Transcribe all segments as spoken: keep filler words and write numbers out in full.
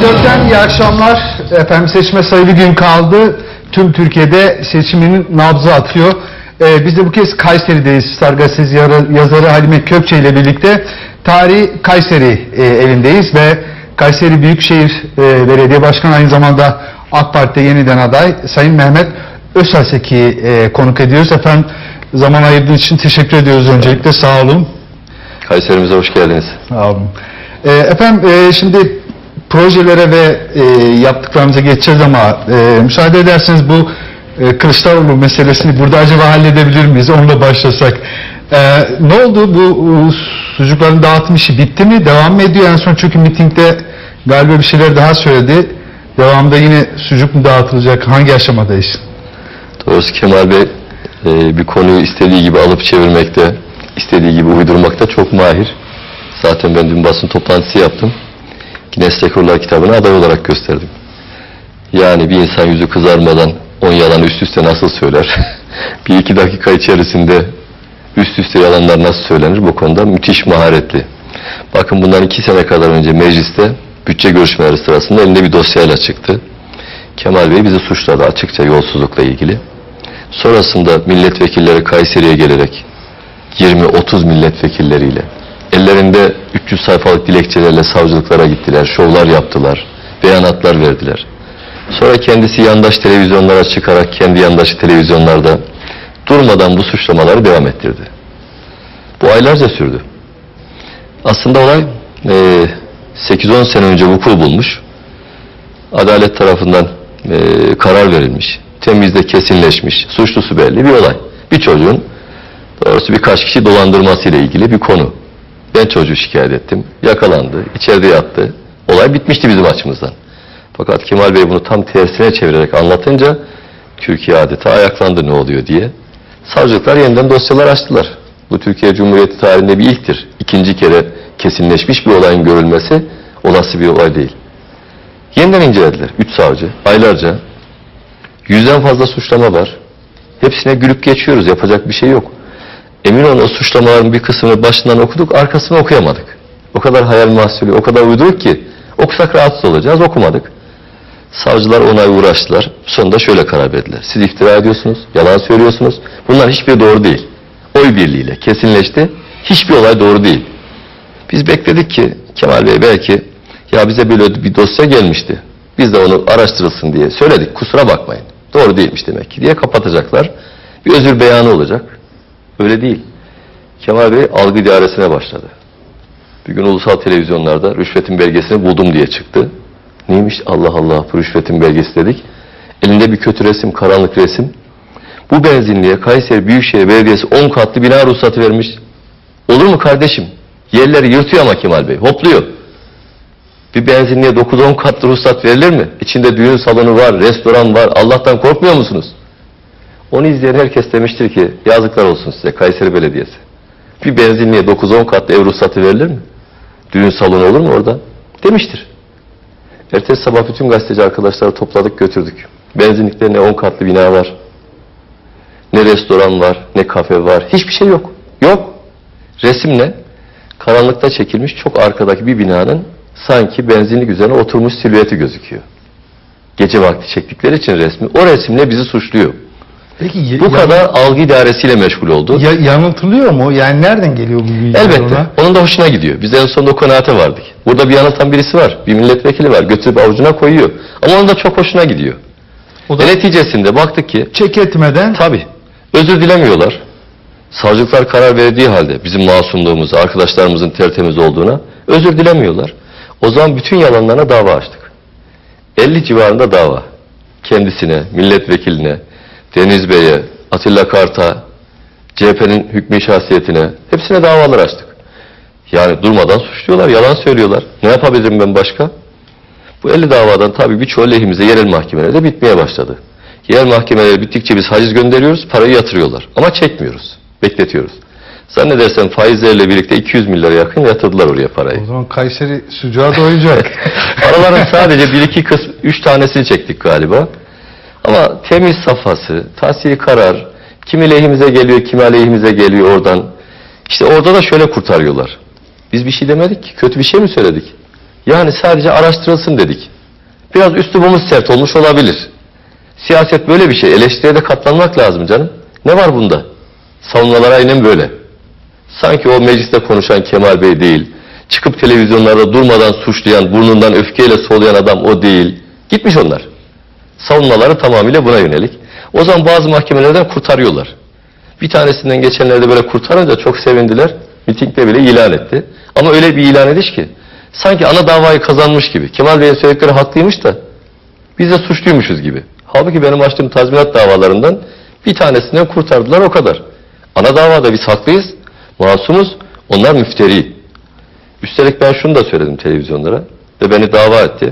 dörtten iyi akşamlar. Efendim seçime sayılı gün kaldı. Tüm Türkiye'de seçiminin nabzı atıyor. Ee, biz de bu kez Kayseri'deyiz. Star Gazetesi yazarı Halime Kökçe ile birlikte Tarihi Kayseri e, evindeyiz ve Kayseri Büyükşehir e, Belediye Başkanı, aynı zamanda AK Parti'de yeniden aday Sayın Mehmet Özselsek'i e, konuk ediyoruz. Efendim zaman ayırdığınız için teşekkür ediyoruz öncelikle. Sağ olun. Kayserimize hoş geldiniz. Sağ olun. E, efendim e, şimdi projelere ve e, yaptıklarımıza geçeceğiz ama e, müsaade ederseniz bu e, Kılıçdaroğlu meselesini burada acaba halledebilir miyiz? Onunla başlasak. E, ne oldu? Bu e, sucukların dağıtım işi bitti mi? Devam mı ediyor? En son çünkü mitingde galiba bir şeyler daha söyledi. Devamında yine sucuk mu dağıtılacak? Hangi aşamadayız? Doğrusu Kemal Bey e, bir konuyu istediği gibi alıp çevirmekte, istediği gibi uydurmakta çok mahir. Zaten ben dün basın toplantısı yaptım. Guinness Rekorlar kitabına aday olarak gösterdim. Yani bir insan yüzü kızarmadan on yalanı üst üste nasıl söyler? Bir iki dakika içerisinde üst üste yalanlar nasıl söylenir? Bu konuda müthiş maharetli. Bakın bundan iki sene kadar önce mecliste bütçe görüşmeleri sırasında elinde bir dosyayla çıktı. Kemal Bey bizi suçladı açıkça yolsuzlukla ilgili. Sonrasında milletvekilleri Kayseri'ye gelerek yirmi otuz milletvekilleriyle ellerinde üç yüz sayfalık dilekçelerle savcılıklara gittiler, şovlar yaptılar, beyanatlar verdiler. Sonra kendisi yandaş televizyonlara çıkarak kendi yandaşı televizyonlarda durmadan bu suçlamaları devam ettirdi. Bu aylarca sürdü. Aslında olay e, sekiz on sene önce vuku bulmuş, adalet tarafından e, karar verilmiş, temizde kesinleşmiş, suçlusu belli bir olay. Bir çocuğun, doğrusu birkaç kişi dolandırmasıyla ilgili bir konu. Ben çocuğu şikayet ettim, yakalandı, içeride yattı. Olay bitmişti bizim açımızdan. Fakat Kemal Bey bunu tam tersine çevirerek anlatınca Türkiye adeta ayaklandı ne oluyor diye. Savcılıklar yeniden dosyalar açtılar. Bu Türkiye Cumhuriyeti tarihinde bir ilktir. İkinci kere kesinleşmiş bir olayın görülmesi olası bir olay değil. Yeniden incelediler. Üç savcı, aylarca. Yüzden fazla suçlama var. Hepsine gülüp geçiyoruz. Yapacak bir şey yok. Emin olun o suçlamaların bir kısmını başından okuduk, arkasını okuyamadık. O kadar hayal mahsulü, o kadar uyduruk ki okusak rahatsız olacağız, okumadık. Savcılar onay uğraştılar. Sonunda şöyle karar verdiler. Siz iftira ediyorsunuz, yalan söylüyorsunuz. Bunlar hiçbir doğru değil. Oy birliğiyle kesinleşti. Hiçbir olay doğru değil. Biz bekledik ki Kemal Bey belki ya bize böyle bir dosya gelmişti. Biz de onu araştırılsın diye söyledik. Kusura bakmayın. Doğru değilmiş demek ki diye kapatacaklar. Bir özür beyanı olacak. Öyle değil. Kemal Bey algı idaresine başladı. Bir gün ulusal televizyonlarda rüşvetin belgesini buldum diye çıktı. Neymiş? Allah Allah, bu rüşvetin belgesi dedik. Elinde bir kötü resim, karanlık resim. Bu benzinliğe Kayseri Büyükşehir Belediyesi on katlı bina ruhsatı vermiş. Olur mu kardeşim? Yerleri yırtıyor ama Kemal Bey, hopluyor. Bir benzinliğe dokuz on katlı ruhsat verilir mi? İçinde düğün salonu var, restoran var. Allah'tan korkmuyor musunuz? Onu izleyen herkes demiştir ki yazıklar olsun size Kayseri Belediyesi. Bir benzinliğe dokuz on katlı ev ruhsatı verilir mi? Düğün salonu olur mu orada? Demiştir. Ertesi sabah bütün gazeteci arkadaşları topladık götürdük. Benzinlikte ne on katlı bina var, ne restoran var, ne kafe var. Hiçbir şey yok. Yok. Resimle karanlıkta çekilmiş çok arkadaki bir binanın sanki benzinlik üzerine oturmuş silüeti gözüküyor. Gece vakti çektikleri için resmi. O resimle bizi suçluyor. Peki, bu kadar algı idaresiyle meşgul oldu. Ya, yanıltılıyor mu? Yani nereden geliyor bu bilgi? Elbette. Ona? Onun da hoşuna gidiyor. Biz en sonunda o kanaate vardık. Burada bir yanıltan birisi var. Bir milletvekili var. Götürüp avucuna koyuyor. Ama onun da çok hoşuna gidiyor. O da e neticesinde baktık ki çek etmeden tabii özür dilemiyorlar. Savcılıklar karar verdiği halde bizim masumluğumuzu, arkadaşlarımızın tertemiz olduğuna özür dilemiyorlar. O zaman bütün yalanlarına dava açtık. elli civarında dava. Kendisine, milletvekiline, Deniz Bey'e, Atilla Kart'a, C H P'nin hükmü şahsiyetine, hepsine davalar açtık. Yani durmadan suçluyorlar, yalan söylüyorlar. Ne yapabilirim ben başka? Bu elli davadan tabii birçoğu lehimize yerel mahkemelerde bitmeye başladı. Yerel mahkemeler bittikçe biz haciz gönderiyoruz, parayı yatırıyorlar. Ama çekmiyoruz, bekletiyoruz. Zannedersem faizlerle birlikte iki yüz milyara yakın yatırdılar oraya parayı. O zaman Kayseri sucuğa doyacak. Paraların sadece bir iki kısmı, üç tanesini çektik galiba. Ama temiz safhası, tahsili karar, kimi lehimize geliyor, kimi aleyhimize geliyor oradan. İşte orada da şöyle kurtarıyorlar. Biz bir şey demedik ki, kötü bir şey mi söyledik? Yani sadece araştırılsın dedik. Biraz üslubumuz sert olmuş olabilir. Siyaset böyle bir şey. Eleştiriye de katlanmak lazım canım. Ne var bunda? Savunmalar aynen böyle. Sanki o mecliste konuşan Kemal Bey değil, çıkıp televizyonlarda durmadan suçlayan, burnundan öfkeyle soluyan adam o değil. Gitmiş onlar. Savunmaları tamamıyla buna yönelik. O zaman bazı mahkemelerden kurtarıyorlar. Bir tanesinden geçenlerde böyle kurtarınca çok sevindiler. Mitingde bile ilan etti. Ama öyle bir ilan ediş ki, sanki ana davayı kazanmış gibi. Kemal Bey'in söyledikleri haklıymış da biz de suçluymuşuz gibi. Halbuki benim açtığım tazminat davalarından bir tanesinden kurtardılar, o kadar. Ana davada biz haklıyız, masumuz, onlar müfteri. Üstelik ben şunu da söyledim televizyonlara ve beni dava etti.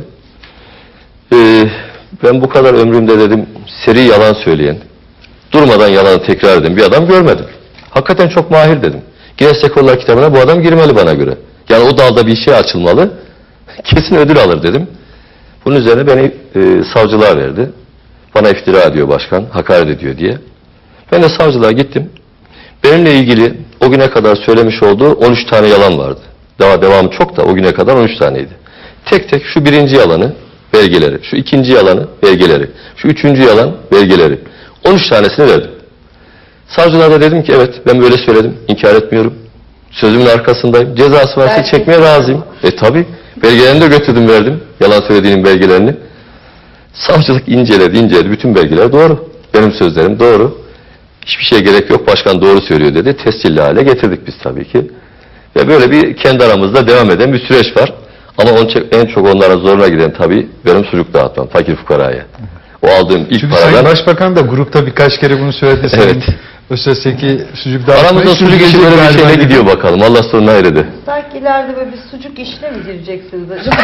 Ee, ben bu kadar ömrümde dedim seri yalan söyleyen, durmadan yalanı tekrar eden bir adam görmedim. Hakikaten çok mahir dedim. Guinness Rekorlar kitabına bu adam girmeli bana göre. Yani o dalda bir şey açılmalı, kesin ödül alır dedim. Bunun üzerine beni e, savcılığa verdi. Bana iftira ediyor başkan, hakaret ediyor diye. Ben de savcılığa gittim. Benimle ilgili o güne kadar söylemiş olduğu on üç tane yalan vardı. Daha devamı çok da o güne kadar on üç taneydi. Tek tek şu birinci yalanı, belgeleri, şu ikinci yalanı, belgeleri, şu üçüncü yalan, belgeleri. on üç tanesini verdim. Savcılığa da dedim ki evet ben böyle söyledim, inkar etmiyorum. Sözümün arkasındayım. Cezası varsa Belki. çekmeye razıyım. E tabi. Belgelerini de götürdüm verdim. Yalan söylediğinin belgelerini. Savcılık inceledi inceledi. Bütün belgeler doğru. Benim sözlerim doğru. Hiçbir şeye gerek yok. Başkan doğru söylüyor dedi. Tescilli hale getirdik biz tabii ki. Ve böyle bir kendi aramızda devam eden bir süreç var. Ama en çok onlara zoruna giden tabii benim sucuk dağıtmam. Fakir fukaraya. O aldığım ilk Çünkü paradan... Sayın Başbakan da grupta birkaç kere bunu söyledi. Evet. Öses'teki sucuk dağıtmayı. Aramızda sucuk işi böyle bir şeyle gidiyor bakalım. Allah sonuna eyledi. Belki ileride böyle bir sucuk işine mi gireceksiniz acaba?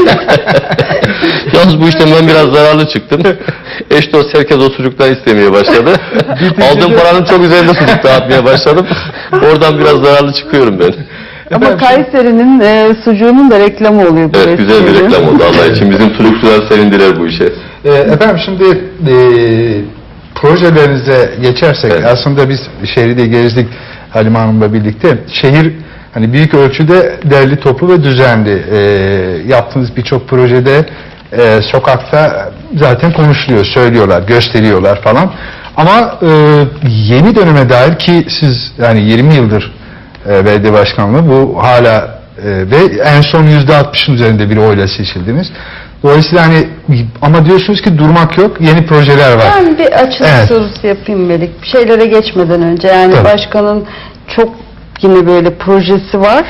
Yalnız bu işten ben biraz zararlı çıktım. Eş dost herkes o sucuktan istemeye başladı. Aldığım paranın çok üzerinde sucuk dağıtmaya başladım. Oradan biraz zararlı çıkıyorum ben. Ama Kayseri'nin e, sucuğunun da reklamı oluyor. Bu Evet, güzel bir vesileyle. reklam oldu Allah için. Bizim sucukçular sevindiler bu işe. E, efendim şimdi e, projelerinize geçersek Evet. aslında biz şehirde gezdik Halime Hanım'la birlikte. Şehir hani büyük ölçüde derli toplu ve düzenli. E, yaptığınız birçok projede e, sokakta zaten konuşuluyor, söylüyorlar, gösteriyorlar falan. Ama e, yeni döneme dair ki siz yani yirmi yıldır e, belediye başkanlığı bu hala e, ve en son yüzde altmışın üzerinde bir oyla seçildiniz. Dolayısıyla hani ama diyorsunuz ki durmak yok, yeni projeler var. Ben bir açılış Evet. sorusu yapayım Melik. Bir şeylere geçmeden önce yani Tabii. başkanın çok yine böyle projesi var.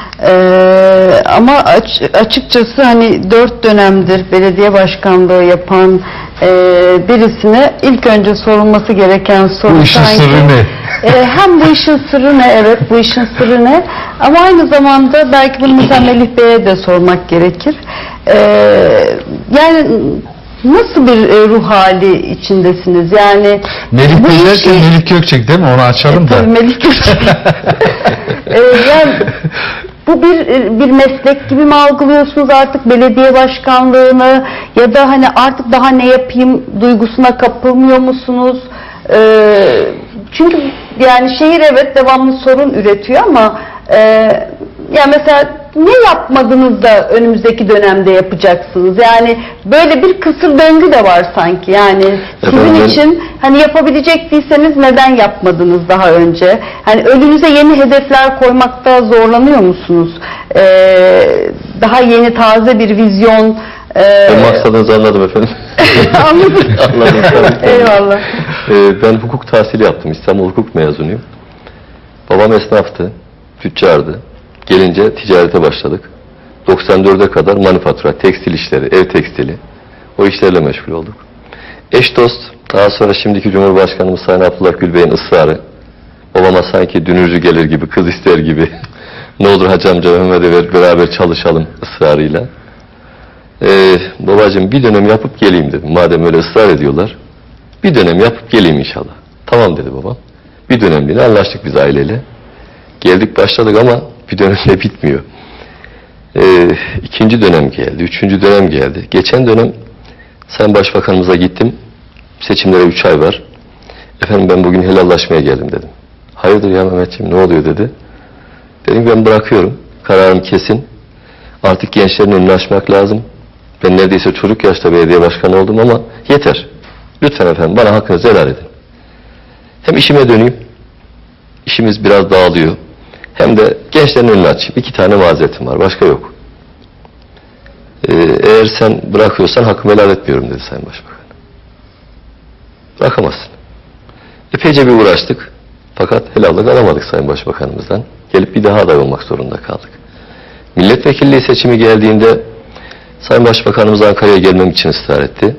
Ee, ama aç, açıkçası hani dört dönemdir belediye başkanlığı yapan e, birisine ilk önce sorulması gereken soru Bu işin sanki, sırrı ne? e, hem bu işin sırrı ne, evet bu işin sırrı ne, ama aynı zamanda belki bunu mesela Melih Bey'e de sormak gerekir. Ee, yani nasıl bir e, ruh hali içindesiniz? Yani Melih bu Bey işi- derken Melih Gökçek değil mi? Onu açalım da. Tabii Melih Gökçek. Ee, yani bu bir bir meslek gibi mi algılıyorsunuz artık belediye başkanlığını, ya da hani artık daha ne yapayım duygusuna kapılmıyor musunuz? Ee, çünkü yani şehir evet devamlı sorun üretiyor ama e, ya mesela ne yapmadınız da önümüzdeki dönemde yapacaksınız? Yani böyle bir kısır döngü de var sanki. Yani sizin Efendim, için hani yapabilecek değilseniz neden yapmadınız daha önce? Hani önünüze yeni hedefler koymakta zorlanıyor musunuz? Ee, daha yeni taze bir vizyon. E, Ben maksadınızı anladım efendim. Anladım. Anladım, tabii. Eyvallah. Ee, ben hukuk tahsili yaptım. İstanbul Hukuk mezunuyum. Babam esnaftı, tüccardı. Gelince ticarete başladık. doksan dörde kadar manifatura, tekstil işleri, ev tekstili. O işlerle meşgul olduk. Eş dost, daha sonra şimdiki Cumhurbaşkanımız Sayın Abdullah Gül Bey'in ısrarı. Babama sanki dünürcü gelir gibi, kız ister gibi. Ne olur hacı amca Mehmet'e ver, beraber çalışalım ısrarıyla. Ee, babacığım bir dönem yapıp geleyim dedim. Madem öyle ısrar ediyorlar. Bir dönem yapıp geleyim inşallah. Tamam dedi babam. Bir dönemliğine anlaştık biz aileyle. Geldik başladık ama bir dönemle bitmiyor. Ee, ikinci dönem geldi, üçüncü dönem geldi. Geçen dönem Sayın Başbakanımıza gittim. Seçimlere üç ay var. Efendim ben bugün helallaşmaya geldim dedim. Hayırdır ya Mehmetciğim ne oluyor dedi. Dedim ben bırakıyorum. Kararım kesin. Artık gençlerin önünü açmak lazım. Ben neredeyse çocuk yaşta belediye başkanı oldum ama yeter. Lütfen efendim bana hakkınızı helal edin. Hem işime döneyim, işimiz biraz dağılıyor. Hem de gençlerin önünü açayım. İki tane mazeretim var, başka yok. Ee, eğer sen bırakıyorsan hakkımı helal etmiyorum dedi Sayın Başbakan. Bırakamazsın. Epeyce bir uğraştık. Fakat helallik alamadık Sayın Başbakanımızdan. Gelip bir daha aday olmak zorunda kaldık. Milletvekilliği seçimi geldiğinde Sayın Başbakanımız Ankara'ya gelmem için ısrar etti.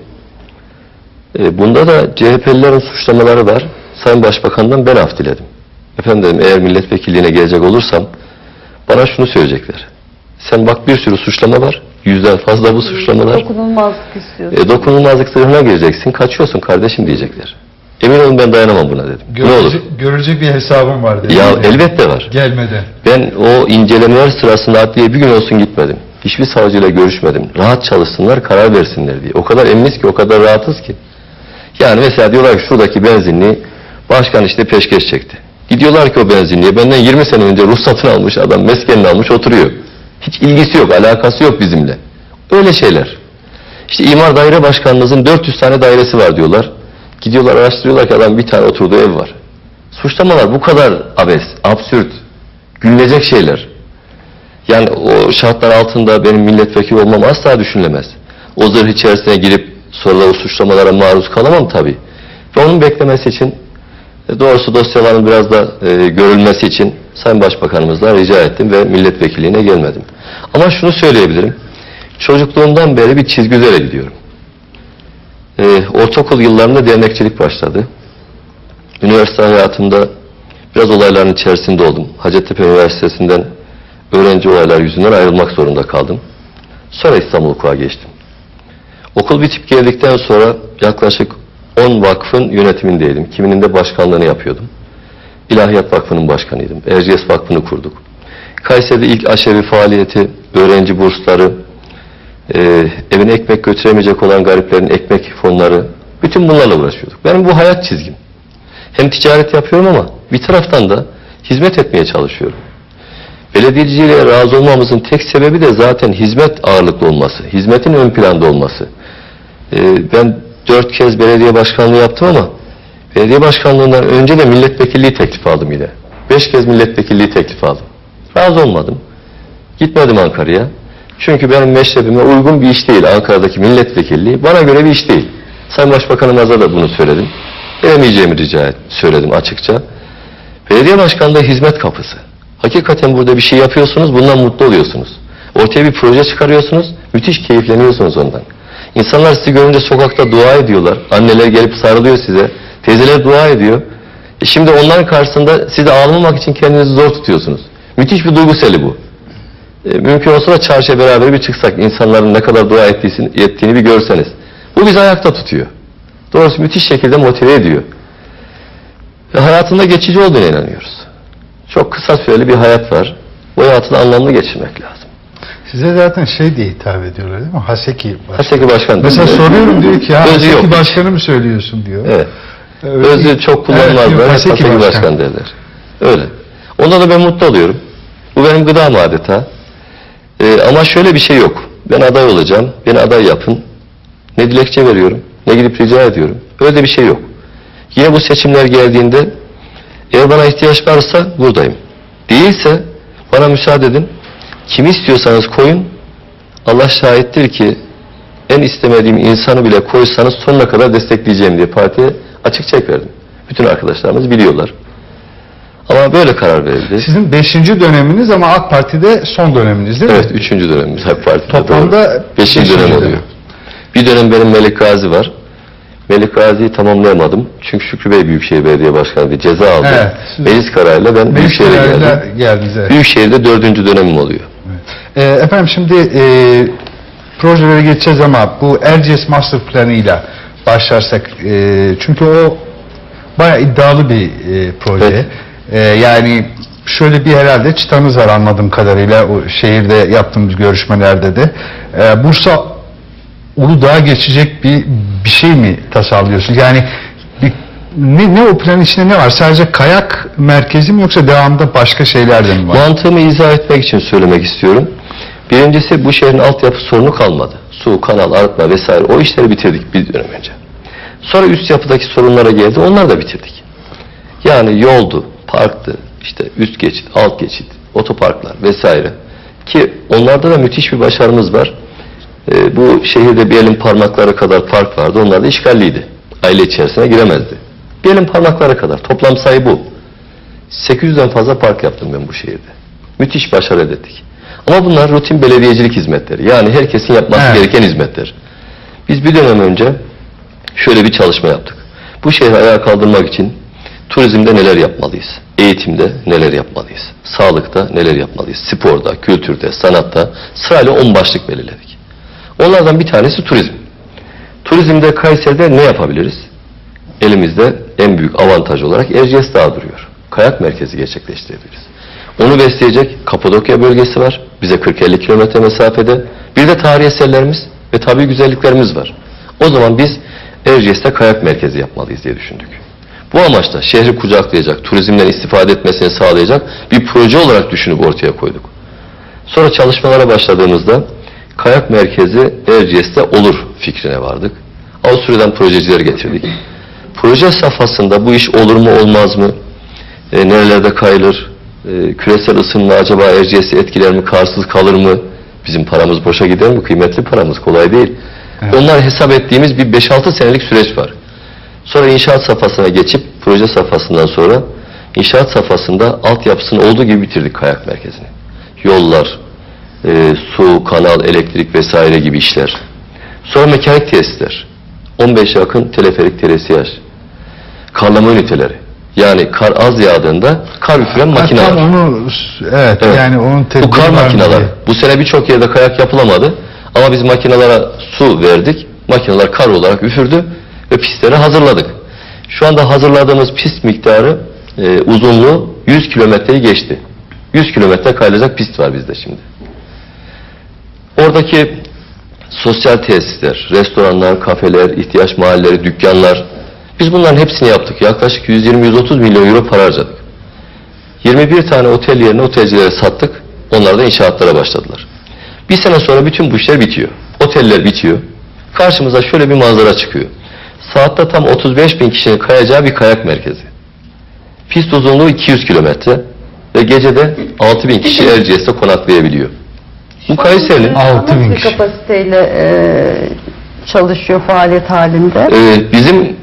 E, bunda da C H P'lilerin suçlamaları var. Sayın Başbakan'dan ben af diledim. Efendim dedim, eğer milletvekilliğine gelecek olursam bana şunu söyleyecekler. Sen bak bir sürü suçlama var. Yüzden fazla bu suçlamalar. Dokunulmazlık istiyorsun. E, dokunulmazlık zırhına gireceksin. Kaçıyorsun kardeşim diyecekler. Emin olun ben dayanamam buna dedim. Görülecek, ne olur? Görülecek bir hesabım var dedi. Ya elbette var. Gelmeden. Ben o incelemeler sırasında adliyeye bir gün olsun gitmedim. Hiçbir savcıyla görüşmedim. Rahat çalışsınlar, karar versinler diye. O kadar eminiz ki, o kadar rahatız ki. Yani mesela diyorlar ki şuradaki benzinliği başkan işte peşkeş çekti. Gidiyorlar ki o benzinliğe benden yirmi sene önce ruhsatını almış adam, meskenini almış oturuyor. Hiç ilgisi yok, alakası yok bizimle. Öyle şeyler. İşte İmar Daire Başkanlığımızın dört yüz tane dairesi var diyorlar. Gidiyorlar araştırıyorlar ki adam bir tane oturduğu ev var. Suçlamalar bu kadar abes, absürt, gülünecek şeyler. Yani o şartlar altında benim milletvekili olmam asla düşünülemez. O zırh içerisine girip sonra o suçlamalara maruz kalamam tabii. Ve onun beklemesi için, doğrusu dosyaların biraz da e, görülmesi için Sayın Başbakanımızla rica ettim ve milletvekilliğine gelmedim. Ama şunu söyleyebilirim. Çocukluğumdan beri bir çizgi üzere gidiyorum. E, ortaokul yıllarında dernekçilik başladı. Üniversite hayatımda biraz olayların içerisinde oldum. Hacettepe Üniversitesi'nden öğrenci olaylar yüzünden ayrılmak zorunda kaldım. Sonra İstanbul Hukuk'a geçtim. Okul bitip geldikten sonra yaklaşık on vakfın yönetimindeydim. Kiminin de başkanlığını yapıyordum. İlahiyat Vakfı'nın başkanıydım. Erciyes Vakfı'nı kurduk. Kayseri'de ilk aşevi faaliyeti, öğrenci bursları, e, evine ekmek götüremeyecek olan gariplerin ekmek fonları, bütün bunlarla uğraşıyorduk. Benim bu hayat çizgim. Hem ticaret yapıyorum ama bir taraftan da hizmet etmeye çalışıyorum. Belediyeciliğe razı olmamızın tek sebebi de zaten hizmet ağırlıklı olması, hizmetin ön planda olması. Ee, ben dört kez belediye başkanlığı yaptım ama belediye başkanlığından önce de milletvekilliği teklif aldım yine. Beş kez milletvekilliği teklif aldım. Razı olmadım. Gitmedim Ankara'ya. Çünkü benim meşrebime uygun bir iş değil Ankara'daki milletvekilliği. Bana göre bir iş değil. Sayın Başbakanımıza da bunu söyledim. Gelemeyeceğimi rica et, söyledim açıkça. Belediye başkanlığı hizmet kapısı. Hakikaten burada bir şey yapıyorsunuz, bundan mutlu oluyorsunuz. Ortaya bir proje çıkarıyorsunuz, müthiş keyifleniyorsunuz ondan. İnsanlar sizi görünce sokakta dua ediyorlar. Anneler gelip sarılıyor size. Teyzeler dua ediyor. E şimdi onların karşısında siz de ağlamamak için kendinizi zor tutuyorsunuz. Müthiş bir duygu seli bu. E, mümkün olsa da çarşıya beraber bir çıksak, insanların ne kadar dua ettiğini bir görseniz. Bu bizi ayakta tutuyor. Doğrusu müthiş şekilde motive ediyor. Ve hayatında geçici olduğuna inanıyoruz. Çok kısa süreli bir hayat var. Bu hayatını anlamlı geçirmek lazım. Size zaten şey diye hitap ediyorlar değil mi? Haseki Başkan. Haseki Başkan. Mesela soruyorum diyor ki ya Özü Haseki yok. Başkanı mı söylüyorsun diyor. Evet. Öyle Özü değil. çok kullanılmazlar. Evet, Evet, Haseki Haseki Başkan. Başkan derler. Öyle. Ondan da ben mutlu oluyorum. Bu benim gıdam adeta. Ee, ama şöyle bir şey yok. Ben aday olacağım. Beni aday yapın. Ne dilekçe veriyorum, ne gidip rica ediyorum. Öyle bir şey yok. Yine bu seçimler geldiğinde eğer bana ihtiyaç varsa buradayım. Değilse bana müsaade edin. Kimi istiyorsanız koyun. Allah şahittir ki en istemediğim insanı bile koysanız sonuna kadar destekleyeceğim diye partiye açık çek verdim. Bütün arkadaşlarımız biliyorlar. Ama böyle karar verildi. Sizin beşinci döneminiz ama AK Parti'de son döneminiz değil mi? Evet, üçüncü dönemimiz AK Parti'de. Toplamda doğru. beşinci dönem beşinci oluyor. dönem. Bir dönem benim Melik Gazi var. Melik Gazi'yi tamamlayamadım. Çünkü Şükrü Bey Büyükşehir Belediye Başkanı bir ceza aldı. Evet. Meclis kararıyla ben Büyükşehir'e geldim. geldiniz. Evet. Büyükşehir'de dördüncü dönemim oluyor. Ee, efendim şimdi e, projelere geçeceğiz ama bu Erciyes Master Planı'yla başlarsak e, çünkü o bayağı iddialı bir e, proje. Evet. E, yani şöyle bir herhalde çıtanız var anladığım kadarıyla o şehirde yaptığımız görüşmelerde de. E, Bursa Uludağ'a geçecek bir bir şey mi tasarlıyorsunuz? Yani bir, ne, ne o plan içinde ne var? Sadece kayak merkezi mi yoksa devamında başka şeyler de mi var? Mantığımı izah etmek için söylemek istiyorum. Birincisi, bu şehrin altyapı sorunu kalmadı. Su, kanal, arıtma vesaire, o işleri bitirdik bir dönem önce. Sonra üst yapıdaki sorunlara geldi, onları da bitirdik. Yani yoldu, parktı, işte üst geçit, alt geçit, otoparklar vesaire. Ki onlarda da müthiş bir başarımız var. Ee, bu şehirde bir elin parmakları kadar park vardı, onlar da işgalliydi. Aile içerisine giremezdi. Bir elin parmakları kadar, toplam sayı bu. sekiz yüzden fazla park yaptım ben bu şehirde. Müthiş başarı ettik. Ama bunlar rutin belediyecilik hizmetleri. Yani herkesin yapması Evet. gereken hizmetler. Biz bir dönem önce şöyle bir çalışma yaptık. Bu şehri ayağa kaldırmak için turizmde neler yapmalıyız? Eğitimde neler yapmalıyız? Sağlıkta neler yapmalıyız? Sporda, kültürde, sanatta sırayla on başlık belirledik. Onlardan bir tanesi turizm. Turizmde Kayseri'de ne yapabiliriz? Elimizde en büyük avantaj olarak Erciyes Dağı duruyor. Kayak merkezi gerçekleştirebiliriz. Onu besleyecek Kapadokya bölgesi var. Bize kırk elli kilometre mesafede. Bir de tarihi eserlerimiz ve tabii güzelliklerimiz var. O zaman biz Erciyes'te kayak merkezi yapmalıyız diye düşündük. Bu amaçla şehri kucaklayacak, turizmden istifade etmesini sağlayacak bir proje olarak düşünüp ortaya koyduk. Sonra çalışmalara başladığımızda kayak merkezi Erciyes'te olur fikrine vardık. Avusturya'dan projeciler getirdik. Proje safhasında bu iş olur mu olmaz mı? E, nerelerde kayılır? E, küresel ısınma acaba Erciyes'i etkiler mi? Karsız kalır mı? Bizim paramız boşa gider mi? Kıymetli paramız, kolay değil. Evet. Onlar hesap ettiğimiz bir beş altı senelik süreç var. Sonra inşaat safhasına geçip proje safhasından sonra inşaat safhasında altyapısını olduğu gibi bitirdik kayak merkezini. Yollar, e, su, kanal, elektrik vesaire gibi işler. Sonra mekanik tesisler. on beşe yakın teleferik teresiyaş. Karlama üniteleri. Yani kar az yağdığında kar üfüren makineler. Tam onu, evet, Evet. yani onun Bu tedbiri kar var mı makineleri. diye. Bu sene birçok yerde kayak yapılamadı. Ama biz makinelere su verdik. Makineler kar olarak üfürdü ve pistleri hazırladık. Şu anda hazırladığımız pist miktarı e, uzunluğu yüz kilometreyi geçti. yüz kilometre kayılacak pist var bizde şimdi. Oradaki sosyal tesisler, restoranlar, kafeler, ihtiyaç mahalleleri, dükkanlar, biz bunların hepsini yaptık. Yaklaşık yüz yirmi yüz otuz milyon euro para harcadık. yirmi bir tane otel yerine otelcilere sattık. Onlar da inşaatlara başladılar. Bir sene sonra bütün bu işler bitiyor. Oteller bitiyor. Karşımıza şöyle bir manzara çıkıyor. Saatte tam otuz beş bin kişinin kayacağı bir kayak merkezi. Pist uzunluğu iki yüz kilometre ve gecede altı bin kişi Erciyes'te konaklayabiliyor. Bu Kayseri'nin altı bin nasıl bir kişi. kapasiteyle e, çalışıyor faaliyet halinde? e, bizim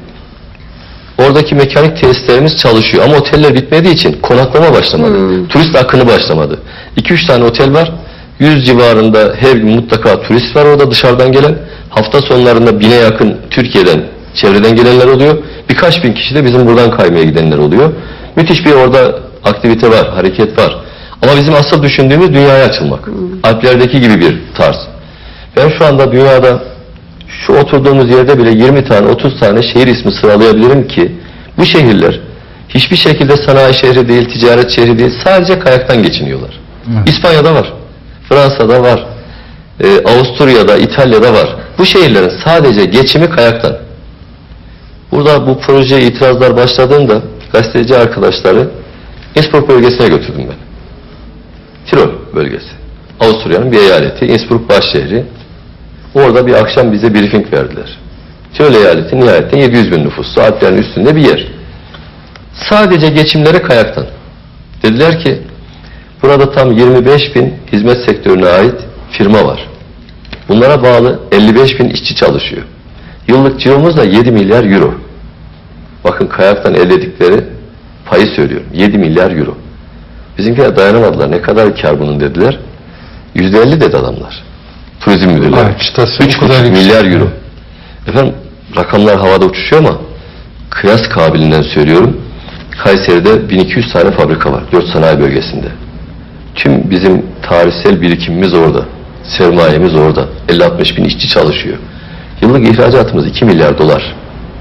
oradaki mekanik tesislerimiz çalışıyor ama oteller bitmediği için konaklama başlamadı. Hmm. Turist akını başlamadı. iki üç tane otel var. yüz civarında her gün mutlaka turist var orada dışarıdan gelen. Hafta sonlarında bine yakın Türkiye'den, çevreden gelenler oluyor. Birkaç bin kişi de bizim buradan kaymaya gidenler oluyor. Müthiş bir orada aktivite var, hareket var. Ama bizim asıl düşündüğümüz dünyaya açılmak. Hmm. Alplerdeki gibi bir tarz. Ben şu anda dünyada şu oturduğumuz yerde bile yirmi tane, otuz tane şehir ismi sıralayabilirim ki bu şehirler hiçbir şekilde sanayi şehri değil, ticaret şehri değil, sadece kayaktan geçiniyorlar. Evet. İspanya'da var, Fransa'da var, e, Avusturya'da, İtalya'da var. Bu şehirlerin sadece geçimi kayaktan. Burada bu projeye itirazlar başladığında gazeteci arkadaşları Innsbruck bölgesine götürdüm ben. Tirol bölgesi. Avusturya'nın bir eyaleti, Innsbruck baş şehri. Orada bir akşam bize briefing verdiler. Tirol eyaleti nihayetten yedi yüz bin nüfuslu, Alplerin üstünde bir yer. Sadece geçimleri kayaktan. Dediler ki, burada tam yirmi beş bin hizmet sektörüne ait firma var. Bunlara bağlı elli beş bin işçi çalışıyor. Yıllık ciromuz da yedi milyar euro. Bakın kayaktan elde ettikleri payı söylüyorum. yedi milyar euro. Bizimkiler dayanamadılar. Ne kadar kar bunun dediler. yüzde elli dedi adamlar. Turizm müdürleri. Evet, çıtası üç o kadar buçuk yüksek. milyar euro. Efendim rakamlar havada uçuşuyor ama kıyas kabiliğinden söylüyorum. Kayseri'de bin iki yüz tane fabrika var. dört sanayi bölgesinde. Tüm bizim tarihsel birikimimiz orada. Sermayemiz orada. elli altmış bin işçi çalışıyor. Yıllık ihracatımız iki milyar dolar.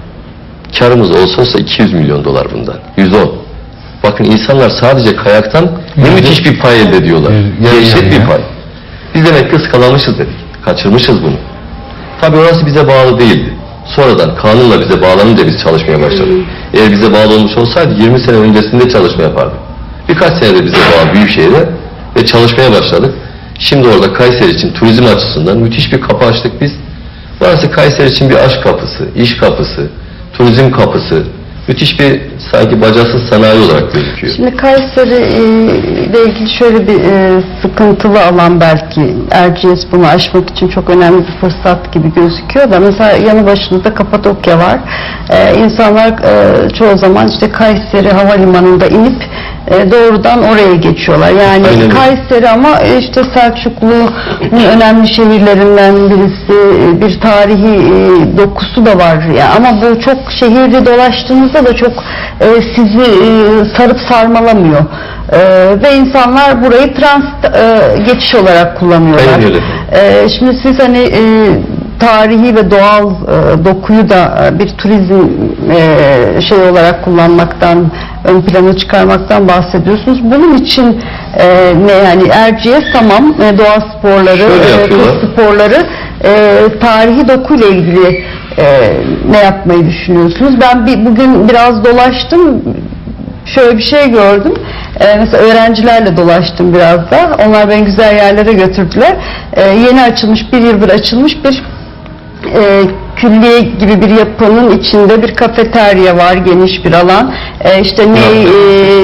Karımız olsa olsa iki yüz milyon dolar bundan. yüz on. Bakın insanlar sadece kayaktan ne Evet. müthiş bir pay elde ediyorlar. Evet, Dehşet yani bir ya. pay. Biz demek ki ıskalamışız dedik. Kaçırmışız bunu. Tabii orası bize bağlı değildi. Sonradan kanunla bize bağlanınca biz çalışmaya başladık. Eğer bize bağlı olmuş olsaydı yirmi sene öncesinde çalışma yapardık. Birkaç senede bize bağlı Büyükşehir'e ve çalışmaya başladık. Şimdi orada Kayseri için turizm açısından müthiş bir kapı açtık biz. Burası Kayseri için bir aşk kapısı, iş kapısı, turizm kapısı, müthiş bir sanki bacasız sanayi olarak gözüküyor. Şimdi Kayseri e, ile ilgili şöyle bir e, sıkıntılı alan, belki Erciyes bunu aşmak için çok önemli bir fırsat gibi gözüküyor da, mesela yanı başında Kapadokya var. E, insanlar e, çoğu zaman işte Kayseri Havalimanı'nda inip e, doğrudan oraya geçiyorlar. Yani Aynen. Kayseri ama işte Selçuklu'nun önemli şehirlerinden birisi, bir tarihi e, dokusu da var. Yani ama bu çok şehirde dolaştığınızda da çok e, sizi e, sarıp sarmalamıyor. E, ve insanlar burayı transit e, geçiş olarak kullanıyorlar. Aynen öyle. E, şimdi siz hani e, tarihi ve doğal e, dokuyu da e, bir turizm e, şey olarak kullanmaktan, ön plana çıkarmaktan bahsediyorsunuz. Bunun için e, ne yani Erciyes tamam, e, doğa sporları, e, kız sporları, e, tarihi dokuyla ilgili e, ne yapmayı düşünüyorsunuz? Ben bir, bugün biraz dolaştım. Şöyle bir şey gördüm. Ee, mesela öğrencilerle dolaştım biraz da. Onlar beni güzel yerlere götürdüler. Ee, yeni açılmış, bir yıldır açılmış bir e, külliye gibi bir yapının içinde bir kafeterya var, geniş bir alan. Ee, işte ney, e,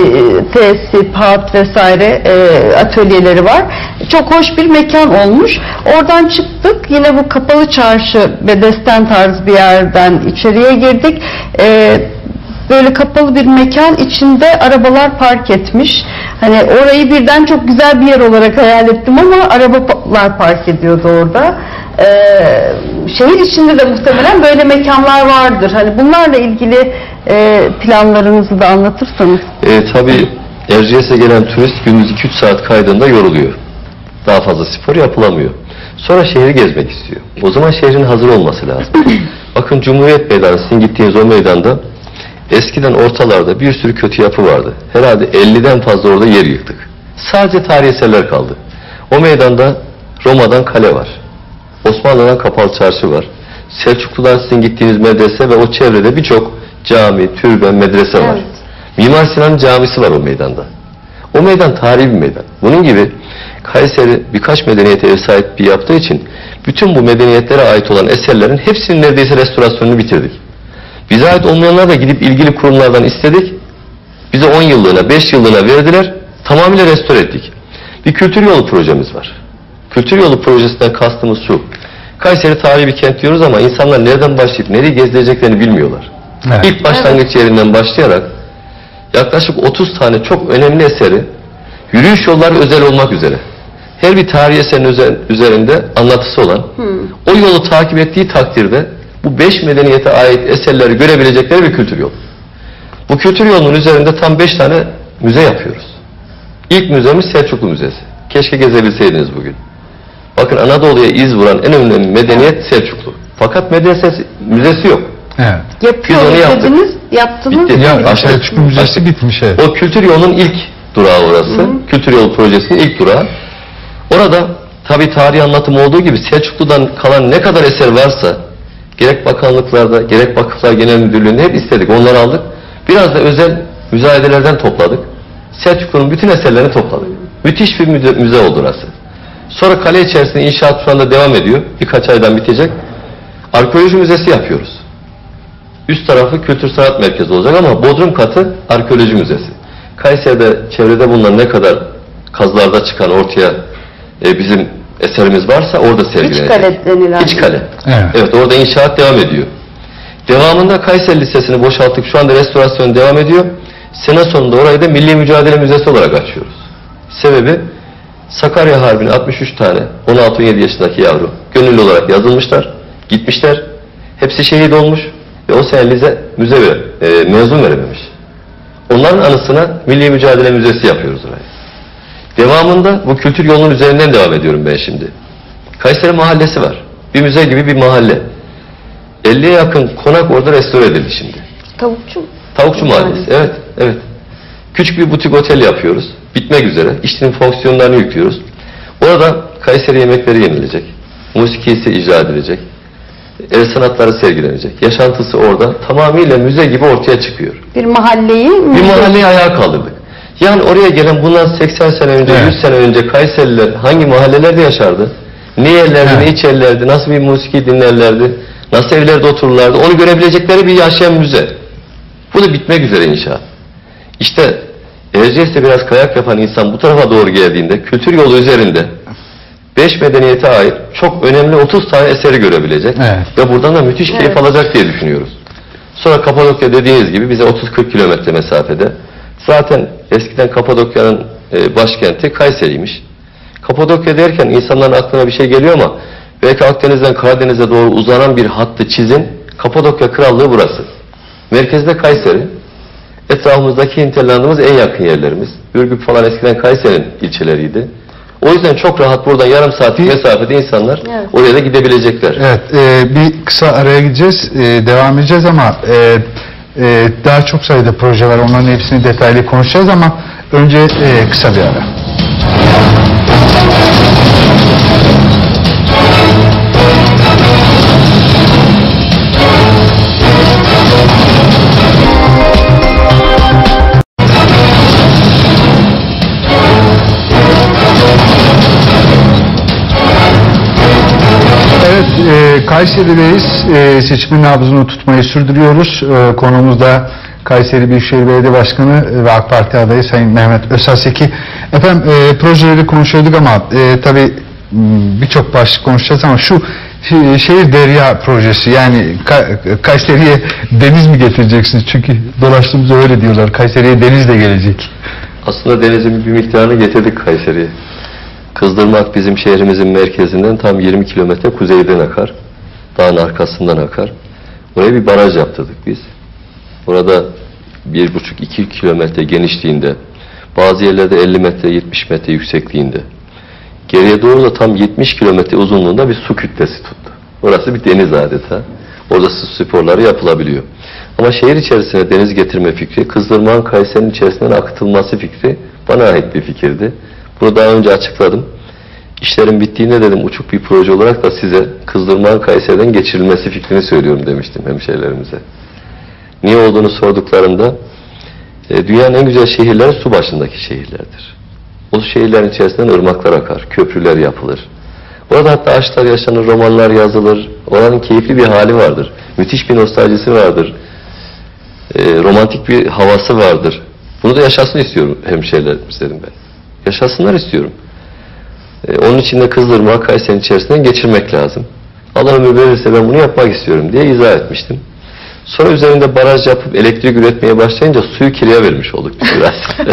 tesisat vesaire e, atölyeleri var. Çok hoş bir mekan olmuş. Oradan çıktık. Yine bu kapalı çarşı, bedesten tarzı bir yerden içeriye girdik. Ee, Böyle kapalı bir mekan, içinde arabalar park etmiş. Hani orayı birden çok güzel bir yer olarak hayal ettim ama arabalar park ediyordu orada. Ee, şehir içinde de muhtemelen böyle mekanlar vardır. Hani bunlarla ilgili e, planlarınızı da anlatırsanız. E, tabii Erciyes'e gelen turist gündüz iki üç saat kaydında yoruluyor. Daha fazla spor yapılamıyor. Sonra şehri gezmek istiyor. O zaman şehrin hazır olması lazım. Bakın Cumhuriyet Meydanı, sizin gittiğiniz o meydanda eskiden ortalarda bir sürü kötü yapı vardı. Herhalde elliden fazla orada yer yıktık. Sadece tarihi eserler kaldı. O meydanda Roma'dan kale var. Osmanlı'dan kapalı çarşı var. Selçuklu'dan sizin gittiğiniz medrese ve o çevrede birçok cami, türbe, medrese var. Evet. Mimar Sinan'ın camisi var o meydanda. O meydan tarihi bir meydan. Bunun gibi Kayseri birkaç medeniyete ev sahipliği yaptığı için bütün bu medeniyetlere ait olan eserlerin hepsinin neredeyse restorasyonunu bitirdik. Bize ait olmayanlar da gidip ilgili kurumlardan istedik. Bize on yıllığına, beş yıllığına verdiler. Tamamıyla restore ettik. Bir kültür yolu projemiz var. Kültür yolu projesinden kastımız şu. Kayseri tarihi bir kent diyoruz ama insanlar nereden başlayıp nereyi gezdireceklerini bilmiyorlar. Evet. İlk başlangıç yerinden başlayarak yaklaşık otuz tane çok önemli eseri, yürüyüş yolları özel olmak üzere, her bir tarihi eserin üzerinde anlatısı olan, hmm. o yolu takip ettiği takdirde bu beş medeniyete ait eserleri görebilecekleri bir kültür yolu. Bu kültür yolunun üzerinde tam beş tane müze yapıyoruz. İlk müzemiz Selçuklu Müzesi. Keşke gezebilseydiniz bugün. Bakın Anadolu'ya iz vuran en önemli medeniyet Selçuklu. Fakat medresesi, müzesi yok. Evet. Yapıyoruz dediniz, yaptınız. Bitti. Ya Açtık. Selçuklu Müzesi Açtık. bitmiş. Evet. O kültür yolunun ilk durağı orası. Hı. Kültür yolu projesinin ilk durağı. Orada tabii tarihi anlatım olduğu gibi Selçuklu'dan kalan ne kadar eser varsa gerek bakanlıklarda, gerek Vakıflar Genel Müdürlüğü'nde hep istedik. Onları aldık. Biraz da özel müzayedelerden topladık. Selçuklu'nun bütün eserlerini topladık. Müthiş bir müze, müze oldu orası. Sonra kale içerisinde inşaat şu anda devam ediyor. Birkaç aydan bitecek. Arkeoloji müzesi yapıyoruz. Üst tarafı kültür sanat merkezi olacak ama bodrum katı arkeoloji müzesi. Kayseri'de, çevrede bulunan ne kadar kazılarda çıkan ortaya e, bizim eserimiz varsa orada sergilenecek. İç kale denilen. İç kale. Evet. Evet, orada inşaat devam ediyor. Devamında Kayseri Lisesi'ni boşalttık. Şu anda restorasyon devam ediyor. Sene sonunda orayı da Milli Mücadele Müzesi olarak açıyoruz. Sebebi Sakarya Harbi'nin altmış üç tane on altı on yedi yaşındaki yavru gönüllü olarak yazılmışlar, gitmişler. Hepsi şehit olmuş ve o sene Lize müze e, mezun verememiş. Onların anısına Milli Mücadele Müzesi yapıyoruz orayı. Devamında bu kültür yolunun üzerinden devam ediyorum ben şimdi. Kayseri Mahallesi var. Bir müze gibi bir mahalle. elliye yakın konak orada restore edildi şimdi. Tavukçu. Tavukçu Mahallesi. Evet, evet. Küçük bir butik otel yapıyoruz. Bitmek üzere. İşçinin fonksiyonlarını yüklüyoruz. Orada Kayseri yemekleri yenilecek. Musikisi icra edilecek. El sanatları sergilenecek. Yaşantısı orada tamamıyla müze gibi ortaya çıkıyor. Bir mahalleyi Bir mahalleyi ayağa kaldırdık. Yani oraya gelen bundan seksen sene önce, Evet. yüz sene önce Kayseriler hangi mahallelerde yaşardı? Ne yerlerdi, Evet. ne içerlerdi, nasıl bir musiki dinlerlerdi, nasıl evlerde otururlardı, onu görebilecekleri bir yaşayan müze. Bu da bitmek üzere inşaat. İşte Erciyes'te biraz kayak yapan insan bu tarafa doğru geldiğinde kültür yolu üzerinde beş medeniyete ait çok önemli otuz tane eseri görebilecek. Evet. Ve buradan da müthiş keyif Evet. alacak diye düşünüyoruz. Sonra Kapadokya dediğiniz gibi bize otuz kırk kilometre mesafede. Zaten eskiden Kapadokya'nın e, başkenti Kayseri'ymiş. Kapadokya derken insanların aklına bir şey geliyor ama belki Akdeniz'den Karadeniz'e doğru uzanan bir hattı çizin. Kapadokya Krallığı burası. Merkezde Kayseri. Etrafımızdaki hinterlandımız en yakın yerlerimiz. Ürgüp falan eskiden Kayseri'nin ilçeleriydi. O yüzden çok rahat buradan yarım saatlik mesafede insanlar Evet. oraya da gidebilecekler. Evet, e, bir kısa araya gideceğiz, e, devam edeceğiz ama e, e, daha çok sayıda proje var, onların hepsini detaylı konuşacağız ama önce e, kısa bir ara. Evet, e, Kayseri'deyiz. E, seçimin nabzını tutmayı sürdürüyoruz. E, konuğumuz da Kayseri Büyükşehir Belediye Başkanı ve AK Parti adayı Sayın Mehmet Özsaseki. Efendim e, projeleri konuşuyorduk ama e, tabii m, birçok başlık konuşacağız ama şu şe- şehir derya projesi, yani Ka- Kayseri'ye deniz mi getireceksiniz? Çünkü dolaştığımızda öyle diyorlar. Kayseri'ye deniz de gelecek. Aslında denizin bir miktarını getirdik Kayseri'ye. Kızdırmak bizim şehrimizin merkezinden tam yirmi kilometre kuzeyden akar. Dağın arkasından akar. Oraya bir baraj yaptırdık biz. Orada bir buçuk iki kilometre genişliğinde, bazı yerlerde elli metre yetmiş metre yüksekliğinde. Geriye doğru da tam yetmiş kilometre uzunluğunda bir su kütlesi tuttu. Orası bir deniz adeta. Orada su sporları yapılabiliyor. Ama şehir içerisine deniz getirme fikri, Kızdırmak'ın Kayseri'nin içerisinden akıtılması fikri bana ait bir fikirdi. Bunu daha önce açıkladım. İşlerin bittiğinde dedim uçuk bir proje olarak da size Kızdırmak'ın Kayseri'den geçirilmesi fikrini söylüyorum demiştim hemşehrilerimize. Niye olduğunu sorduklarında e, dünyanın en güzel şehirleri su başındaki şehirlerdir. O şehirlerin içerisinden ırmaklar akar, köprüler yapılır. Orada hatta aşklar yaşanır, romanlar yazılır. Oranın keyifli bir hali vardır. Müthiş bir nostaljisi vardır. E, romantik bir havası vardır. Bunu da yaşasın istiyorum hemşehrilerimiz dedim ben. Yaşasınlar istiyorum. Ee, onun için de Kızdırmak Kayseri'nin içerisinden geçirmek lazım. Allah ömür verirse ben bunu yapmak istiyorum diye izah etmiştim. Sonra üzerinde baraj yapıp elektrik üretmeye başlayınca suyu kiraya vermiş olduk biz biraz.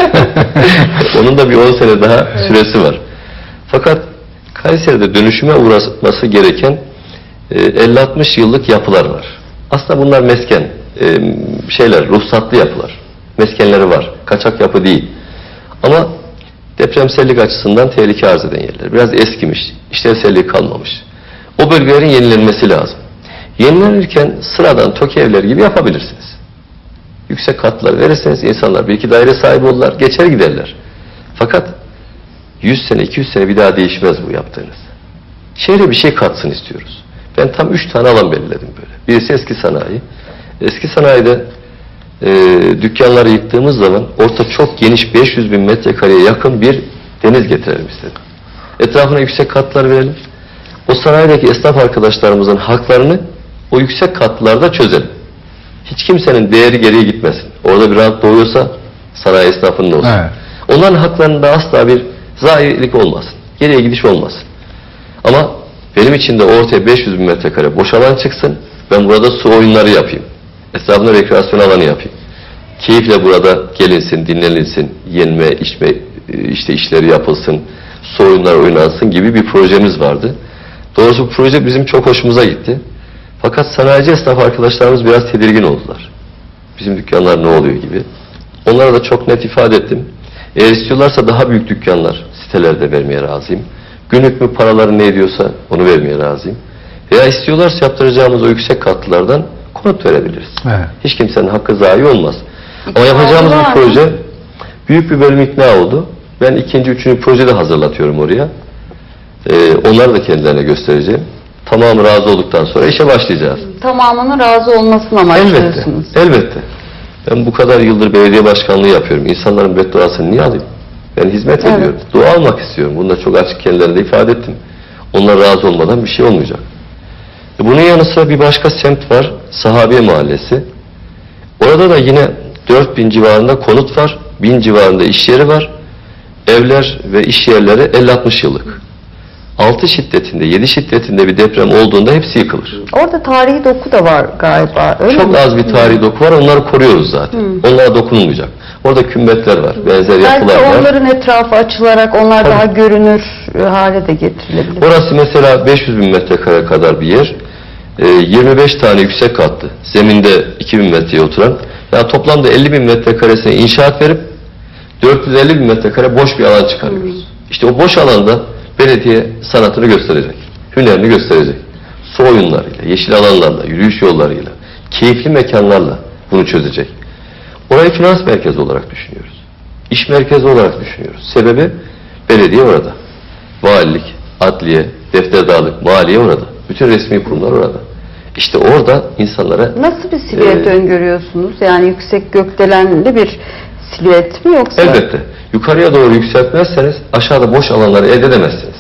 Onun da bir on sene daha süresi var. Fakat Kayseri'de dönüşüme uğraması gereken e, elli altmış yıllık yapılar var. Aslında bunlar mesken e, şeyler, ruhsatlı yapılar. Meskenleri var. Kaçak yapı değil. Ama depremsellik açısından tehlike arz eden yerler. Biraz eskimiş, işlevselliği kalmamış. O bölgelerin yenilenmesi lazım. Yenilenirken sıradan TOKİ evleri gibi yapabilirsiniz. Yüksek katlar verirseniz insanlar bir iki daire sahibi olurlar, geçer giderler. Fakat yüz sene, iki yüz sene bir daha değişmez bu yaptığınız. Şehre bir şey katsın istiyoruz. Ben tam üç tane alan belirledim böyle. Birisi eski sanayi. Eski sanayide e, dükkanları yıktığımız zaman orta çok geniş beş yüz bin metrekareye yakın bir deniz getirelim istedim. Etrafına yüksek katlar verelim. O sanayideki esnaf arkadaşlarımızın haklarını o yüksek katlarda çözelim. Hiç kimsenin değeri geriye gitmesin. Orada bir rant doğuyorsa sanayi esnafının olsun. Evet. Onların haklarında asla bir zayilik olmasın. Geriye gidiş olmasın. Ama benim için de ortaya beş yüz bin metrekare boş alan çıksın. Ben burada su oyunları yapayım. Etrafında rekreasyon alanı yapayım. Keyifle burada gelinsin, dinlenilsin, yenme, içme işte işleri yapılsın, su oyunları oynansın gibi bir projemiz vardı. Doğrusu bu proje bizim çok hoşumuza gitti. Fakat sanayici esnaf arkadaşlarımız biraz tedirgin oldular. Bizim dükkanlar ne oluyor gibi. Onlara da çok net ifade ettim. Eğer istiyorlarsa daha büyük dükkanlar sitelerde vermeye razıyım. Günlük mü paraları ne ediyorsa onu vermeye razıyım. Veya istiyorlarsa yaptıracağımız o yüksek katlılardan konut verebiliriz. Evet. Hiç kimsenin hakkı zayi olmaz. İkna Ama yapacağımız oldu bu var proje mı? büyük bir bölüm ikna oldu. Ben ikinci, üçüncü projede hazırlatıyorum oraya. Ee, onları da kendilerine göstereceğim. Tamamı razı olduktan sonra işe başlayacağız. Tamamının razı olmasını Elbette, amaçlıyorsunuz. elbette. Ben bu kadar yıldır belediye başkanlığı yapıyorum. İnsanların bedduasını niye alayım? Ben hizmet Evet. ediyorum. Dua almak istiyorum. Bunu da çok açık kendilerine ifade ettim. Onlar razı olmadan bir şey olmayacak. Bunun yanı sıra bir başka semt var. Sahabiye Mahallesi. Orada da yine dört bin civarında konut var. bin civarında iş yeri var. Evler ve iş yerleri elli altmış yıllık. altı şiddetinde, yedi şiddetinde bir deprem olduğunda hepsi yıkılır. Orada tarihi doku da var galiba. Öyle Çok mi? az bir tarihi doku var. Onları koruyoruz zaten. Onlara dokunulmayacak. Orada kümbetler var. Benzer Belki yapılar var. onların etrafı açılarak onlar Tabii. daha görünür hale de getirilebilir. Orası mesela beş yüz bin metrekare kadar bir yer. Ee, yirmi beş tane yüksek katlı. Zeminde iki bin metreye oturan. Yani toplamda elli bin metrekaresine inşaat verip dört yüz elli bin metrekare boş bir alan çıkarıyoruz. İşte o boş alanda belediye sanatını gösterecek. Hünerini gösterecek. Su oyunlarıyla, yeşil alanlarla, yürüyüş yollarıyla, keyifli mekanlarla bunu çözecek. Orayı finans merkezi olarak düşünüyoruz. İş merkezi olarak düşünüyoruz. Sebebi belediye orada. Valilik, adliye, defterdarlık, maliye orada. Bütün resmi kurumlar orada. İşte orada insanlara... Nasıl bir silüet Ee, öngörüyorsunuz? Yani yüksek gökdelenli bir silüet mi yoksa? Elbette. Yukarıya doğru yükseltmezseniz aşağıda boş alanları elde edemezsiniz.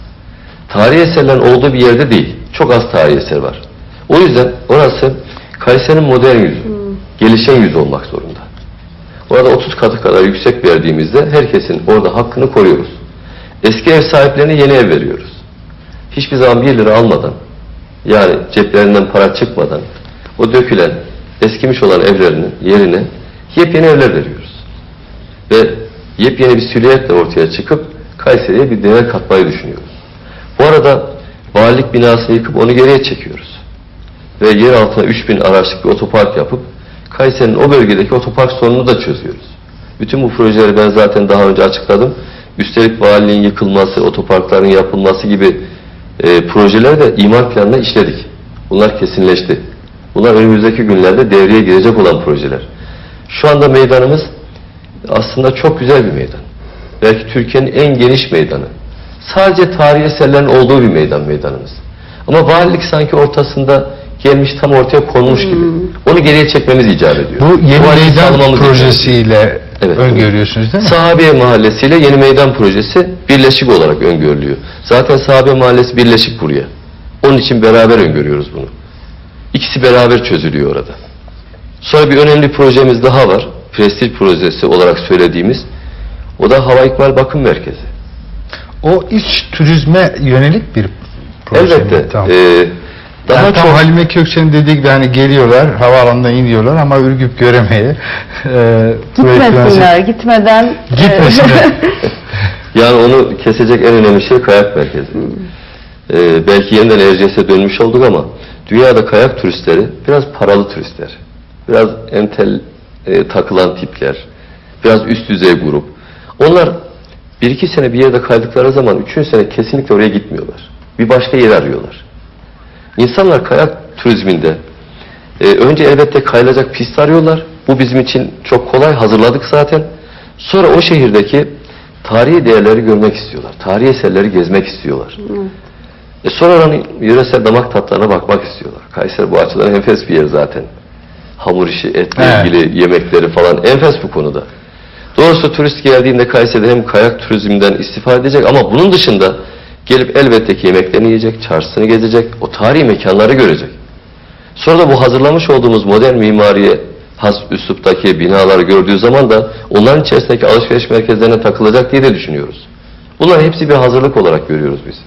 Tarihi eserlerin olduğu bir yerde değil. Çok az tarihi eser var. O yüzden orası Kayseri'nin modern yüzü. Gelişen yüzü olmak zorunda. Orada otuz katı kadar yüksek verdiğimizde herkesin orada hakkını koruyoruz. Eski ev sahiplerine yeni ev veriyoruz. Hiçbir zaman bir lira almadan, yani ceplerinden para çıkmadan o dökülen, eskimiş olan evlerinin yerine yepyeni evler veriyoruz. Ve yepyeni bir silüetle ortaya çıkıp Kayseri'ye bir değer katmayı düşünüyoruz. Bu arada valilik binasını yıkıp onu geriye çekiyoruz. Ve yer altına üç bin araçlık bir otopark yapıp Kayseri'nin o bölgedeki otopark sorununu da çözüyoruz. Bütün bu projeleri ben zaten daha önce açıkladım. Üstelik valiliğin yıkılması, otoparkların yapılması gibi e, projeleri de imar planına işledik. Bunlar kesinleşti. Bunlar önümüzdeki günlerde devreye girecek olan projeler. Şu anda meydanımız aslında çok güzel bir meydan. Belki Türkiye'nin en geniş meydanı. Sadece tarihi eserlerin olduğu bir meydan meydanımız. Ama valilik sanki ortasında gelmiş, tam ortaya konmuş gibi. Onu geriye çekmemiz icap ediyor. Bu yeni valilik meydan sağlamamız projesiyle Evet. öngörüyorsunuz değil mi? Sahabiye Mahallesi ile Yeni Meydan Projesi birleşik olarak öngörülüyor. Zaten Sahabiye Mahallesi birleşik buraya. Onun için beraber öngörüyoruz bunu. İkisi beraber çözülüyor orada. Sonra bir önemli projemiz daha var. Prestij projesi olarak söylediğimiz. O da Hava İkmal Bakım Merkezi. O iç turizme yönelik bir proje. Elbette. mi? Tamam. Ee, daha Yani tam çok Halime Kökçe'nin dediği gibi hani geliyorlar, havaalanından iniyorlar ama Ürgüp göremeye. E, Gitmesinler, gitmeden... Gitmesinler. yani onu kesecek en önemli şey kayak merkezi. Ee, belki yeniden Erciyes'e dönmüş olduk ama dünyada kayak turistleri biraz paralı turistler. Biraz entel e, takılan tipler. Biraz üst düzey grup. Onlar bir iki sene bir yerde kaydıkları zaman üçüncü sene kesinlikle oraya gitmiyorlar. Bir başka yer arıyorlar. İnsanlar kayak turizminde e, önce elbette kayılacak pist arıyorlar. Bu bizim için çok kolay, hazırladık zaten. Sonra o şehirdeki tarihi değerleri görmek istiyorlar. Tarihi eserleri gezmek istiyorlar. E sonra oranın yöresel damak tatlarına bakmak istiyorlar. Kayseri bu açıdan enfes bir yer zaten. Hamur işi, etle Evet. ilgili yemekleri falan enfes bu konuda. Doğrusu turist geldiğinde Kayseri'de hem kayak turizminden istifade edecek ama bunun dışında gelip elbette ki yemeklerini yiyecek, çarşısını gezecek, o tarihi mekanları görecek. Sonra da bu hazırlamış olduğumuz modern mimariye has üsluptaki binaları gördüğü zaman da onların içerisindeki alışveriş merkezlerine takılacak diye de düşünüyoruz. Bunlar hepsi bir hazırlık olarak görüyoruz biz.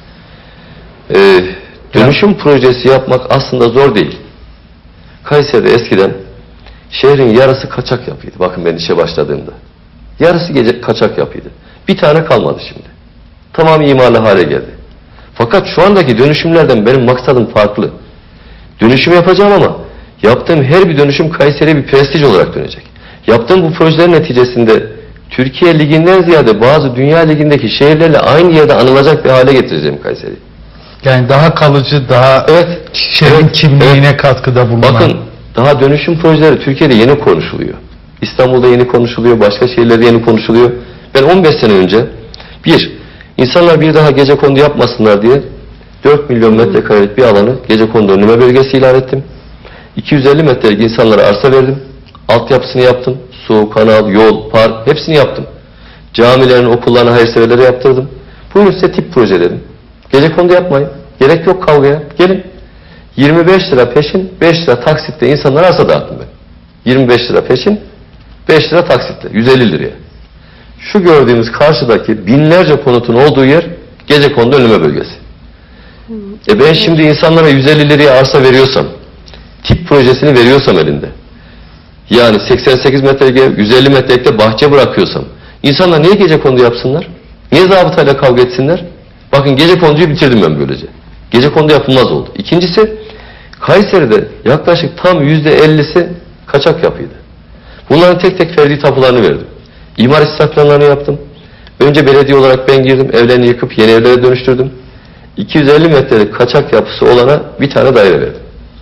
Ee, dönüşüm projesi yapmak aslında zor değil. Kayseri'de eskiden şehrin yarısı kaçak yapıydı. Bakın ben işe başladığımda. Yarısı gece kaçak yapıydı. Bir tane kalmadı şimdi. Tamam imarlı hale geldi. Fakat şu andaki dönüşümlerden benim maksadım farklı. Dönüşüm yapacağım ama yaptığım her bir dönüşüm Kayseri'ye bir prestij olarak dönecek. Yaptığım bu projelerin neticesinde Türkiye Ligi'nden ziyade bazı Dünya Ligi'ndeki şehirlerle aynı yerde anılacak bir hale getireceğim Kayseri'yi. Yani daha kalıcı, daha Evet. şehrin Evet, kimliğine evet. katkıda bulunan. Bakın daha dönüşüm projeleri Türkiye'de yeni konuşuluyor. İstanbul'da yeni konuşuluyor, başka şehirlerde yeni konuşuluyor. Ben on beş sene önce bir, insanlar bir daha gecekondu yapmasınlar diye dört milyon metrekarelik bir alanı gecekondu önleme bölgesi ilan ettim. iki yüz elli metrelik insanlara arsa verdim. Altyapısını yaptım. Su, kanal, yol, park hepsini yaptım. Camilerin, okullarına hayırseverlere yaptırdım. Buyurun size tip proje dedim. Gecekondu yapmayın. Gerek yok kavgaya. Gelin. yirmi beş lira peşin, beş lira taksitle insanlara arsa dağıttım ben. yirmi beş lira peşin, beş lira taksitle. yüz elli liraya. Şu gördüğümüz karşıdaki binlerce konutun olduğu yer gecekondu önleme bölgesi. E ben şimdi insanlara yüz elli liraya arsa veriyorsam, tip projesini veriyorsam elinde, yani seksen sekiz metrelik yüz elli metrelikte bahçe bırakıyorsam, insanlar niye gecekondu yapsınlar? Niye zabıtayla kavga etsinler? Bakın gecekonduyu bitirdim ben böylece. Gecekondu yapılmaz oldu. İkincisi, Kayseri'de yaklaşık tam yüzde ellisi kaçak yapıydı. Bunların tek tek ferdi tapularını verdim. İmar istisna planlarını yaptım. Önce belediye olarak ben girdim, evlerini yıkıp yeni evlere dönüştürdüm. iki yüz elli metrelik kaçak yapısı olana bir tane daire verdim.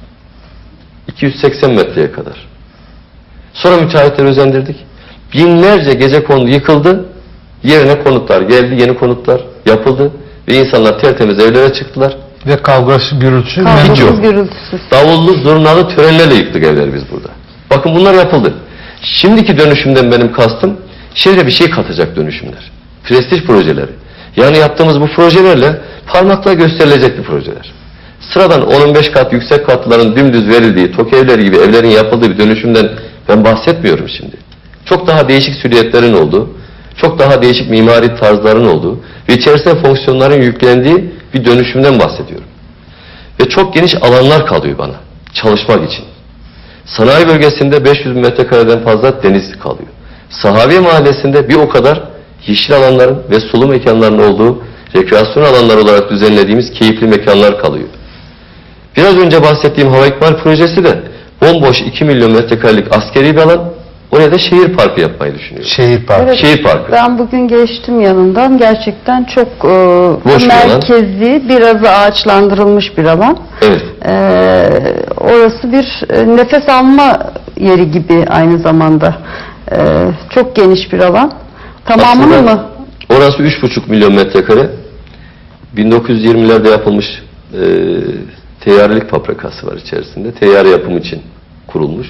iki yüz seksen metreye kadar. Sonra müteahhitleri özendirdik. Binlerce gecekondu yıkıldı, yerine konutlar geldi, yeni konutlar yapıldı ve insanlar tertemiz evlere çıktılar. Ve kavga gürültüsü Kavgasız, yok. gürültüsüz. Davullu, zurnalı törenlerle yıktık evleri biz burada. Bakın bunlar yapıldı. Şimdiki dönüşümden benim kastım, şehre bir şey katacak dönüşümler. Prestij projeleri. Yani yaptığımız bu projelerle parmakla gösterilecek bir projeler. Sıradan on on beş kat yüksek katların dümdüz verildiği, TOKİ evleri gibi evlerin yapıldığı bir dönüşümden ben bahsetmiyorum şimdi. Çok daha değişik silüetlerin olduğu, çok daha değişik mimari tarzların olduğu ve içerisine fonksiyonların yüklendiği bir dönüşümden bahsediyorum. Ve çok geniş alanlar kalıyor bana çalışmak için. Sanayi bölgesinde beş yüz bin metrekareden fazla deniz kalıyor. Sahaviye Mahallesi'nde bir o kadar yeşil alanların ve sulu mekanların olduğu rekreasyon alanları olarak düzenlediğimiz keyifli mekanlar kalıyor. Biraz önce bahsettiğim hava ikmal projesi de bomboş iki milyon metrekarelik askeri bir alan, oraya da şehir parkı yapmayı düşünüyoruz. Şehir parkı. Evet, Şehir parkı. Ben bugün geçtim yanından. Gerçekten çok e, Boş bir alan. merkezi, biraz ağaçlandırılmış bir alan. Evet. E, orası bir e, nefes alma yeri gibi aynı zamanda. E, çok geniş bir alan. Tamamını Aslında mı? Orası üç buçuk milyon metrekare. bin dokuz yüz yirmilerde yapılmış e, teyyarelik fabrikası var içerisinde. Teyyare yapımı için kurulmuş.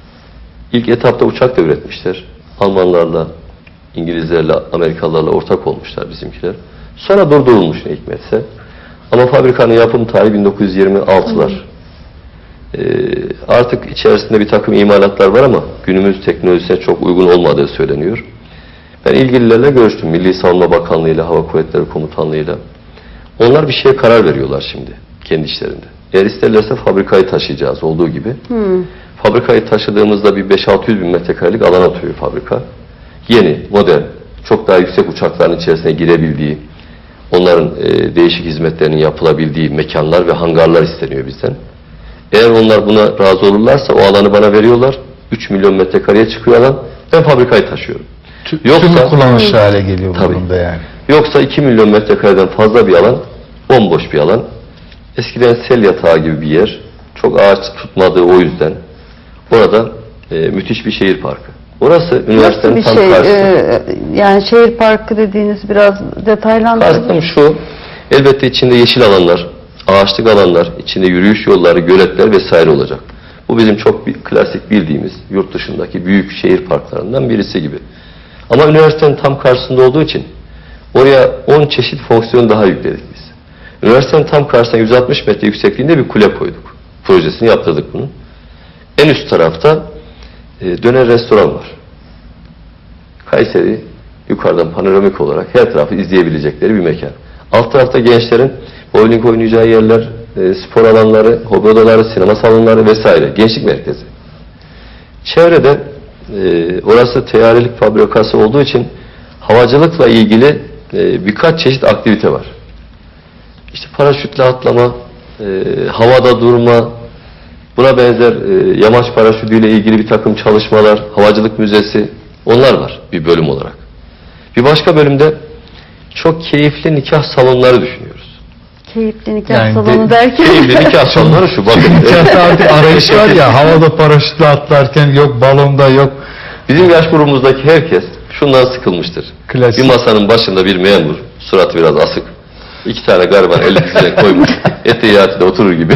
İlk etapta uçak da üretmişler. Almanlarla, İngilizlerle, Amerikalılarla ortak olmuşlar bizimkiler. Sonra durdurulmuş ne hikmetse. Ama fabrikanın yapım tarihi bin dokuz yüz yirmi altılar. Ee, artık içerisinde bir takım imalatlar var ama günümüz teknolojisine çok uygun olmadığı söyleniyor. Ben ilgililerle görüştüm. Milli Savunma Bakanlığı'yla, Hava Kuvvetleri Komutanlığı'yla. Onlar bir şeye karar veriyorlar şimdi kendi işlerinde. Eğer isterlerse fabrikayı taşıyacağız olduğu gibi. Hmm. Fabrikayı taşıdığımızda bir beş altı yüz bin metrekarelik alan oturuyor fabrika. Yeni, modern, çok daha yüksek uçakların içerisine girebildiği, onların e, değişik hizmetlerinin yapılabildiği mekanlar ve hangarlar isteniyor bizden. Eğer onlar buna razı olurlarsa o alanı bana veriyorlar. üç milyon metrekareye çıkıyor alan. Ben fabrikayı taşıyorum. Yoksa, tüm kullanışlı hale geliyor bu tabii, durumda yani. Yoksa iki milyon metrekareden fazla bir alan, bomboş bir alan. Eskiden sel yatağı gibi bir yer. Çok ağaç tutmadığı o yüzden. Orada e, müthiş bir şehir parkı. Orası üniversitenin Nasıl bir tam şey? karşısı. E, yani şehir parkı dediğiniz biraz detaylandırılır. Kastım şu, elbette içinde yeşil alanlar, ağaçlık alanlar, içinde yürüyüş yolları, göletler vesaire olacak. Bu bizim çok bir, klasik bildiğimiz yurt dışındaki büyük şehir parklarından birisi gibi. Ama üniversitenin tam karşısında olduğu için oraya on çeşit fonksiyon daha yükledik biz. Üniversitenin tam karşısına yüz altmış metre yüksekliğinde bir kule koyduk. Projesini yaptırdık bunun. En üst tarafta e, döner restoran var. Kayseri yukarıdan panoramik olarak her tarafı izleyebilecekleri bir mekan. Alt tarafta gençlerin bowling oynayacağı yerler, e, spor alanları, hobi odaları, sinema salonları vesaire. Gençlik merkezi. Çevrede e, orası teyyarelik fabrikası olduğu için havacılıkla ilgili e, birkaç çeşit aktivite var. İşte paraşütle atlama, e, havada durma, buna benzer e, yamaç paraşütüyle ilgili bir takım çalışmalar, havacılık müzesi, onlar var bir bölüm olarak. Bir başka bölümde çok keyifli nikah salonları düşünüyoruz. Keyifli nikah Yani salonu de- derken. Keyifli nikah salonları şu, bakın. Nikahta artık arayış var ya, havada paraşütle atlarken yok balonda yok. Bizim yaş grubumuzdaki herkes şundan sıkılmıştır. Klasik. Bir masanın başında bir memur, suratı biraz asık. İki tane gariban el üstüne koymuş. Etteyyatı oturur gibi.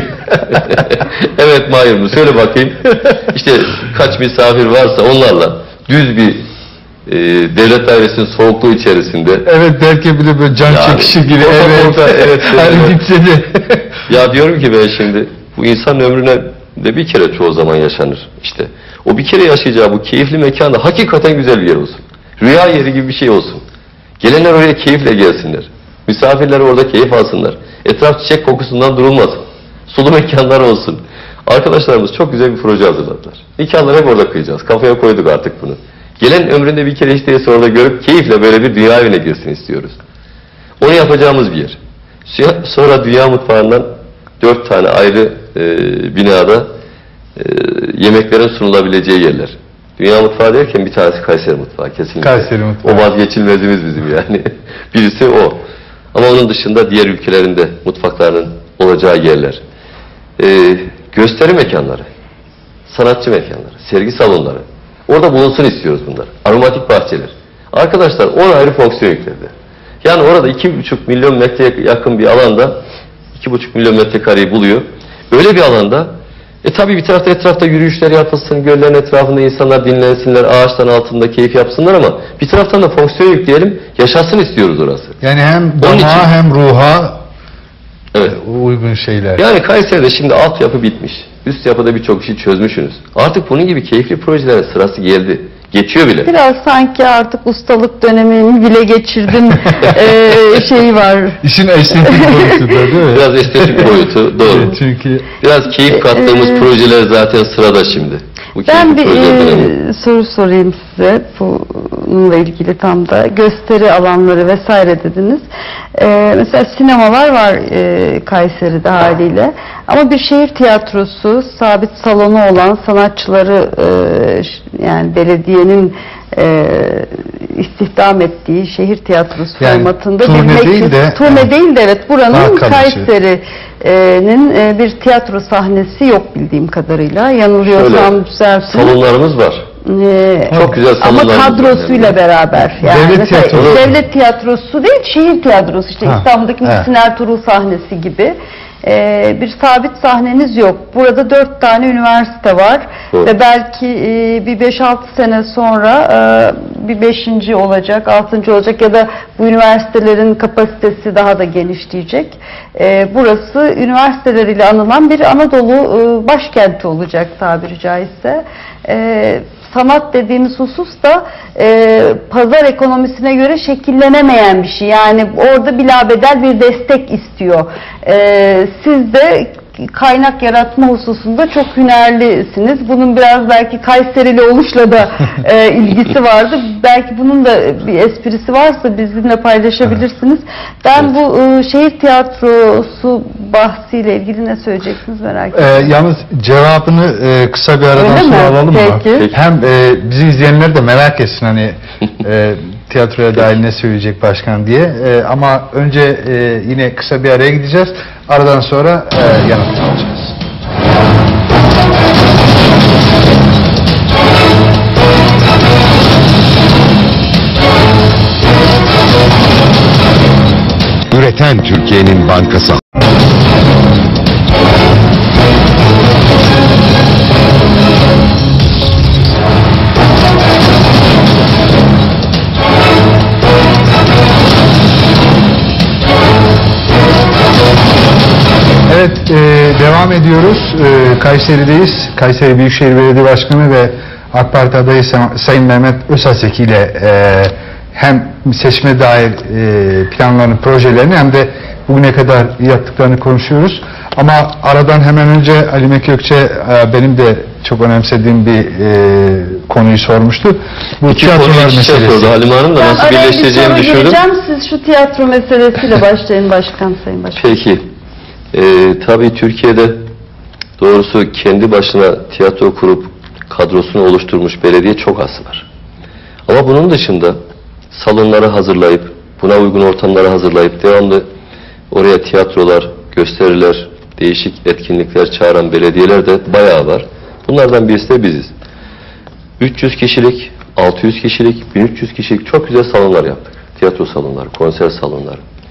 Evet Mahir Nur, söyle bakayım. İşte kaç misafir varsa onlarla düz bir e, devlet dairesinin soğukluğu içerisinde. Evet, belki bile böyle can Yani, çekişir gibi. orta Evet. orta, evet, Her evet. gitse de. Ya diyorum ki ben şimdi bu insan ömrüne de bir kere çoğu zaman yaşanır. İşte o bir kere yaşayacağı bu keyifli mekanda hakikaten güzel bir yer olsun. Rüya yeri gibi bir şey olsun. Gelenler oraya keyifle gelsinler. Misafirler orada keyif alsınlar. Etraf çiçek kokusundan durulmasın. Sulu mekanlar olsun. Arkadaşlarımız çok güzel bir proje hazırladılar. Nikahları hep orada kıyacağız. Kafaya koyduk artık bunu. Gelen ömründe bir kere hiç değilse orada görüp keyifle böyle bir dünya evine girsin istiyoruz. Onu yapacağımız bir yer. Sonra dünya mutfağından dört tane ayrı e, binada e, yemeklerin sunulabileceği yerler. Dünya mutfağı derken bir tanesi Kayseri mutfağı kesinlikle. Kayseri mutfağı. O vazgeçilmezimiz bizim yani. Birisi o. Ama onun dışında diğer ülkelerinde mutfaklarının olacağı yerler. E, gösteri mekanları, sanatçı mekanları, sergi salonları. Orada bulunsun istiyoruz bunlar. Aromatik bahçeler. Arkadaşlar on ayrı fonksiyon yükledi. Yani orada iki buçuk milyon metreye yakın bir alanda iki buçuk milyon metrekareyi buluyor. Öyle bir alanda e tabi bir tarafta etrafta yürüyüşler yapılsın, göllerin etrafında insanlar dinlensinler, ağaçların altında keyif yapsınlar ama bir taraftan da fonksiyon yükleyelim, yaşasın istiyoruz orası. Yani hem Onun damağa için- hem ruha Evet. uygun şeyler. Yani Kayseri'de şimdi altyapı bitmiş. Üst yapıda birçok işi çözmüşsünüz. Artık bunun gibi keyifli projelerin sırası geldi. Geçiyor bile. Biraz sanki artık ustalık dönemini bile geçirdim eee şeyi var. İşin estetik boyutu da değil mi? Biraz estetik boyutu doğru. Evet, çünkü Biraz keyif kattığımız Ee, projeler zaten sırada şimdi. Bu Ben keyifli bir projeler dönemi. eee, soru sorayım size bununla ilgili tam da gösteri alanları vesaire dediniz. Eee, mesela sinemalar var eee, Kayseri'de haliyle ama bir şehir tiyatrosu sabit salonu olan sanatçıları eee, ş- yani belediyenin eee, istihdam ettiği şehir tiyatrosu Yani formatında turne bir değil mekan- de- turne değil de evet buranın Daha kalıcı. Kayseri'nin e, bir tiyatro sahnesi yok bildiğim kadarıyla. Yanılıyorsam Şöyle, düzeltin. Salonlarımız var. Ee, Çok güzel ama salonlarımız var kadrosuyla yani. beraber. Yani Devlet mesela tiyatrosu. devlet tiyatrosu değil, şehir tiyatrosu işte Ha, İstanbul'daki evet. Muhsin Ertuğrul sahnesi gibi. Ee, bir sabit sahneniz yok. Burada dört tane üniversite var Evet. ve belki e, bir beş altı sene sonra e, bir beşinci olacak, altıncı olacak ya da bu üniversitelerin kapasitesi daha da genişleyecek. E, burası üniversiteleriyle anılan bir Anadolu e, başkenti olacak tabiri caizse. E, sanat dediğimiz husus da e, pazar ekonomisine göre şekillenemeyen bir şey. Yani orada bilabedel bir destek istiyor. E, siz de kaynak yaratma hususunda çok hünerlisiniz. Bunun biraz belki Kayserili oluşla da e, ilgisi vardı. Belki bunun da bir esprisi varsa bizimle paylaşabilirsiniz. Ben bu e, şehir tiyatrosu bahsiyle ilgili ne söyleyeceksiniz merak e, ediyorum. yalnız cevabını e, kısa bir aradan Öyle mi? sonra alalım mı? Peki. Peki. Hem e, bizi izleyenler de merak etsin hani e, tiyatroya dair ne söyleyecek başkan diye. E, ama önce e, yine kısa bir araya gideceğiz. Aradan sonra e, yanıt alacağız. Üreten Türkiye'nin bankası. Evet, e, devam ediyoruz. E, Kayseri'deyiz. Kayseri Büyükşehir Belediye Başkanı ve AK Parti adayı Sa- Sayın Mehmet Özaseki ile e, hem seçime dair e, planlarını, projelerini hem de bugüne kadar yaptıklarını konuşuyoruz. Ama aradan hemen önce Halime Kökçe e, benim de çok önemsediğim bir e, konuyu sormuştu. Bu İki konuyu tiyatrolar iç içe sordu meselesi. Halime Hanım da Ben nasıl araya bir birleştireceğimi soru düşündüm. gireceğim. Siz şu tiyatro meselesiyle başlayın başkan, sayın başkan. Peki. Ee, tabii Türkiye'de doğrusu kendi başına tiyatro kurup kadrosunu oluşturmuş belediye çok az var. Ama bunun dışında salonları hazırlayıp, buna uygun ortamları hazırlayıp devamlı oraya tiyatrolar, gösteriler, değişik etkinlikler çağıran belediyeler de bayağı var. Bunlardan birisi de biziz. üç yüz kişilik, altı yüz kişilik, bin üç yüz kişilik çok güzel salonlar yaptık. Tiyatro salonları, konser salonları.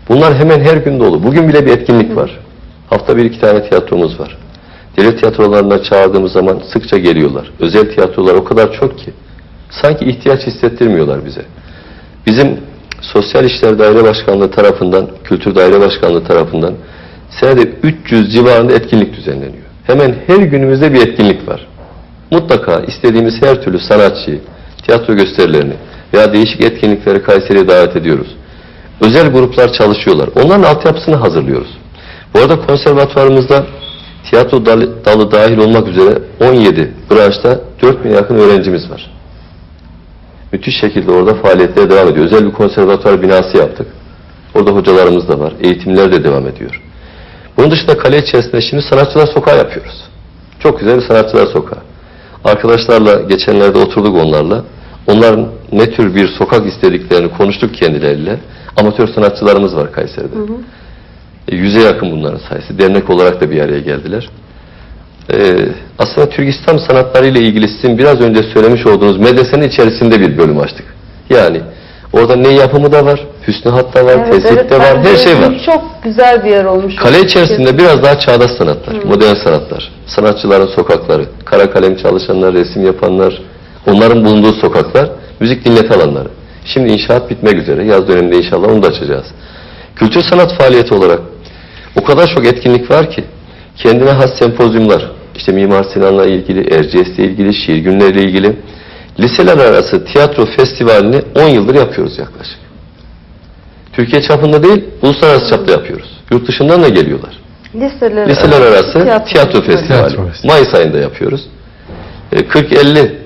Bunlar hemen her gün dolu. Bugün bile bir etkinlik var. Hafta bir iki tane tiyatromuz var. Devlet tiyatrolarından çağırdığımız zaman sıkça geliyorlar. Özel tiyatrolar o kadar çok ki sanki ihtiyaç hissettirmiyorlar bize. Bizim Sosyal İşler Daire Başkanlığı tarafından, Kültür Daire Başkanlığı tarafından senede üç yüz civarında etkinlik düzenleniyor. Hemen her günümüzde bir etkinlik var. Mutlaka istediğimiz her türlü sanatçıyı, tiyatro gösterilerini veya değişik etkinlikleri Kayseri'ye davet ediyoruz. Özel gruplar çalışıyorlar. Onların altyapısını hazırlıyoruz. Bu arada konservatuvarımızda tiyatro dalı, dalı dahil olmak üzere on yedi branşta dört bine yakın öğrencimiz var. Müthiş şekilde orada faaliyetlere devam ediyor. Özel bir konservatuvar binası yaptık. Orada hocalarımız da var. Eğitimler de devam ediyor. Bunun dışında kale içerisinde şimdi sanatçılar sokağı yapıyoruz. Çok güzel bir sanatçılar sokağı. Arkadaşlarla geçenlerde oturduk onlarla. Onların ne tür bir sokak istediklerini konuştuk kendileriyle. Amatör sanatçılarımız var Kayseri'de. Hı hı. E, yüze yakın bunların sayısı. Dernek olarak da bir araya geldiler. E, aslında Türk İslam sanatları ile ilgili sizin biraz önce söylemiş olduğunuz medresenin içerisinde bir bölüm açtık. Yani orada ne yapımı da var, hüsnü hatta var, evet, tesip evet, de var, her şey var. Çok güzel bir yer olmuş. Kale içerisinde biraz daha çağdaş sanatlar, hmm. modern sanatlar, sanatçıların sokakları, kara kalem çalışanlar, resim yapanlar, onların bulunduğu sokaklar, müzik dinleti alanları. Şimdi inşaat bitmek üzere, yaz döneminde inşallah onu da açacağız. Kültür sanat faaliyeti olarak o kadar çok etkinlik var ki, kendine has sempozyumlar, işte Mimar Sinan'la ilgili, Erciyes'le ilgili, şiir günleriyle ilgili, liseler arası tiyatro festivalini on yıldır yapıyoruz yaklaşık. Türkiye çapında değil, uluslararası çapta yapıyoruz. Yurt dışından da geliyorlar. Liseler, Liseler arası tiyatro, tiyatro festivali. Tiyatro. Mayıs ayında yapıyoruz. kırk elli e,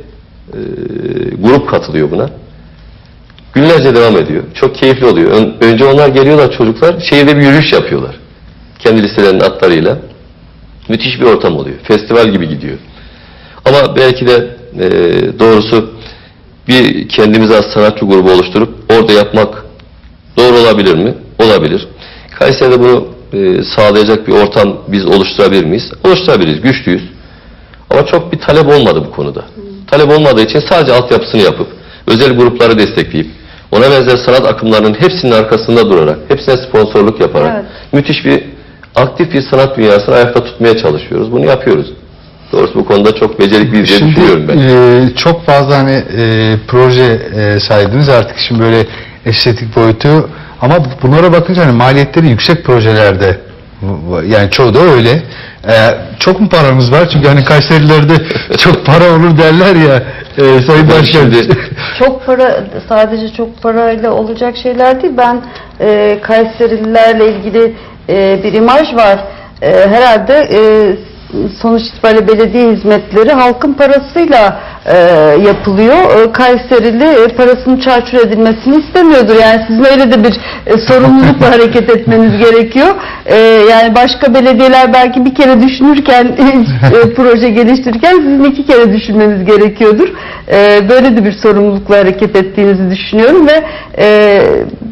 grup katılıyor buna. Günlerce devam ediyor. Çok keyifli oluyor. Ön, önce onlar geliyorlar çocuklar, şehirde bir yürüyüş yapıyorlar. Kendi liselerinin atlarıyla. Müthiş bir ortam oluyor. Festival gibi gidiyor. Ama belki de e, doğrusu bir kendimize az sanatçı grubu oluşturup orada yapmak doğru olabilir mi? Olabilir. Kayseri'de bunu e, sağlayacak bir ortam biz oluşturabilir miyiz? Oluşturabiliriz. Güçlüyüz. Ama çok bir talep olmadı bu konuda. Hmm. Talep olmadığı için sadece altyapısını yapıp özel grupları destekleyip ona benzer sanat akımlarının hepsinin arkasında durarak, hepsine sponsorluk yaparak evet. müthiş bir aktif bir sanat dünyasını ayakta tutmaya çalışıyoruz. Bunu yapıyoruz. Doğrusu bu konuda çok becerikliyiz diye şimdi, düşünüyorum ben. E, çok fazla hani e, proje e, saydınız artık şimdi böyle estetik boyutu ama bunlara bakınca hani maliyetleri yüksek projelerde yani çoğu da öyle. E, çok mu paramız var? Çünkü hani Kayserilerde çok para olur derler ya e, Sayın Başkan. Çok para sadece çok parayla olacak şeyler değil. Ben e, Kayserililerle ilgili e, bir imaj var. E, herhalde e, sonuç itibariyle belediye hizmetleri halkın parasıyla e, yapılıyor. E, Kayserili e, parasının çarçur edilmesini istemiyordur. Yani sizin öyle de bir e, sorumlulukla hareket etmeniz gerekiyor. E, yani başka belediyeler belki bir kere düşünürken e, proje geliştirirken sizin iki kere düşünmeniz gerekiyordur. E, böyle de bir sorumlulukla hareket ettiğinizi düşünüyorum ve e,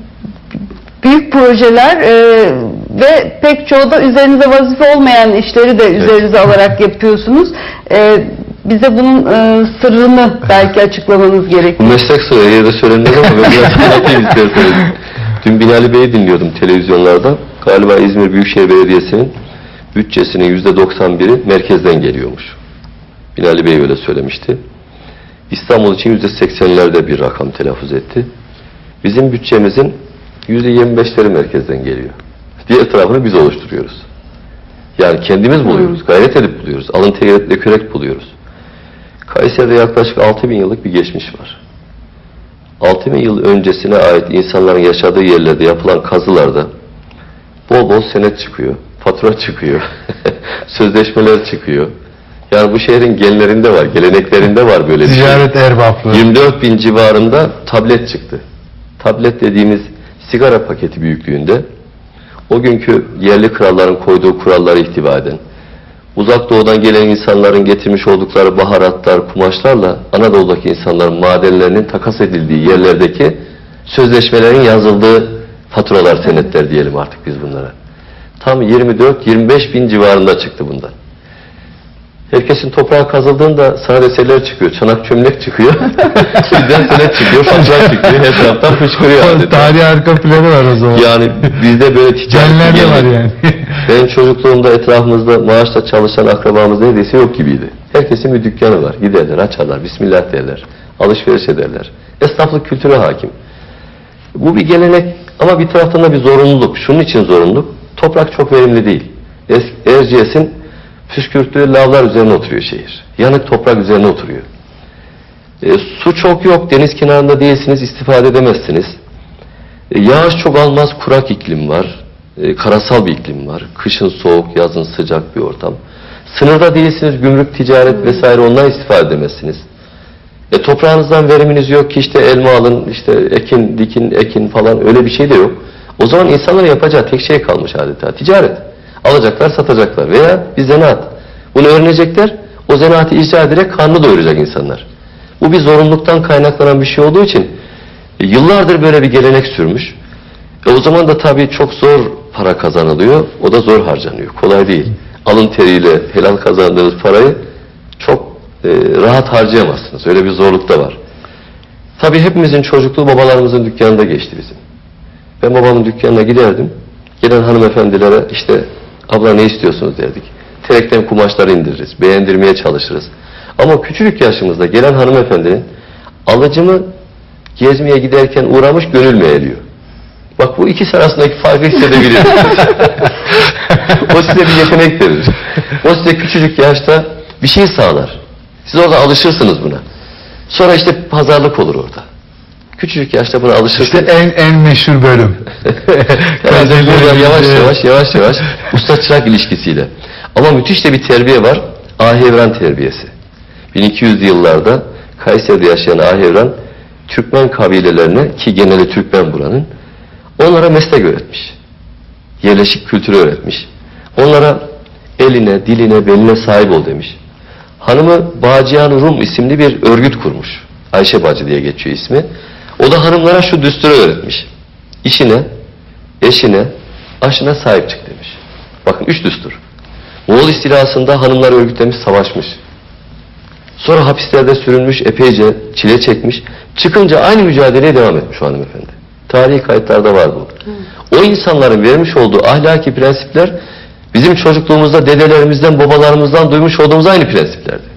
büyük projeler e, ve pek çoğu da üzerinize vazife olmayan işleri de evet. üzerinize alarak yapıyorsunuz. E, bize bunun e, sırrını belki açıklamanız gerekiyor. Bu meslek sırrı yerde söylenmez ama ben biraz anlatayım isterseniz. Dün Binali Bey'i dinliyordum televizyonlarda. Galiba İzmir Büyükşehir Belediyesi'nin bütçesinin yüzde doksan biri merkezden geliyormuş. Binali Bey öyle söylemişti. İstanbul için yüzde seksenlerde bir rakam telaffuz etti. Bizim bütçemizin yüzde yirmi beşleri merkezden geliyor. Diğer tarafını biz oluşturuyoruz. Yani kendimiz buluyoruz, gayret edip buluyoruz, alın teri dökerek buluyoruz. Kayseri'de yaklaşık altı bin yıllık bir geçmiş var. altı bin yıl öncesine ait insanların yaşadığı yerlerde yapılan kazılarda bol bol senet çıkıyor, fatura çıkıyor, sözleşmeler çıkıyor. Yani bu şehrin genlerinde var, geleneklerinde var böyle bir şey. Ticaret erbaplığı. yirmi dört bin civarında tablet çıktı. Tablet dediğimiz sigara paketi büyüklüğünde, o günkü yerli kralların koyduğu kurallara ihtiva eden, uzak doğudan gelen insanların getirmiş oldukları baharatlar, kumaşlarla Anadolu'daki insanların madenlerinin takas edildiği yerlerdeki sözleşmelerin yazıldığı faturalar, senetler diyelim artık biz bunlara. Tam yirmi dört yirmi beş bin civarında çıktı bundan. Ee, Herkesin toprağı kazıldığında sanat eserleri çıkıyor. Çanak çömlek çıkıyor. Bizden senet çıkıyor. Fotoğraf çıkıyor. Her taraftan fışkırıyor adeta. Tarihi arka planı var o zaman. Yani bizde böyle ticaret Genler de var yani. Benim çocukluğumda etrafımızda maaşla çalışan akrabamız neredeyse yok gibiydi. Herkesin bir dükkanı var. Giderler, açarlar, bismillah derler. Alışveriş ederler. Esnaflık kültürü hakim. Bu bir gelenek ama bir taraftan da bir zorunluluk. Şunun için zorunluluk. Toprak çok verimli değil. Es- Erciyes'in püskürttüğü lavlar üzerine oturuyor şehir. Yanık toprak üzerine oturuyor. E, su çok yok. Deniz kenarında değilsiniz. İstifade edemezsiniz. E, yağış çok almaz. Kurak iklim var. E, karasal bir iklim var. Kışın soğuk, yazın sıcak bir ortam. Sınırda değilsiniz. Gümrük, ticaret vesaire ondan istifade edemezsiniz. E, toprağınızdan veriminiz yok ki işte elma alın, işte ekin, dikin, ekin falan öyle bir şey de yok. O zaman insanların yapacağı tek şey kalmış adeta. Ticaret. Alacaklar, satacaklar veya bir zanaat. Bunu öğrenecekler, o zanaatı icra ederek karnını doyuracak insanlar. Bu bir zorunluluktan kaynaklanan bir şey olduğu için e, yıllardır böyle bir gelenek sürmüş. E, o zaman da tabii çok zor para kazanılıyor, o da zor harcanıyor. Kolay değil. Alın teriyle helal kazandığınız parayı çok e, rahat harcayamazsınız. Öyle bir zorluk da var. Tabii hepimizin çocukluğu babalarımızın dükkanında geçti bizim. Ben babamın dükkanına giderdim. Gelen hanımefendilere işte abla ne istiyorsunuz derdik. Terekten kumaşları indiririz. Beğendirmeye çalışırız. Ama küçücük yaşımızda gelen hanımefendinin alıcımı gezmeye giderken uğramış gönül meğeriyor. Bak bu ikisi arasındaki farkı hissedebilirsiniz. O size bir yetenek verir. O size küçücük yaşta bir şey sağlar. Siz orada alışırsınız buna. Sonra işte pazarlık olur orada. Küçücük yaşta buna alışırsınız. İşte en en meşhur bölüm. Yani buradan yavaş yavaş yavaş yavaş usta çırak ilişkisiyle. Ama müthiş de bir terbiye var. Ahevran terbiyesi. bin iki yüzlü yıllarda Kayseri'de yaşayan Ahevran Türkmen kabilelerine, ki geneli Türkmen buranın, onlara meslek öğretmiş. Yerleşik kültürü öğretmiş. Onlara eline, diline, beline sahip ol demiş. Hanımı Bağcıyan Rum isimli bir örgüt kurmuş. Ayşe Bacı diye geçiyor ismi. O da hanımlara şu düsturu öğretmiş. İşine, eşine, aşına sahip çık demiş. Bakın üç düstur. Moğol istilasında hanımlar örgütlemiş, savaşmış. Sonra hapislerde sürünmüş, epeyce çile çekmiş. Çıkınca aynı mücadeleye devam etmiş o hanımefendi. Tarihi kayıtlarda var bu. O insanların vermiş olduğu ahlaki prensipler bizim çocukluğumuzda dedelerimizden, babalarımızdan duymuş olduğumuz aynı prensiplerdi.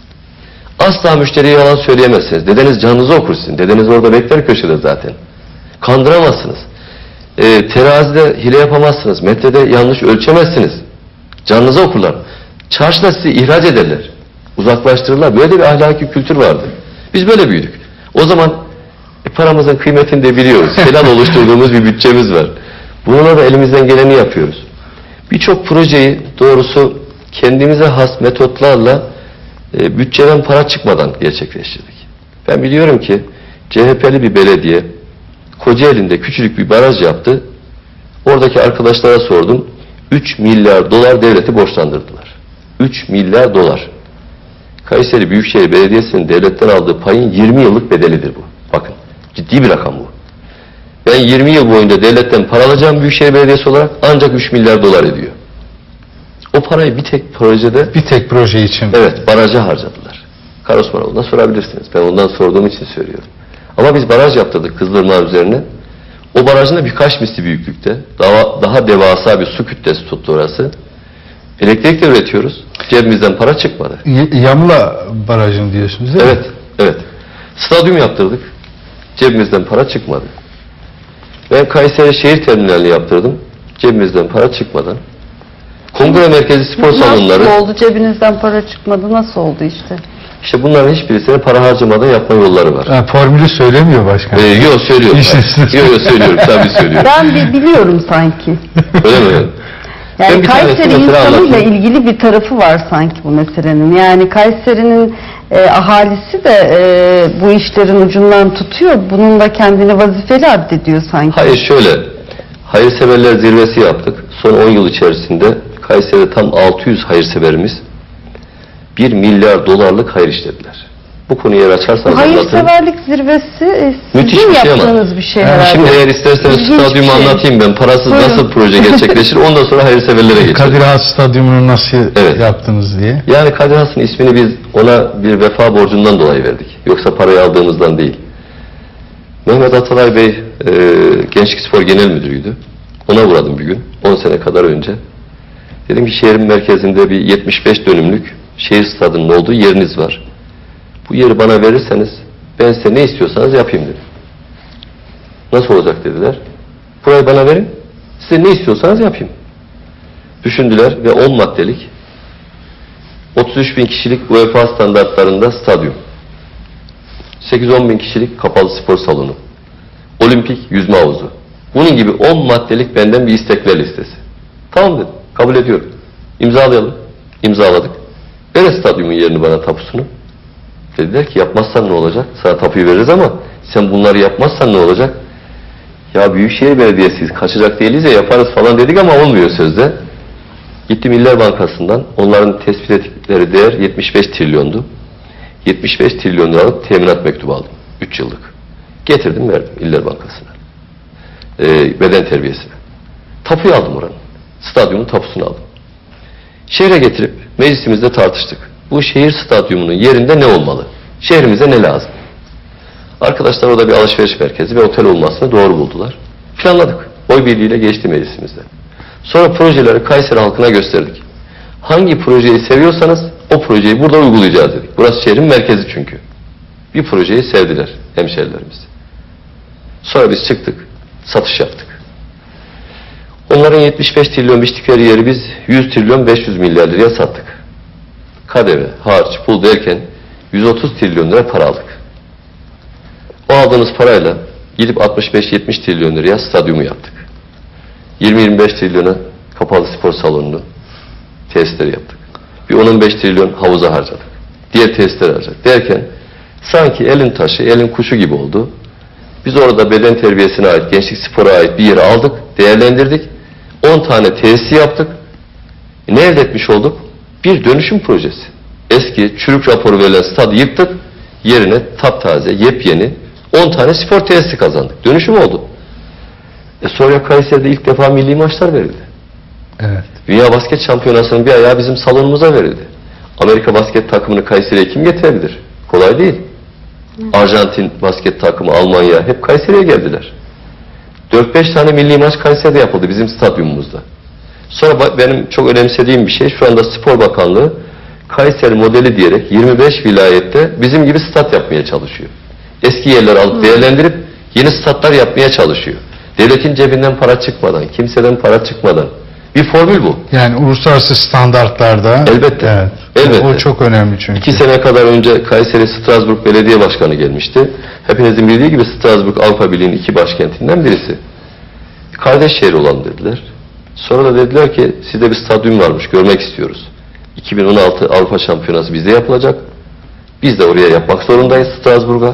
Asla müşteriye yalan söyleyemezsiniz. Dedeniz canınızı okur sizin. Dedeniz orada bekler köşede zaten. Kandıramazsınız. E, terazide hile yapamazsınız. Metrede yanlış ölçemezsiniz. Canınızı okurlar. Çarşıda sizi ihraç ederler. Uzaklaştırırlar. Böyle bir ahlaki kültür vardı. Biz böyle büyüdük. O zaman e, paramızın kıymetini de biliyoruz. Helal oluşturduğumuz bir bütçemiz var. Bununla da elimizden geleni yapıyoruz. Birçok projeyi doğrusu kendimize has metotlarla e, bütçeden para çıkmadan gerçekleştirdik. Ben biliyorum ki C H P'li bir belediye Kocaeli'nde küçücük bir baraj yaptı. Oradaki arkadaşlara sordum. üç milyar dolar devleti borçlandırdılar. üç milyar dolar. Kayseri Büyükşehir Belediyesi'nin devletten aldığı payın yirmi yıllık bedelidir bu. Bakın ciddi bir rakam bu. Ben yirmi yıl boyunca devletten para alacağım Büyükşehir Belediyesi olarak ancak üç milyar dolar ediyor. O parayı bir tek projede, Bir tek proje için. evet, baraja harcadılar. Karosmanoğlu'na sorabilirsiniz. Ben ondan sorduğum için söylüyorum. Ama biz baraj yaptırdık Kızılırmak üzerine. O barajın da birkaç misli büyüklükte. Daha, daha devasa bir su kütlesi tuttu orası. Elektrik de üretiyoruz. Cebimizden para çıkmadı. Y- Yamla Barajı'nı diyorsunuz değil mi? Evet, evet. Stadyum yaptırdık. Cebimizden para çıkmadı. Ben Kayseri şehir terminalini yaptırdım. Cebimizden para çıkmadan. Kongre merkezi spor salonları. Nasıl oldu? Cebinizden para çıkmadı. Nasıl oldu işte? İşte bunların hiçbirisine para harcamadan yapma yolları var. Ha, formülü söylemiyor başkan. Ee, yok söylüyorum. İşte- Yok yok söylüyorum. Tabii söylüyorum. Ben bir biliyorum sanki. Öyle mi? Ben Yani bir tanesini Kayseri mesela insanıyla anlatayım. ilgili bir tarafı var sanki bu meselenin. Yani Kayseri'nin e, ahalisi de e, bu işlerin ucundan tutuyor. Bunun da kendini vazifeli addediyor sanki. Hayır şöyle. Hayırseverler zirvesi yaptık. Son on yıl içerisinde Kayseri'de tam altı yüz hayırseverimiz bir milyar dolarlık hayır işlediler. Bu konuyu eğer açarsanız anlatırım. Hayırseverlik zirvesi e, Müthiş sizin bir şey ama. yaptığınız bir şey Evet, herhalde. Şimdi eğer isterseniz İlginç bir stadyumu şey. anlatayım ben. Parasız Buyurun. nasıl proje gerçekleşir ondan sonra hayırseverlere geçelim. Kadir Has Stadyumu'nu nasıl Evet. yaptınız diye. Yani Kadir Has'ın ismini biz ona bir vefa borcundan dolayı verdik. Yoksa parayı aldığımızdan değil. Mehmet Atalay Bey e, Gençlik Spor Genel Müdürüydü. Ona uğradım bir gün. on sene kadar önce. Dedim ki şehrin merkezinde bir yetmiş beş dönümlük şehir stadının olduğu yeriniz var. Bu yeri bana verirseniz ben size ne istiyorsanız yapayım dedim. Nasıl olacak dediler. Burayı bana verin. Size ne istiyorsanız yapayım. Düşündüler ve on maddelik otuz üç bin kişilik UEFA standartlarında stadyum. sekiz on bin kişilik kapalı spor salonu. Olimpik yüzme havuzu. Bunun gibi on maddelik benden bir istekler listesi. Tamam dedim. Kabul ediyorum. İmzalayalım. İmzaladık. Ver stadyumun yerini bana tapusunu. Dediler ki yapmazsan ne olacak? Sana tapuyu veririz ama sen bunları yapmazsan ne olacak? Ya Büyükşehir Belediyesi'yiz, kaçacak değiliz ya yaparız falan dedik ama olmuyor sözde. Gittim İller Bankası'ndan, onların tespit ettikleri değer yetmiş beş trilyondu. yetmiş beş trilyon liralık teminat mektubu aldım. üç yıllık. Getirdim verdim İller Bankası'na. Ee, beden terbiyesine. Tapuyu aldım oranın. Stadyumun tapusunu aldım. Şehre getirip meclisimizde tartıştık. Bu şehir stadyumunun yerinde ne olmalı? Şehrimize ne lazım? Arkadaşlar orada bir alışveriş merkezi ve otel olmasını doğru buldular. Planladık. Oy birliğiyle geçti meclisimizde. Sonra projeleri Kayseri halkına gösterdik. Hangi projeyi seviyorsanız o projeyi burada uygulayacağız dedik. Burası şehrin merkezi çünkü. Bir projeyi sevdiler hemşerilerimiz. Sonra biz çıktık, satış yaptık. Onların yetmiş beş trilyon biçtikleri yeri biz yüz trilyon beş yüz milyar liraya sattık. K D V, harç, pul derken yüz otuz trilyon lira para aldık. O aldığımız parayla gidip altmış beş yetmiş trilyon liraya stadyumu yaptık. yirmi yirmi beş trilyona kapalı spor salonunu, tesisleri yaptık. Bir on on beş trilyon havuza harcadık. Diğer tesisleri harcadık. Derken sanki elin taşı, elin kuşu gibi oldu. Biz orada beden terbiyesine ait, gençlik spora ait bir yeri aldık, değerlendirdik. on tane tesisi yaptık. E ne elde etmiş olduk? Bir dönüşüm projesi. Eski çürük raporu verilen stadı yıktık. Yerine taptaze, yepyeni on tane spor tesisi kazandık. Dönüşüm oldu. E sonra Kayseri'de ilk defa milli maçlar verildi. Evet. Dünya basket şampiyonasının bir ayağı bizim salonumuza verildi. Amerika basket takımını Kayseri'ye kim getirebilir? Kolay değil. Arjantin basket takımı, Almanya hep Kayseri'ye geldiler. dört beş tane milli maç Kayseri'de yapıldı bizim stadyumumuzda. Sonra benim çok önemsediğim bir şey, şu anda Spor Bakanlığı Kayseri modeli diyerek yirmi beş vilayette bizim gibi stat yapmaya çalışıyor. Eski yerleri alıp değerlendirip yeni statlar yapmaya çalışıyor. Devletin cebinden para çıkmadan, kimseden para çıkmadan. Bir formül bu. Yani uluslararası standartlarda. Elbette. Evet. Elbette. O çok önemli çünkü. İki sene kadar önce Kayseri Strasbourg Belediye Başkanı gelmişti. Hepinizin bildiği gibi Strasbourg Avrupa Birliği'nin iki başkentinden birisi. Kardeş şehir olan dediler. Sonra da dediler ki sizde bir stadyum varmış, görmek istiyoruz. iki bin on altı Avrupa Şampiyonası bizde yapılacak. Biz de oraya yapmak zorundayız Strasbourg'a.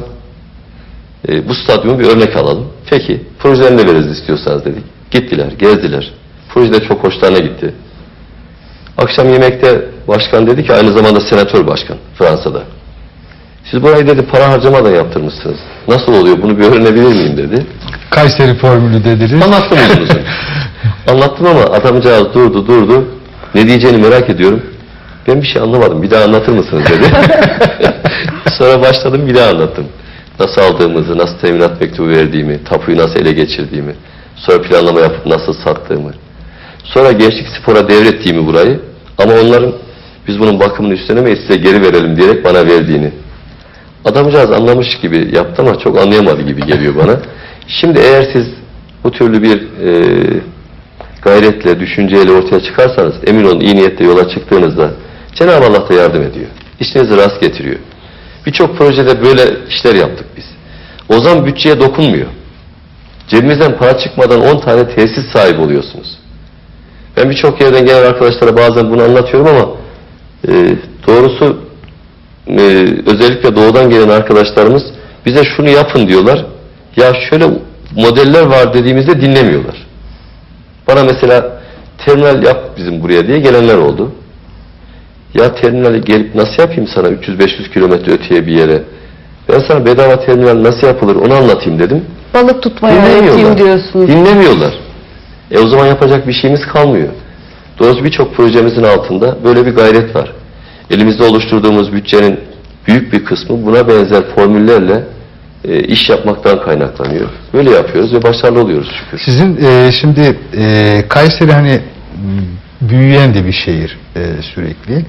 E, bu stadyumu bir örnek alalım. Peki projelerini de veririz istiyorsanız dedik. Gittiler, gezdiler. Projede çok hoşlarına gitti. Akşam yemekte başkan dedi ki aynı zamanda senatör başkan Fransa'da. Siz burayı dedi para harcamadan yaptırmışsınız. Nasıl oluyor bunu bir öğrenebilir miyim dedi. Kayseri formülü dediniz. Anlattım uzun uzun. Anlattım ama adamcağız durdu durdu. Ne diyeceğini merak ediyorum. Ben bir şey anlamadım. Bir daha anlatır mısınız dedi. Sonra başladım bir daha anlattım. Nasıl aldığımızı, nasıl teminat mektubu verdiğimi, tapuyu nasıl ele geçirdiğimi, sonra planlama yapıp nasıl sattığımı, sonra gençlik spora devrettiğimi burayı ama onların biz bunun bakımını üstlenemeyiz size geri verelim diyerek bana verdiğini. Adamcağız anlamış gibi yaptı ama çok anlayamadı gibi geliyor bana. Şimdi eğer siz bu türlü bir e, gayretle, düşünceyle ortaya çıkarsanız emin olun iyi niyetle yola çıktığınızda Cenab-ı Allah da yardım ediyor. İşinizi rast getiriyor. Birçok projede böyle işler yaptık biz. O zaman bütçeye dokunmuyor. Cebimizden para çıkmadan on tane tesis sahibi oluyorsunuz. Ben birçok yerden gelen arkadaşlara bazen bunu anlatıyorum ama e, doğrusu e, özellikle doğudan gelen arkadaşlarımız bize şunu yapın diyorlar. Ya şöyle modeller var dediğimizde dinlemiyorlar. Bana mesela terminal yap bizim buraya diye gelenler oldu. Ya terminali gelip nasıl yapayım sana üç yüz beş yüz kilometre öteye bir yere? Ben sana bedava terminal nasıl yapılır onu anlatayım dedim. Balık tutmayı öğreteyim diyorsunuz. Dinlemiyorlar. E o zaman yapacak bir şeyimiz kalmıyor. Doğrusu birçok projemizin altında böyle bir gayret var. Elimizde oluşturduğumuz bütçenin büyük bir kısmı buna benzer formüllerle e, iş yapmaktan kaynaklanıyor. Böyle yapıyoruz ve başarılı oluyoruz şükür. Sizin e, şimdi e, Kayseri hani m, büyüyen de bir şehir e, sürekli.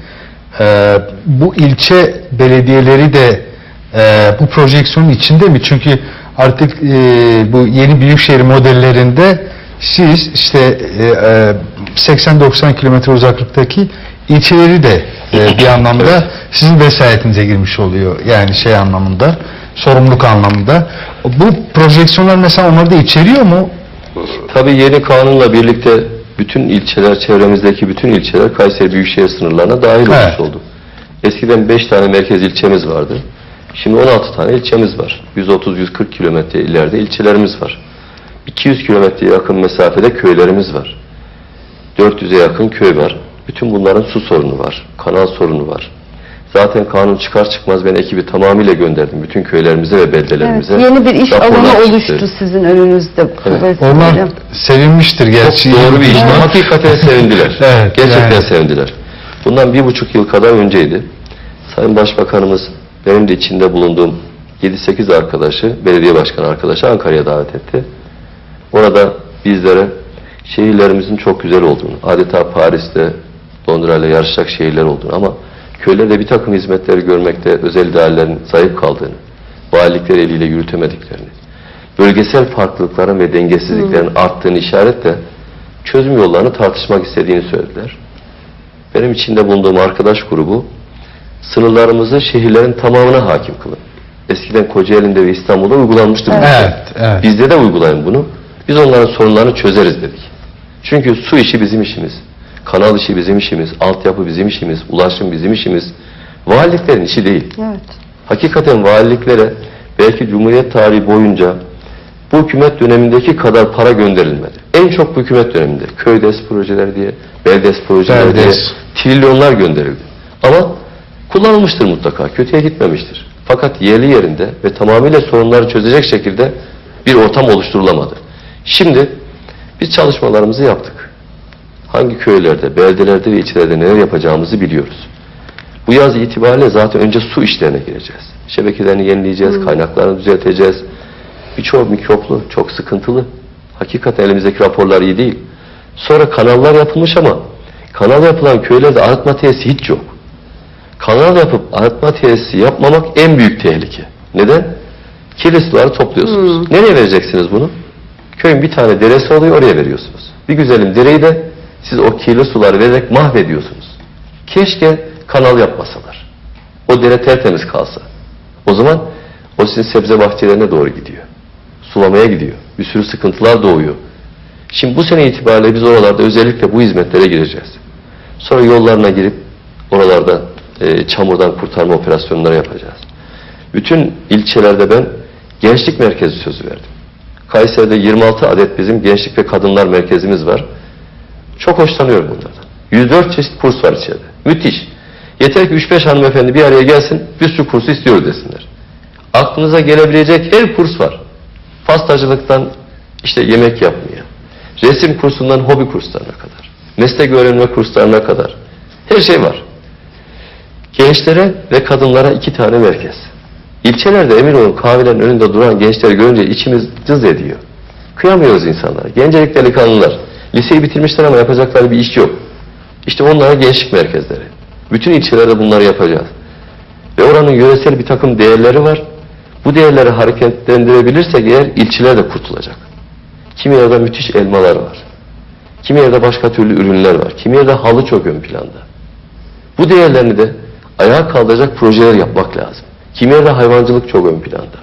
E, bu ilçe belediyeleri de e, bu projeksiyonun içinde mi? Çünkü artık e, bu yeni büyükşehir modellerinde siz işte e, e, seksen doksan kilometre uzaklıktaki ilçeleri de e, bir anlamda sizin vesayetinize girmiş oluyor. Yani şey anlamında, sorumluluk anlamında. Bu projeksiyonlar mesela onları da içeriyor mu? Tabii yeni kanunla birlikte bütün ilçeler, çevremizdeki bütün ilçeler Kayseri Büyükşehir sınırlarına dahil olmuş Evet. oldu. Eskiden beş tane merkez ilçemiz vardı. Şimdi on altı tane ilçemiz var. yüz otuz yüz kırk kilometre ileride ilçelerimiz var. iki yüz kilometreye yakın mesafede köylerimiz var. dört yüze yakın köy var. Bütün bunların su sorunu var, kanal sorunu var. Zaten kanun çıkar çıkmaz ben ekibi tamamıyla gönderdim bütün köylerimize ve beldelerimize. Evet, yeni bir iş Raporlar alanı çıktı. oluştu sizin önünüzde. Evet. Onlar sevinmiştir gerçi. Çok doğru bir iş. Evet. Hakikaten sevindiler. Evet, Gerçekten yani. sevindiler. Bundan bir buçuk yıl kadar önceydi. Sayın Başbakanımız benim de içinde bulunduğum yedi sekiz arkadaşı, belediye başkanı arkadaşı Ankara'ya davet etti. Orada bizlere şehirlerimizin çok güzel olduğunu, adeta Paris'te, Londra'yla yarışacak şehirler olduğunu ama köylerde bir takım hizmetleri görmekte özel değerlerin zayıf kaldığını, valilikler eliyle yürütemediklerini, bölgesel farklılıkların ve dengesizliklerin hmm. arttığını işaretle çözüm yollarını tartışmak istediğini söylediler. Benim içinde bulunduğum arkadaş grubu sınırlarımızı şehirlerin tamamına hakim kılın. Eskiden Kocaeli'nde ve İstanbul'da uygulanmıştı. bu. Evet, evet. Bizde de uygulayın bunu. Biz onların sorunlarını çözeriz dedik. Çünkü su işi bizim işimiz. Kanal işi bizim işimiz. Altyapı bizim işimiz. Ulaşım bizim işimiz. Valiliklerin işi değil. Evet. Hakikaten valiliklere belki Cumhuriyet tarihi boyunca bu hükümet dönemindeki kadar para gönderilmedi. En çok bu hükümet döneminde köydes projeleri diye, beldes projeleri Beldes. diye trilyonlar gönderildi. Ama kullanılmıştır mutlaka. Kötüye gitmemiştir. Fakat yerli yerinde ve tamamıyla sorunları çözecek şekilde bir ortam oluşturulamadı. Şimdi biz çalışmalarımızı yaptık. Hangi köylerde, beldelerde ve ilçelerde neler yapacağımızı biliyoruz. Bu yaz itibariyle zaten önce su işlerine gireceğiz. Şebekelerini yenileyeceğiz, hmm. kaynaklarını düzelteceğiz. Birçok mikroplu, çok sıkıntılı. Hakikaten elimizdeki raporlar iyi değil. Sonra kanallar yapılmış ama kanal yapılan köylerde arıtma tesisi hiç yok. Kanal yapıp arıtma tesisi yapmamak en büyük tehlike. Neden? Kirli suları topluyorsunuz. Hmm. Nereye vereceksiniz bunu? Köyün bir tane deresi oluyor, oraya veriyorsunuz. Bir güzelim dereyi de siz o kirli suları vererek mahvediyorsunuz. Keşke kanal yapmasalar. O dere tertemiz kalsa. O zaman o sizin sebze bahçelerine doğru gidiyor. Sulamaya gidiyor. Bir sürü sıkıntılar doğuyor. Şimdi bu sene itibariyle biz oralarda özellikle bu hizmetlere gireceğiz. Sonra yollarına girip oralarda e, çamurdan kurtarma operasyonları yapacağız. Bütün ilçelerde ben gençlik merkezi sözü verdim. Kayseri'de yirmi altı adet bizim gençlik ve kadınlar merkezimiz var. Çok hoşlanıyorum bunlardan. yüz dört çeşit kurs var içeride. Müthiş. Yeter ki üç beş hanımefendi bir araya gelsin, bir sürü kursu istiyoruz desinler. Aklınıza gelebilecek her kurs var. Pastacılıktan işte yemek yapmaya, resim kursundan hobi kurslarına kadar, meslek öğrenme kurslarına kadar her şey var. Gençlere ve kadınlara iki tane merkez. İlçelerde emin olun kahvelerin önünde duran gençleri görünce içimiz cız ediyor. Kıyamıyoruz insanlara. Gencelik delikanlılar. Liseyi bitirmişler ama yapacakları bir iş yok. İşte onlara gençlik merkezleri. Bütün ilçelerde bunları yapacağız. Ve oranın yöresel bir takım değerleri var. Bu değerleri hareketlendirebilirsek eğer ilçeler de kurtulacak. Kimi yerde müthiş elmalar var. Kimi yerde başka türlü ürünler var. Kimi yerde halı çok ön planda. Bu değerlerini de ayağa kaldıracak projeler yapmak lazım. Kimi yerde hayvancılık çok ön planda.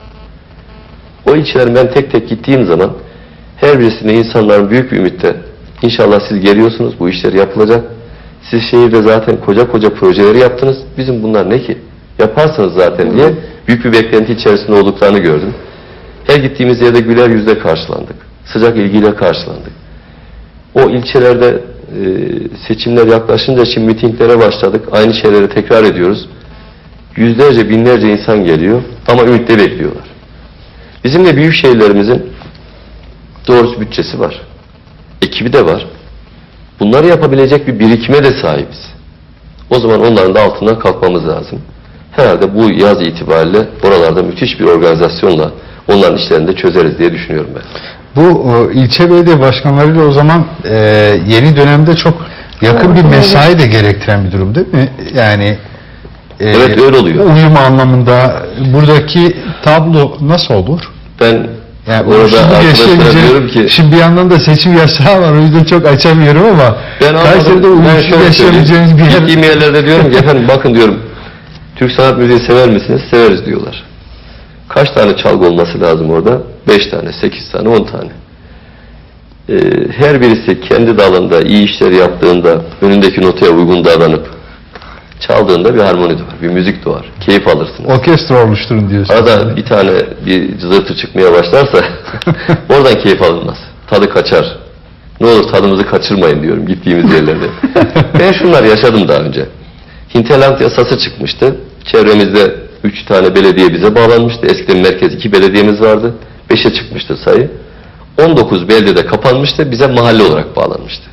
O ilçelerin ben tek tek gittiğim zaman her birisinde insanların büyük bir ümitle inşallah siz geliyorsunuz, bu işler yapılacak. Siz şehirde zaten koca koca projeleri yaptınız. Bizim bunlar ne ki? Yaparsınız zaten diye büyük bir beklenti içerisinde olduklarını gördüm. Her gittiğimiz yerde güler yüzle karşılandık. Sıcak ilgiyle karşılandık. O ilçelerde seçimler yaklaşınca şimdi mitinglere başladık. Aynı şeyleri tekrar ediyoruz. Yüzlerce, binlerce insan geliyor ama ümitle bekliyorlar. Bizim de büyük şehirlerimizin doğrusu bütçesi var. Ekibi de var. Bunları yapabilecek bir birikime de sahibiz. O zaman onların da altından kalkmamız lazım. Herhalde bu yaz itibariyle oralarda müthiş bir organizasyonla onların işlerini de çözeriz diye düşünüyorum ben. Bu o, ilçe belediye başkanlarıyla o zaman e, yeni dönemde çok yakın bir mesai de gerektiren bir durum değil mi? Yani e, evet, öyle oluyor. Uyum anlamında buradaki tablo nasıl olur? Ben yani orada arkadaşlara diyorum ki şimdi bir yandan da seçim yasağı var, o yüzden çok açamıyorum ama ben Kayseri'de uyumsuz yaşayabileceğiniz bir yer. Gittiğim yerlerde diyorum ki efendim bakın diyorum, Türk sanat müziği sever misiniz? Severiz diyorlar. Kaç tane çalgı olması lazım orada? Beş tane, sekiz tane, on tane. Ee, her birisi kendi dalında iyi işler yaptığında, önündeki notaya uygun davranıp çaldığında bir harmoni doğar, bir müzik doğar. Keyif alırsınız. Orkestra oluşturun diyorsunuz. Arada bir tane bir cızırtı çıkmaya başlarsa oradan keyif alınmaz. Tadı kaçar. Ne olur tadımızı kaçırmayın diyorum gittiğimiz yerlerde. Ben şunlar yaşadım daha önce. Hinterland yasası çıkmıştı. Çevremizde üç tane belediye bize bağlanmıştı. Eskiden merkez iki belediyemiz vardı. Beşe çıkmıştı sayı. on dokuz beldede kapanmıştı. Bize mahalle olarak bağlanmıştı.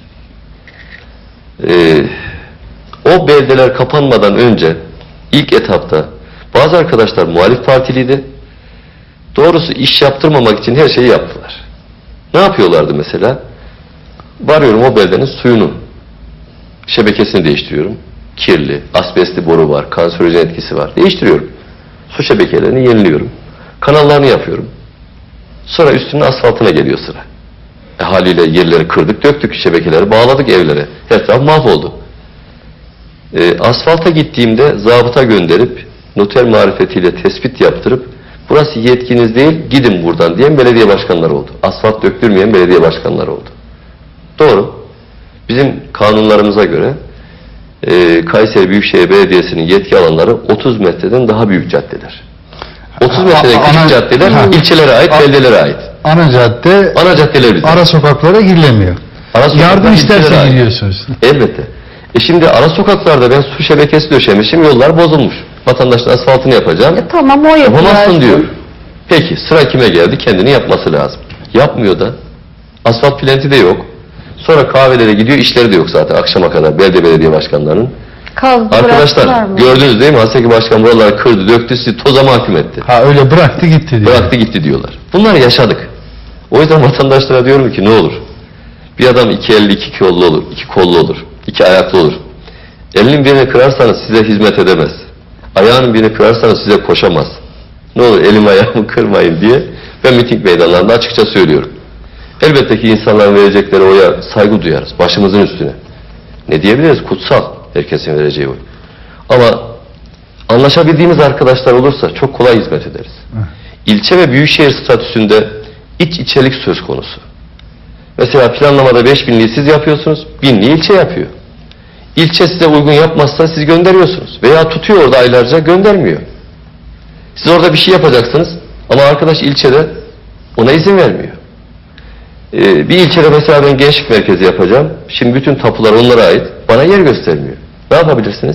Ee, o beldeler kapanmadan önce ilk etapta bazı arkadaşlar muhalif partiliydi. Doğrusu iş yaptırmamak için her şeyi yaptılar. Ne yapıyorlardı mesela? Varıyorum o beldenin suyunu, şebekesini değiştiriyorum. Kirli, asbestli boru var, kanserojen etkisi var. Değiştiriyorum. Su şebekelerini yeniliyorum. Kanallarını yapıyorum. Sonra üstünün asfaltına geliyor sıra. E, haliyle yerleri kırdık, döktük şebekeleri, bağladık evlere. Her taraf mahvoldu. E, asfalta gittiğimde zabıta gönderip, noter marifetiyle tespit yaptırıp, burası yetkiniz değil, gidin buradan diyen belediye başkanları oldu. Asfalt döktürmeyen belediye başkanları oldu. Doğru. Bizim kanunlarımıza göre e, Kayseri Büyükşehir Belediyesi'nin yetki alanları otuz metreden daha büyük caddeler. otuz metreden küçük ana, caddeler ha, ilçelere ait, a, beldelere ait. Ana cadde, ana caddeler bizim. Ara sokaklara girilemiyor. Ara Yardım isterse gidiyorsunuz. Elbette. E şimdi ara sokaklarda ben su şebekesi döşemişim, yollar bozulmuş. Vatandaşın asfaltını yapacağım. E, tamam o yapıyor. Yapamazsın diyor. Peki sıra kime geldi? Kendini yapması lazım. Yapmıyor da. Asfalt plenti de yok. Sonra kahvelere gidiyor, işleri de yok zaten akşama kadar belde belediye başkanlarının. Kazdı, arkadaşlar gördünüz değil mi? Haseki Başkan buraları kırdı, döktü, sizi toza mahkum etti. Ha öyle bıraktı gitti diyor. Bıraktı gitti diyorlar. Bunları yaşadık. O yüzden vatandaşlara diyorum ki ne olur? Bir adam iki elli, iki kollu olur, iki kollu olur, iki ayaklı olur. Elinin birini kırarsanız size hizmet edemez. Ayağının birini kırarsanız size koşamaz. Ne olur elim ayağımı kırmayın diye ben miting meydanlarında açıkça söylüyorum. Elbette ki insanların verecekleri oya saygı duyarız. Başımızın üstüne. Ne diyebiliriz? Kutsal. Herkesin vereceği oy. Ama anlaşabildiğimiz arkadaşlar olursa çok kolay hizmet ederiz. İlçe ve büyükşehir statüsünde iç içelik söz konusu. Mesela planlamada beş binliği siz yapıyorsunuz, binliği ilçe yapıyor. İlçe size uygun yapmazsa siz gönderiyorsunuz. Veya tutuyor orada aylarca, göndermiyor. Siz orada bir şey yapacaksınız ama arkadaş ilçede ona izin vermiyor. Ee, bir ilçede mesela ben gençlik merkezi yapacağım. Şimdi bütün tapular onlara ait. Bana yer göstermiyor. Ne yapabilirsiniz?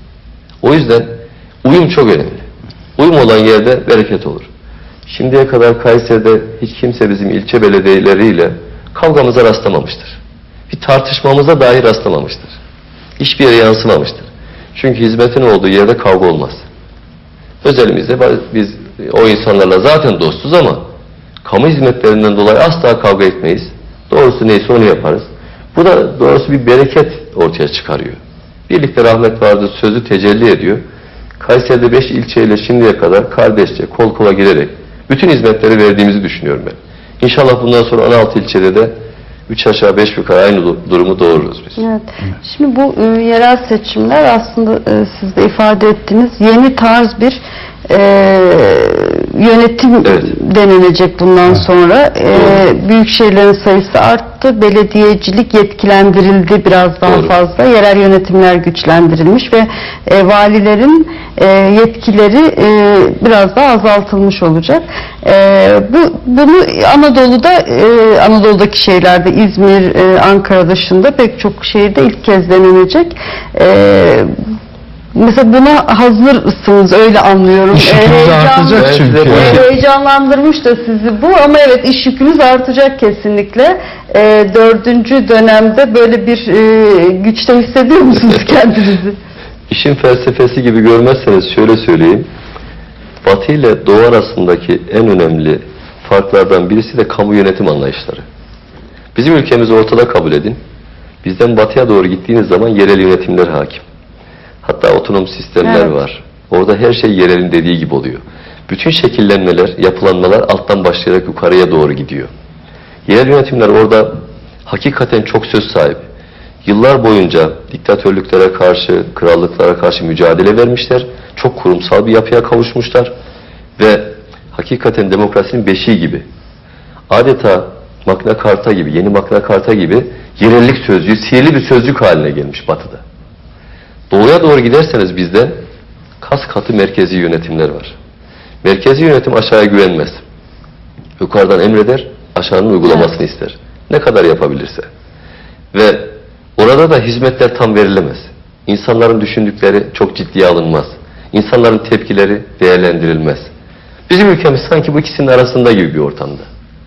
O yüzden uyum çok önemli. Uyum olan yerde bereket olur. Şimdiye kadar Kayseri'de hiç kimse bizim ilçe belediyeleriyle kavgamıza rastlamamıştır. Bir tartışmamıza dahi rastlamamıştır. Hiçbir yere yansımamıştır. Çünkü hizmetin olduğu yerde kavga olmaz. Özelimizde biz o insanlarla zaten dostuz ama kamu hizmetlerinden dolayı asla kavga etmeyiz. Doğrusu neyse onu yaparız. Bu da doğrusu bir bereket ortaya çıkarıyor. Birlikte rahmet vardır sözü tecelli ediyor. Kayseri'de beş ilçeyle şimdiye kadar kardeşçe, kol kola girerek bütün hizmetleri verdiğimizi düşünüyorum ben. İnşallah bundan sonra on altı ilçede de üç aşağı beş yukarı aynı durumu doğururuz biz. Evet. Şimdi bu e, yerel seçimler aslında e, siz de ifade ettiğiniz yeni tarz bir e, yönetim evet. denenecek bundan evet. sonra. E, büyük şehirlerin sayısı arttı. Belediyecilik yetkilendirildi biraz daha Doğru. fazla. Yerel yönetimler güçlendirilmiş ve e, valilerin e, yetkileri e, biraz daha azaltılmış olacak. E, bu bunu Anadolu'da e, Anadolu'daki şehirlerde İzmir, e, Ankara dışında pek çok şehirde ilk kez denenecek. E, Mesela buna hazırsınız, öyle anlıyorum. İş yükünüz Heyecan- artacak çünkü. Evet. Ee, Heyecanlandırmış da sizi bu, ama evet, iş yükünüz artacak kesinlikle. Ee, dördüncü dönemde böyle bir e, güçte hissediyor musunuz kendinizi? İşin felsefesi gibi görmezseniz şöyle söyleyeyim. Batı ile Doğu arasındaki en önemli farklardan birisi de kamu yönetim anlayışları. Bizim ülkemizi ortada kabul edin. Bizden batıya doğru gittiğiniz zaman yerel yönetimler hakim. Hatta otonom sistemler Evet. var. Orada her şey yerelin dediği gibi oluyor. Bütün şekillenmeler, yapılanmalar alttan başlayarak yukarıya doğru gidiyor. Yerel yönetimler orada hakikaten çok söz sahibi. Yıllar boyunca diktatörlüklere karşı, krallıklara karşı mücadele vermişler. Çok kurumsal bir yapıya kavuşmuşlar. Ve hakikaten demokrasinin beşiği gibi, adeta Magna Carta gibi, yeni Magna Carta gibi yerellik sözcüğü sihirli bir sözcük haline gelmiş Batı'da. Doğuya doğru giderseniz bizde kas katı merkezi yönetimler var. Merkezi yönetim aşağıya güvenmez. Yukarıdan emreder, aşağının uygulamasını Evet. ister. Ne kadar yapabilirse. Ve orada da hizmetler tam verilemez. İnsanların düşündükleri çok ciddiye alınmaz. İnsanların tepkileri değerlendirilmez. Bizim ülkemiz sanki bu ikisinin arasında gibi bir ortamda.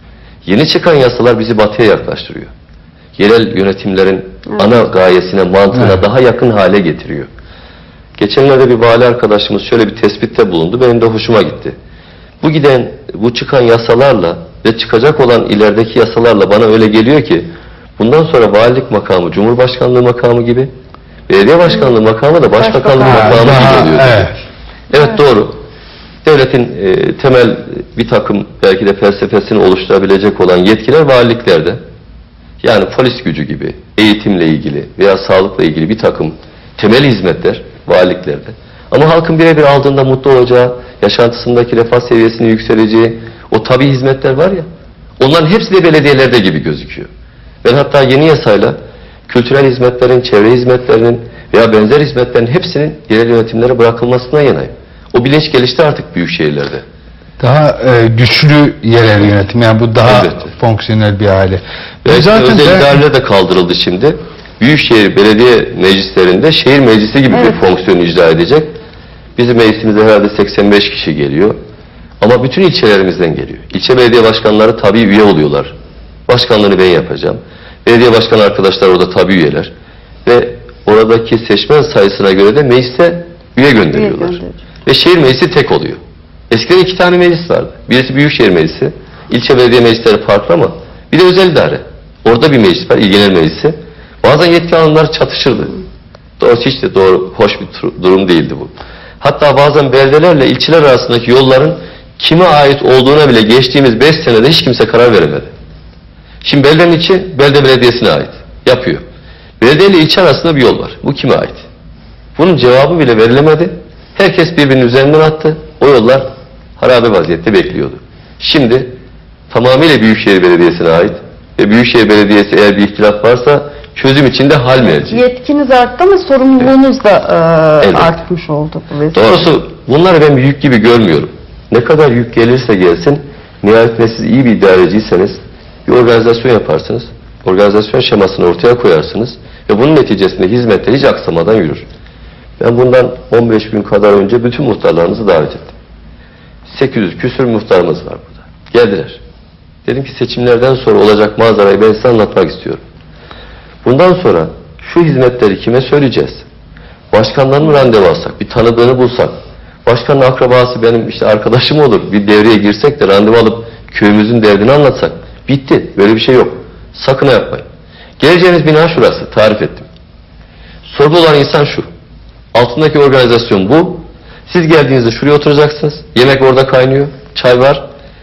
Yeni çıkan yasalar bizi batıya yaklaştırıyor. Yerel yönetimlerin Evet. ana gayesine, mantığına Evet. daha yakın hale getiriyor. Geçenlerde bir vali arkadaşımız şöyle bir tespitte bulundu. Benim de hoşuma gitti. Bu giden, bu çıkan yasalarla ve çıkacak olan ilerideki yasalarla bana öyle geliyor ki bundan sonra valilik makamı Cumhurbaşkanlığı makamı gibi, belediye başkanlığı makamı da başbakanlığı Başbakan. makamı Daha- gibi oluyor. evet. Evet, doğru. Devletin e, temel bir takım belki de felsefesini oluşturabilecek olan yetkiler valiliklerde. Yani polis gücü gibi, eğitimle ilgili veya sağlıkla ilgili bir takım temel hizmetler valiliklerde. Ama halkın birebir aldığında mutlu olacağı, yaşantısındaki refah seviyesinin yükseleceği o tabi hizmetler var ya, onların hepsi de belediyelerde gibi gözüküyor. Ben hatta yeni yasayla kültürel hizmetlerin, çevre hizmetlerinin veya benzer hizmetlerin hepsinin yerel yönetimlere bırakılmasına yanayım. O bilinç gelişti artık büyük şehirlerde. Daha e, güçlü yerel yönetim, yani bu daha Elbette. fonksiyonel bir hale. Ve Zaten özel de- idareler de kaldırıldı şimdi. Büyükşehir belediye meclislerinde şehir meclisi gibi Evet. bir fonksiyon icra edecek. Bizim meclisimize herhalde seksen beş kişi geliyor. Ama bütün ilçelerimizden geliyor. İlçe belediye başkanları tabii üye oluyorlar. Başkanlığını ben yapacağım. Belediye başkanı arkadaşlar orada tabii üyeler. Ve oradaki seçmen sayısına göre de meclise üye gönderiyorlar. gönderiyor. Ve şehir meclisi tek oluyor. Eskiden iki tane meclis vardı. Birisi büyükşehir meclisi, ilçe belediye meclisleri farklı ama bir de özel idare. Orada bir meclis var, il genel meclisi. Bazen yetki alanları çatışırdı. Doğrusu hiç de doğru, hoş bir tur- durum değildi bu. Hatta bazen beldelerle ilçeler arasındaki yolların kime ait olduğuna bile geçtiğimiz beş senede hiç kimse karar veremedi. Şimdi beldenin içi belde belediyesine ait. Yapıyor. Belediye ile ilçe arasında bir yol var. Bu kime ait? Bunun cevabı bile verilemedi. Herkes birbirinin üzerinden attı. O yollar harabe vaziyette bekliyordu. Şimdi tamamıyla Büyükşehir Belediyesi'ne ait ve Büyükşehir Belediyesi eğer bir ihtilaf varsa çözüm içinde hal merci. Yetkiniz arttı ama sorumluluğunuz da e, Elbette. artmış oldu bu vesileyle. Doğrusu bunları ben bir yük gibi görmüyorum. Ne kadar yük gelirse gelsin, nihayetinde siz iyi bir idareciyseniz bir organizasyon yaparsınız. Organizasyon şemasını ortaya koyarsınız ve bunun neticesinde hizmetler hiç aksamadan yürür. Ben bundan on beş gün kadar önce bütün muhtarlarımızı davet ettim. sekiz yüz küsür muhtarımız var burada. Geldiler. Dedim ki seçimlerden sonra olacak manzarayı ben size anlatmak istiyorum. Bundan sonra şu hizmetleri kime söyleyeceğiz? Başkandan mı randevu alsak, bir tanıdığını bulsak, başkanın akrabası benim işte arkadaşım olur, bir devreye girsek de randevu alıp köyümüzün derdini anlatsak, bitti. Böyle bir şey yok. Sakın ha yapmayın. Geleceğiniz bina şurası, tarif ettim. Sorgu olan insan şu. Altındaki organizasyon bu. Siz geldiğinizde şuraya oturacaksınız. Yemek orada kaynıyor. Çay var.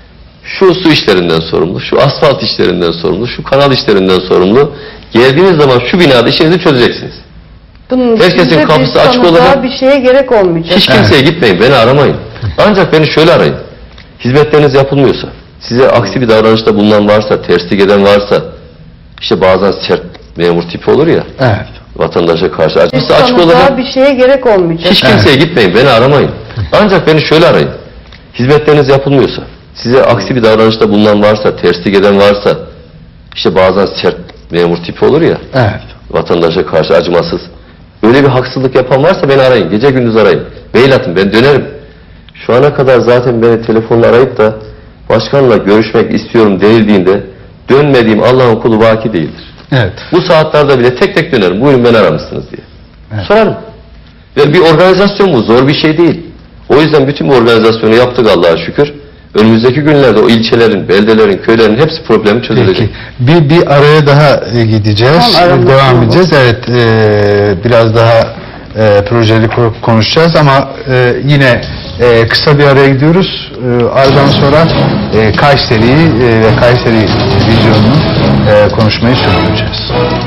Şu su işlerinden sorumlu, şu asfalt işlerinden sorumlu, şu kanal işlerinden sorumlu. Geldiğiniz zaman şu binada işinizi çözeceksiniz. Bunun Herkesin için de bir kapısı açık tanıdığa olacak. bir şeye gerek olmayacak. Hiç kimseye gitmeyin, beni aramayın. Ancak beni şöyle arayın. Hizmetleriniz yapılmıyorsa, size aksi bir davranışta bulunan varsa, terslik eden varsa, işte bazen sert memur tipi olur ya, Evet. Vatandaşa karşı açık, Hiç açık tanıdığa olarak bir şeye gerek olmayacak. hiç kimseye gitmeyin, beni aramayın. Ancak beni şöyle arayın. Hizmetleriniz yapılmıyorsa, size aksi bir davranışta bulunan varsa, terslik eden varsa, işte bazen sert memur tipi olur ya, Evet. vatandaşa karşı acımasız. Öyle bir haksızlık yapan varsa beni arayın, gece gündüz arayın. Mail atın, ben dönerim. Şu ana kadar zaten beni telefonla arayıp da başkanla görüşmek istiyorum denildiğinde dönmediğim Allah'ın kulu vaki değildir. Evet. Bu saatlerde bile tek tek dönerim. Buyurun beni aramışsınız diye. Evet. Sorarım. Ve bir organizasyon bu. Zor bir şey değil. O yüzden bütün bu organizasyonu yaptık Allah'a şükür. Önümüzdeki günlerde o ilçelerin, beldelerin, köylerin hepsi problemi çözülecek. Peki. Bir, bir araya daha e, gideceğiz. Tamam, aramız Devam yok. edeceğiz. Evet. e, biraz daha e, projeli ko- konuşacağız ama e, yine e, kısa bir araya gidiyoruz. E, aradan sonra e, Kayseri'yi e, ve Kayseri vizyonunu e, konuşmayı sürdüreceğiz.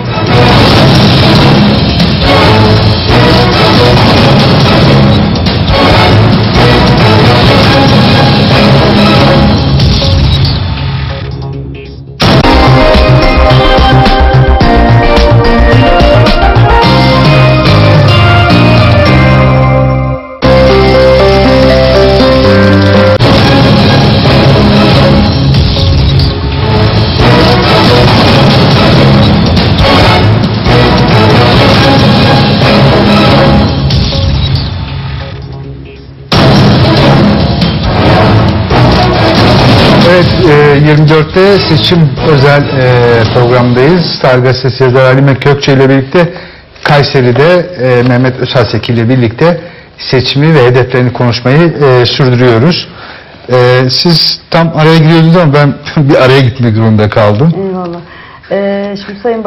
Evet, e, yirmi dörtte seçim özel e, programdayız. Star Gazetesi yazarı Halime Kökçe ile birlikte Kayseri'de e, Mehmet Özhalseki ile birlikte seçimi ve hedeflerini konuşmayı e, sürdürüyoruz. E, siz tam araya giriyordunuz ama ben bir araya gitmek durumunda kaldım. Eyvallah. Ee, şimdi Sayın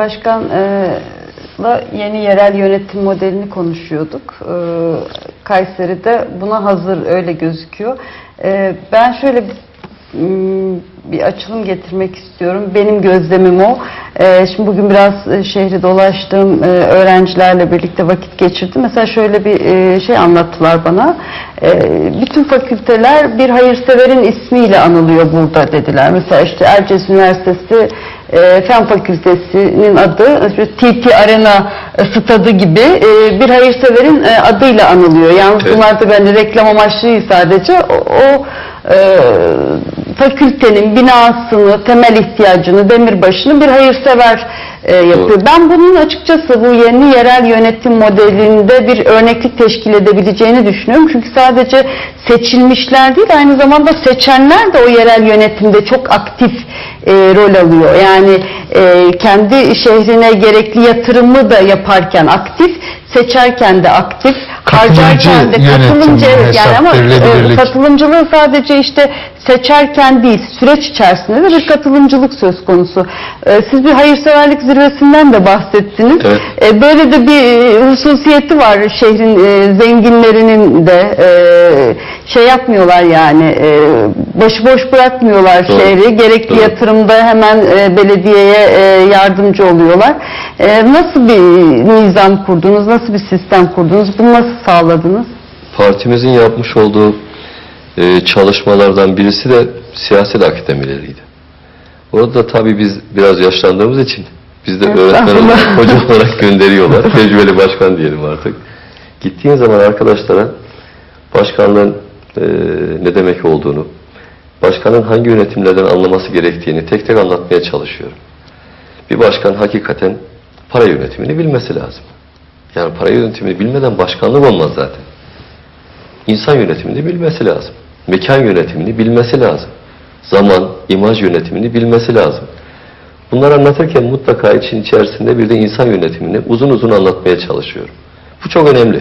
Başkan'la yeni yerel yönetim modelini konuşuyorduk. Ee, Kayseri'de buna hazır, öyle gözüküyor. Ee, ben şöyle m, bir açılım getirmek istiyorum. Benim gözlemim o. Ee, şimdi bugün biraz e, şehri dolaştım, e, öğrencilerle birlikte vakit geçirdim. Mesela şöyle bir e, şey anlattılar bana. E, bütün fakülteler bir hayırseverin ismiyle anılıyor burada dediler. Mesela işte Erciyes Üniversitesi E, Fen Fakültesi'nin adı işte T T Arena stadı gibi e, bir hayırseverin e, adıyla anılıyor. Yalnız Evet. bunlar da bence reklam amaçlı değil sadece. O, o e, fakültenin binasını, temel ihtiyacını, demirbaşını bir hayırsever e, yapıyor. Doğru. Ben bunun açıkçası bu yeni yerel yönetim modelinde bir örneklik teşkil edebileceğini düşünüyorum. Çünkü sadece seçilmişler değil, aynı zamanda seçenler de o yerel yönetimde çok aktif e, rol alıyor. Yani e, kendi şehrine gerekli yatırımı da yaparken aktif, seçerken de aktif, Katılımcı harcarken de yönetim, katılımcı, evet, yani hesap ama verilebilirlik. e, katılımcılığı sadece işte seçerken değil, süreç içerisinde de bir katılımcılık söz konusu. E, siz bir hayırseverlik zirvesinden de bahsettiniz. Evet. E, böyle de bir e, hususiyeti var şehrin e, zenginlerinin de e, şey yapmıyorlar yani e, başıboş bırakmıyorlar Doğru. şehri. Gerekli Doğru. yatırımda hemen e, belediyeye e, yardımcı oluyorlar. E, nasıl bir nizam kurdunuz? Nasıl bir sistem kurdunuz? Bunu nasıl sağladınız? Partimizin yapmış olduğu e, çalışmalardan birisi de siyaset akademileriydi. Orada da tabii biz biraz yaşlandığımız için biz de öğretmen Estağfurullah. olarak, hoca olarak gönderiyorlar. Tecrübeli başkan diyelim artık. Gittiğin zaman arkadaşlara başkanlığın e, ne demek olduğunu, başkanın hangi yönetimlerden anlaması gerektiğini tek tek anlatmaya çalışıyorum. Bir başkan hakikaten para yönetimini bilmesi lazım. Yani para yönetimini bilmeden başkanlık olmaz zaten. İnsan yönetimini bilmesi lazım. Mekan yönetimini bilmesi lazım. Zaman, imaj yönetimini bilmesi lazım. Bunları anlatırken mutlaka için içerisinde bir de insan yönetimini uzun uzun anlatmaya çalışıyorum. Bu çok önemli.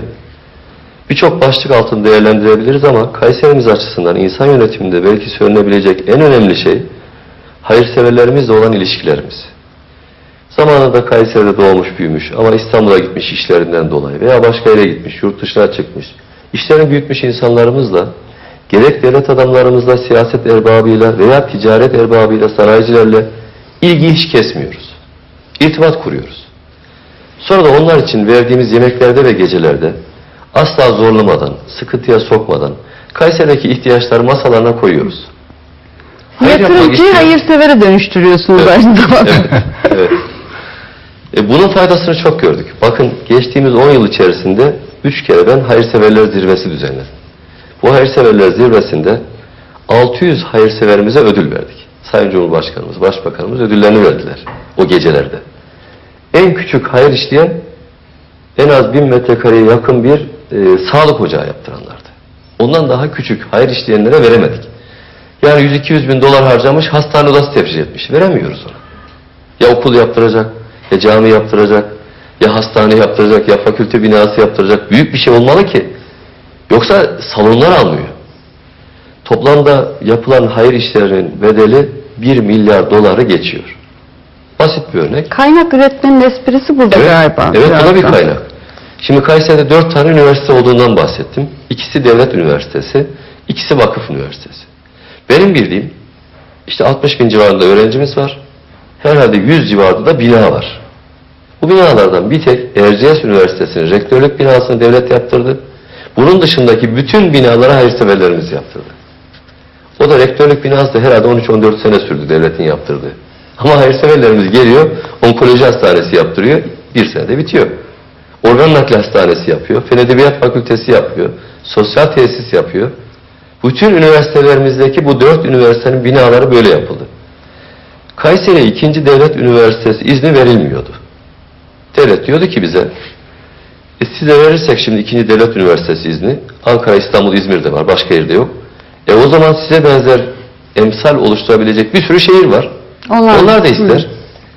Birçok başlık altında değerlendirebiliriz ama Kayserimiz açısından insan yönetiminde belki söylenebilecek en önemli şey hayırseverlerimizle olan ilişkilerimiz. Zamanında Kayseri'de doğmuş büyümüş ama İstanbul'a gitmiş işlerinden dolayı veya başka yere gitmiş, yurt dışına çıkmış. İşlerini büyütmüş insanlarımızla, gerek devlet adamlarımızla, siyaset erbabıyla veya ticaret erbabıyla, sanayicilerle ilgiyi hiç kesmiyoruz. İrtibat kuruyoruz. Sonra da onlar için verdiğimiz yemeklerde ve gecelerde asla zorlamadan, sıkıntıya sokmadan Kayseri'deki ihtiyaçları masalarına koyuyoruz. Hayır yapmak Yatırımcıyı isteyen- hayırsevere dönüştürüyorsunuz Evet. aynı zamanda. Evet, evet. E, bunun faydasını çok gördük. Bakın geçtiğimiz on yıl içerisinde üç kere ben hayırseverler zirvesi düzenledim. Bu hayırseverler zirvesinde altı yüz hayırseverimize ödül verdik. Sayın Cumhurbaşkanımız, Başbakanımız ödüllerini verdiler o gecelerde. En küçük hayır işleyen en az bin metrekareye yakın bir e, sağlık ocağı yaptıranlardı. Ondan daha küçük hayır işleyenlere veremedik. Yani yüz iki yüz bin dolar harcamış, hastane odası tefriş etmiş. Veremiyoruz ona. Ya okul yaptıracak, ya cami yaptıracak, ya hastane yaptıracak, ya fakülte binası yaptıracak. Büyük bir şey olmalı ki. Yoksa salonlar almıyor. Toplamda yapılan hayır işlerinin bedeli bir milyar doları geçiyor. Basit bir örnek. Kaynak üretmenin esprisi burada Evet, galiba. evet biraz bu da bir da. kaynak. Şimdi Kayseri'de dört tane üniversite olduğundan bahsettim. İkisi devlet üniversitesi, ikisi vakıf üniversitesi. Benim bildiğim işte altmış bin civarında öğrencimiz var. Herhalde yüz civarında da bina var. Bu binalardan bir tek Erciyes Üniversitesi'nin rektörlük binasını devlet yaptırdı. Bunun dışındaki bütün binalara hayırseverlerimiz yaptırdı. O da rektörlük binası da herhalde on üç on dört sene sürdü devletin yaptırdığı. Ama hayırseverlerimiz geliyor, onkoloji hastanesi yaptırıyor, bir senede bitiyor. Organ nakli hastanesi yapıyor, Fen Edebiyat Fakültesi yapıyor, sosyal tesis yapıyor. Bütün üniversitelerimizdeki bu dört üniversitenin binaları böyle yapıldı. Kayseri'ye ikinci devlet üniversitesi izni verilmiyordu. Devlet diyordu ki bize, e size verirsek şimdi ikinci devlet üniversitesi izni, Ankara, İstanbul, İzmir'de var, başka yerde yok. E o zaman size benzer emsal oluşturabilecek bir sürü şehir var. Onlar, Onlar da ister. Hı.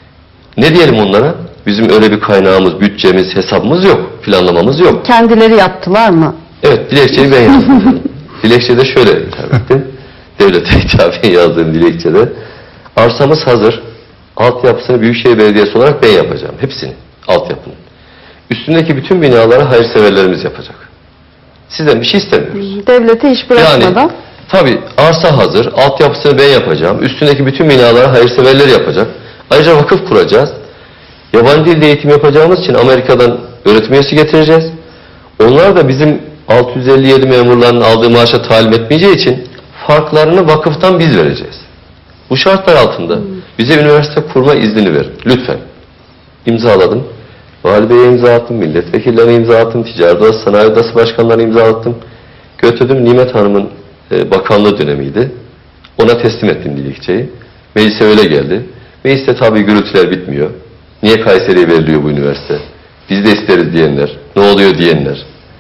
Ne diyelim onlara? Bizim öyle bir kaynağımız, bütçemiz, hesabımız yok, planlamamız yok. Kendileri yaptılar mı? Evet, dilekçeyi ben yazdım. Dilekçede şöyle hitap ettim. Devlete hitaben yazdığım dilekçede. Arsamız hazır. Altyapısını Büyükşehir Belediyesi olarak ben yapacağım. Hepsini. Altyapını. Üstündeki bütün binaları hayırseverlerimiz yapacak. Sizden bir şey istemiyoruz. Devlete iş bırakmadan. Yani tabii arsa hazır. Altyapısını ben yapacağım. Üstündeki bütün binaları hayırseverler yapacak. Ayrıca vakıf kuracağız. Yabancı dilde eğitim yapacağımız için Amerika'dan öğretim üyesi getireceğiz. Onlar da bizim altı yüz elli yedi memurların aldığı maaşa talim etmeyeceği için farklarını vakıftan biz vereceğiz. Bu şartlar altında bize üniversite kurma iznini verin. Lütfen. İmzaladım. Vali Bey'e imza attım. Milletvekillerine imza attım. Ticaret Odası, Sanayi Odası başkanlarına imza attım. Götürdüm. Nimet Hanım'ın e, bakanlığı dönemiydi. Ona teslim ettim dilekçeyi. Meclise öyle geldi. Mecliste tabii gürültüler bitmiyor. Niye Kayseri'ye veriliyor bu üniversite? Biz de isteriz diyenler. Ne oluyor diyenler.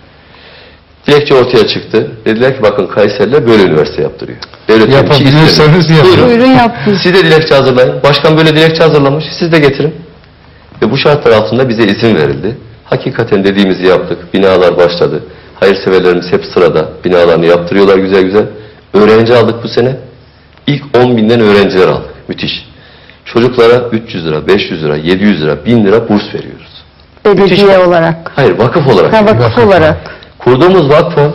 Dilekçe ortaya çıktı. Dediler ki bakın Kayseri'ler böyle üniversite yaptırıyor. Devlet yapabiliyorsanız yapın. Buyurun. Buyurun yapın. Siz de dilekçe hazırlayın. Başkan böyle dilekçe hazırlamış. Siz de getirin. Ve bu şartlar altında bize izin verildi. Hakikaten dediğimizi yaptık. Binalar başladı. Hayırseverlerimiz hep sırada. Binalarını yaptırıyorlar güzel güzel. Öğrenci aldık bu sene. İlk on binden öğrenciler aldık. Müthiş. Çocuklara üç yüz lira, beş yüz lira, yedi yüz lira, bin lira burs veriyoruz. Belediye Müthiş. olarak. Hayır, vakıf olarak. Ha, vakıf olarak. Kurduğumuz vakfa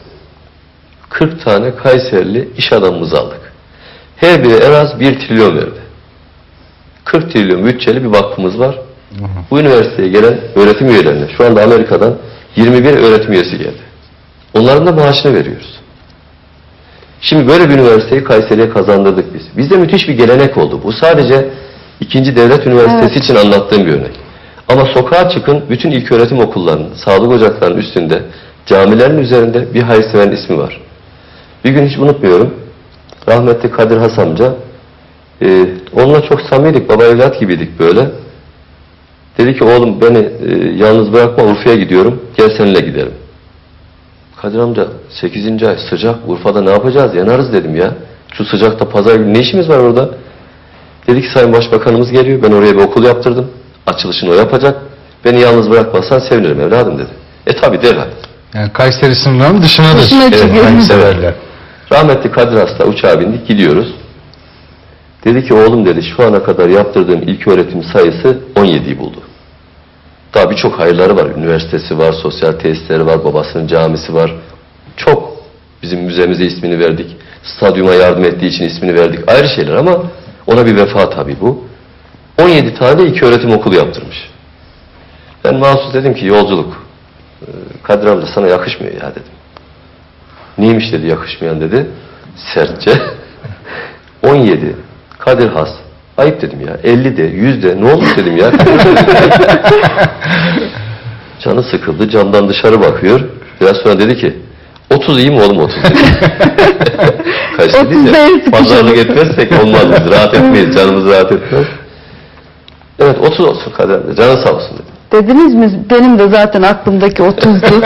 kırk tane Kayserili iş adamımızı aldık. Her biri en az bir trilyon verdi. kırk trilyon bütçeli bir vakfımız var. Hı hı. Bu üniversiteye gelen öğretim üyelerine, şu anda Amerika'dan yirmi bir öğretim üyesi geldi. Onların da maaşını veriyoruz. Şimdi böyle bir üniversiteyi Kayseri'ye kazandırdık biz. Bizde müthiş bir gelenek oldu. Bu sadece ikinci devlet üniversitesi evet. için anlattığım bir örnek. Ama sokağa çıkın, bütün ilköğretim okullarının, sağlık ocaklarının üstünde, camilerin üzerinde bir hayırseverin ismi var. Bir gün hiç unutmuyorum. Rahmetli Kadir Has amca, e, onunla çok samimiydik, baba evlat gibiydik böyle. Dedi ki oğlum beni e, yalnız bırakma, Urfa'ya gidiyorum, gel seninle gidelim. Kadir amca sekizinci ay sıcak, Urfa'da ne yapacağız, yanarız dedim ya. Şu sıcakta pazar günü ne işimiz var orada? Dedi ki Sayın Başbakanımız geliyor, ben oraya bir okul yaptırdım. Açılışını o yapacak. Beni yalnız bırakmazsan sevinirim evladım dedi. E tabi derhal. Yani Kayseri sınırlarının dışına, dışına da çıkıyor. Evet, rahmetli Kadir Has'la uçağa bindik gidiyoruz. Dedi ki oğlum dedi şu ana kadar yaptırdığım ilköğretim sayısı on yediyi buldu. Daha birçok hayırları var. Üniversitesi var, sosyal tesisleri var, babasının camisi var. Çok. Bizim müzemize ismini verdik. Stadyuma yardım ettiği için ismini verdik. Ayrı şeyler ama ona bir vefa tabii bu. on yedi tane ilköğretim okulu yaptırmış. Ben mahsus dedim ki yolculuk. Kadir amca sana yakışmıyor ya dedim. Neymiş dedi yakışmayan dedi. Sertçe. on yedi Kadir Has Ayıp dedim ya. elli de, yüz de. Ne olmuş dedim ya. Canı sıkıldı. Camdan dışarı bakıyor. Biraz sonra dedi ki otuz iyi mi oğlum otuz dedi. Kaç dedi ya. Pazarlık etmezsek olmaz biz. Rahat etmeyiz. Canımız rahat etmez. Evet otuz olsun Kadir amca. Canın sağ olsun dedi. Dediniz mi? Benim de zaten aklımdaki otuzdu.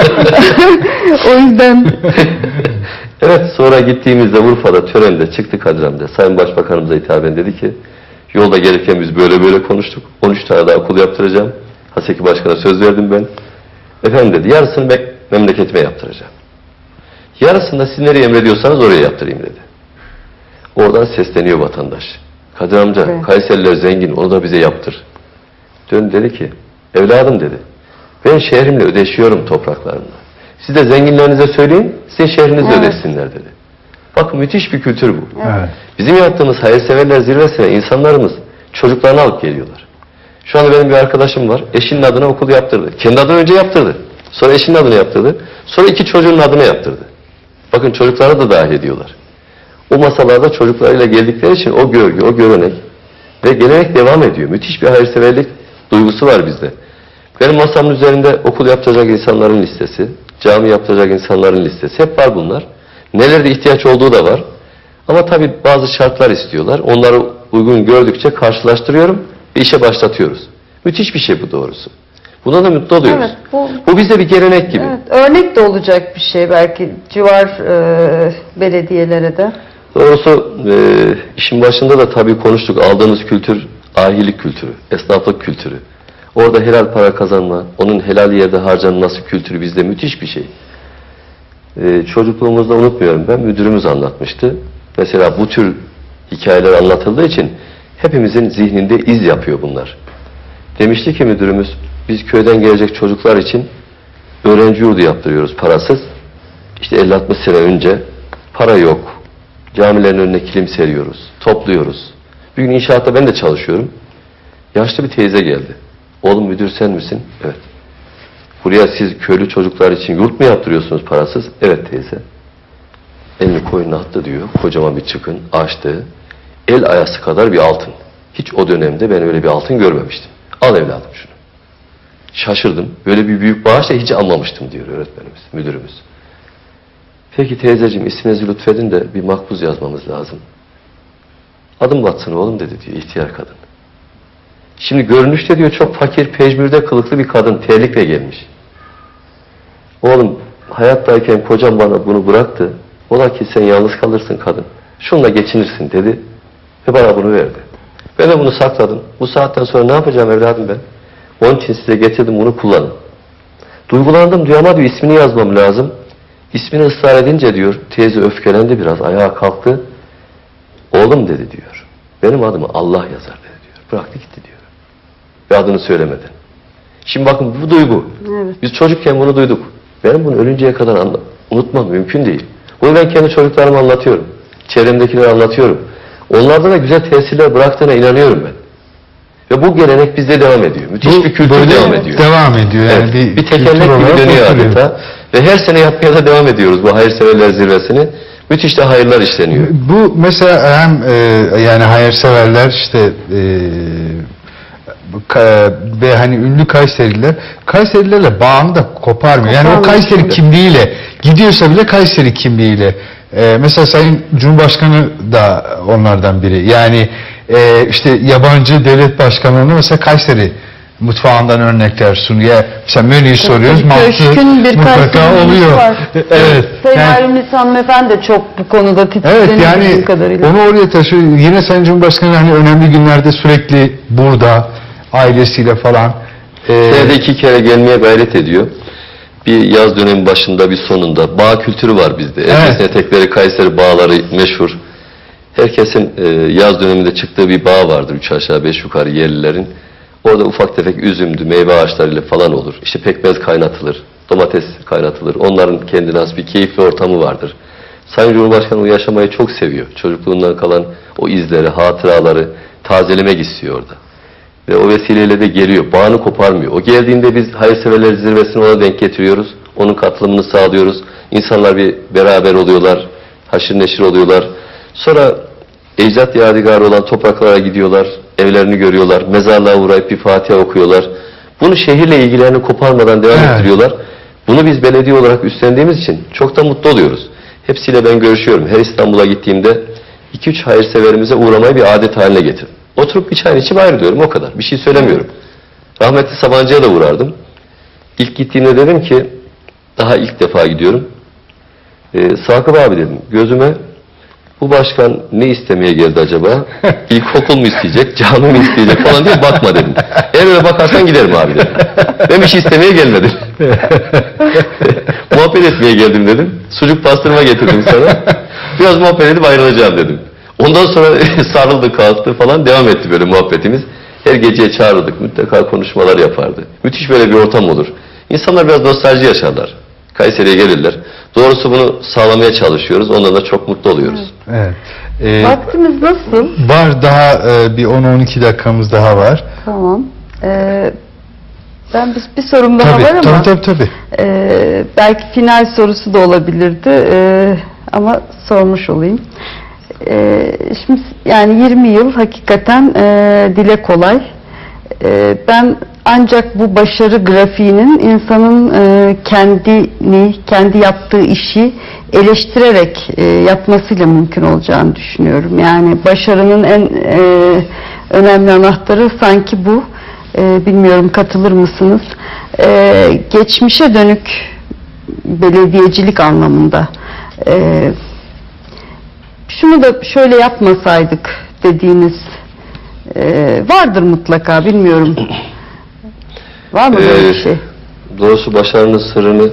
O yüzden Evet sonra gittiğimizde Urfa'da törende çıktı Kadir amca. Sayın Başbakanımıza hitaben dedi ki yolda gelirken biz böyle böyle konuştuk. on üç tane daha okul yaptıracağım. Haseki Başkan'a söz verdim ben. Efendim dedi yarısını ben memleketime yaptıracağım. Yarısını da siz nereye emrediyorsanız oraya yaptırayım dedi. Oradan sesleniyor vatandaş. Kadir amca Evet. Kayseriler zengin onu da bize yaptır. Dön dedi ki evladım dedi. Ben şehrimle ödeşiyorum topraklarımla. Siz de zenginlerinize söyleyin sizin şehrinizi Evet. ödeşsinler dedi. Bakın müthiş bir kültür bu. Evet. Bizim yaptığımız hayırseverler zirvesine insanlarımız çocuklarını alıp geliyorlar. Şu anda benim bir arkadaşım var. Eşinin adına okul yaptırdı. Kendi adına önce yaptırdı. Sonra eşinin adını yaptırdı. Sonra iki çocuğun adına yaptırdı. Bakın çocukları da dahil ediyorlar. O masalarda çocuklarıyla geldikleri için o görgü, o görenek ve gelenek devam ediyor. Müthiş bir hayırseverlik duygusu var bizde. Benim masamın üzerinde okul yaptıracak insanların listesi, cami yaptıracak insanların listesi hep var bunlar. Nelerde ihtiyaç olduğu da var. Ama tabii bazı şartlar istiyorlar. Onları uygun gördükçe karşılaştırıyorum ve işe başlatıyoruz. Müthiş bir şey bu doğrusu. Buna da mutlu oluyoruz. Evet, bu- bu bizde bir gelenek gibi. evet, örnek de olacak bir şey belki civar e, belediyelere de. Doğrusu e, işin başında da tabii konuştuk. Aldığımız kültür ahilik kültürü, esnaflık kültürü. Orada helal para kazanma, onun helal yerde harcanması kültürü bizde müthiş bir şey. E, çocukluğumuzda unutmuyorum ben, müdürümüz anlatmıştı. Mesela bu tür hikayeler anlatıldığı için hepimizin zihninde iz yapıyor bunlar. Demişti ki müdürümüz, biz köyden gelecek çocuklar için öğrenci yurdu yaptırıyoruz parasız. İşte elli altmış sene önce para yok. Camilerin önüne kilim seriyoruz, topluyoruz. Bir gün inşaatta ben de çalışıyorum. Yaşlı bir teyze geldi. Oğlum müdür sen misin? Evet. Buraya siz köylü çocuklar için yurt mu yaptırıyorsunuz parasız? Evet teyze. Elini koynuna attı diyor. Kocaman bir çıkın açtı. El ayası kadar bir altın. Hiç o dönemde ben öyle bir altın görmemiştim. Al evladım şunu. Şaşırdım. Böyle bir büyük bağış da hiç almamıştım diyor öğretmenimiz, müdürümüz. Peki teyzeciğim isminizi lütfedin de bir makbuz yazmamız lazım. Adım batsın oğlum dedi diyor ihtiyar kadın. Şimdi görünüşte diyor çok fakir, pejmürde kılıklı bir kadın terlikle gelmiş. Oğlum hayattayken kocam bana bunu bıraktı. Ola ki sen yalnız kalırsın kadın. Şununla geçinirsin dedi ve bana bunu verdi. Ben de bunu sakladım. Bu saatten sonra ne yapacağım evladım ben? Onun için size getirdim bunu kullanın. Duygulandım diyor ama diyor ismini yazmam lazım. İsmini ısrar edince diyor teyze öfkelendi biraz ayağa kalktı. Oğlum dedi diyor. Benim adımı Allah yazar dedi diyor. Bıraktı gitti diyor. Ve adını söylemeden. Şimdi bakın bu duygu. Evet. Biz çocukken bunu duyduk. Benim bunu ölünceye kadar anla unutmam mümkün değil. Bunu ben kendi çocuklarıma anlatıyorum. Çevremdekilere anlatıyorum. Onlarda da güzel tesirler bıraktığına inanıyorum ben. Ve bu gelenek bizde devam ediyor. Müthiş Bu bir kültür böyle devam ediyor. Devam ediyor. Yani Evet, bir, bir kültür tekerlek gibi olarak dönüyor oturuyor. adeta. Ve her sene yapmaya da devam ediyoruz bu hayırseverler zirvesini. Müthiş de hayırlar işleniyor. Bu mesela hem e, yani hayırseverler işte e, ka- ve hani ünlü Kayseriler Kayserilerle bağını da koparmıyor. Yani o Koparmıyor Kayseri tabii. kimliğiyle gidiyorsa bile Kayseri kimliğiyle. E, mesela Sayın Cumhurbaşkanı da onlardan biri. Yani e, işte yabancı devlet başkanlarına mesela Kayseri mutfağından örnekler sunuyor. Mesela menüyü soruyoruz. Mantı Köşkün bir mutlaka Kayseri menüsü oluyor. var. Evet. Sayın Yani- Halim hanımefendi de çok bu konuda titiz. Evet yani kadarıyla. onu oraya taşıyor. Yine Sayın Cumhurbaşkanı hani önemli günlerde sürekli burada ailesiyle falan. Ee, Senede iki kere gelmeye gayret ediyor. Bir yaz dönemi başında bir sonunda. Bağ kültürü var bizde. Herkesin etekleri Kayseri bağları meşhur. Herkesin e, yaz döneminde çıktığı bir bağ vardır. Üç aşağı beş yukarı yerlilerin. Orada ufak tefek üzümdü, meyve ağaçlarıyla falan olur. İşte pekmez kaynatılır, domates kaynatılır. Onların kendine has bir keyifli ortamı vardır. Sayın Cumhurbaşkanı o yaşamayı çok seviyor. Çocukluğundan kalan o izleri, hatıraları tazelemek istiyor orada. Ve o vesileyle de geliyor. Bağını koparmıyor. O geldiğinde biz hayırseverler zirvesini ona denk getiriyoruz. Onun katılımını sağlıyoruz. İnsanlar bir beraber oluyorlar. Haşır neşir oluyorlar. Sonra ecdat yadigarı olan topraklara gidiyorlar. evlerini görüyorlar, mezarlığa uğrayıp bir Fatiha okuyorlar. Bunu şehirle ilgilerini koparmadan devam Evet. ettiriyorlar. Bunu biz belediye olarak üstlendiğimiz için çok da mutlu oluyoruz. Hepsiyle ben görüşüyorum. Her İstanbul'a gittiğimde iki üç hayırseverimize uğramayı bir adet haline getirdim. Oturup bir çay içip ayrılıyorum, o kadar. Bir şey söylemiyorum. Rahmetli Sabancı'ya da uğrardım. İlk gittiğimde dedim ki, daha ilk defa gidiyorum. Ee, Sakıp abi dedim, gözüme bu başkan ne istemeye geldi acaba? İlkokul mu isteyecek, cami mi isteyecek falan diye bakma dedim. Eğer öyle bakarsan giderim abi dedim. Ben bir şey istemeye gelmedim. Muhabbet etmeye geldim dedim. Sucuk pastırma getirdim sana. Biraz muhabbet edip ayrılacağım dedim. Ondan sonra sarıldı kalktı falan, devam etti böyle muhabbetimiz. Her geceye çağırdık, mutlaka konuşmalar yapardı. Müthiş böyle bir ortam olur. İnsanlar biraz nostalji yaşarlar. Kayseri'ye gelirler. Doğrusu bunu sağlamaya çalışıyoruz. Ondan da çok mutlu oluyoruz. Evet. Ee, Vaktimiz nasıl? var daha e, bir on on iki dakikamız daha var. Tamam. Ee, ben bir, bir sorum daha Tabii, var ama tabii tabii tabii. e, belki final sorusu da olabilirdi e, ama sormuş olayım. E, şimdi yani yirmi yıl hakikaten e, dile kolay. E, ben ancak bu başarı grafiğinin insanın e, kendini, kendi yaptığı işi eleştirerek e, yapmasıyla mümkün olacağını düşünüyorum. Yani başarının en e, önemli anahtarı sanki bu. E, bilmiyorum, katılır mısınız? E, geçmişe dönük belediyecilik anlamında e, şunu da şöyle yapmasaydık dediğiniz e, vardır mutlaka, bilmiyorum. Var mı böyle bir Ee, şey? Doğrusu başarının sırrını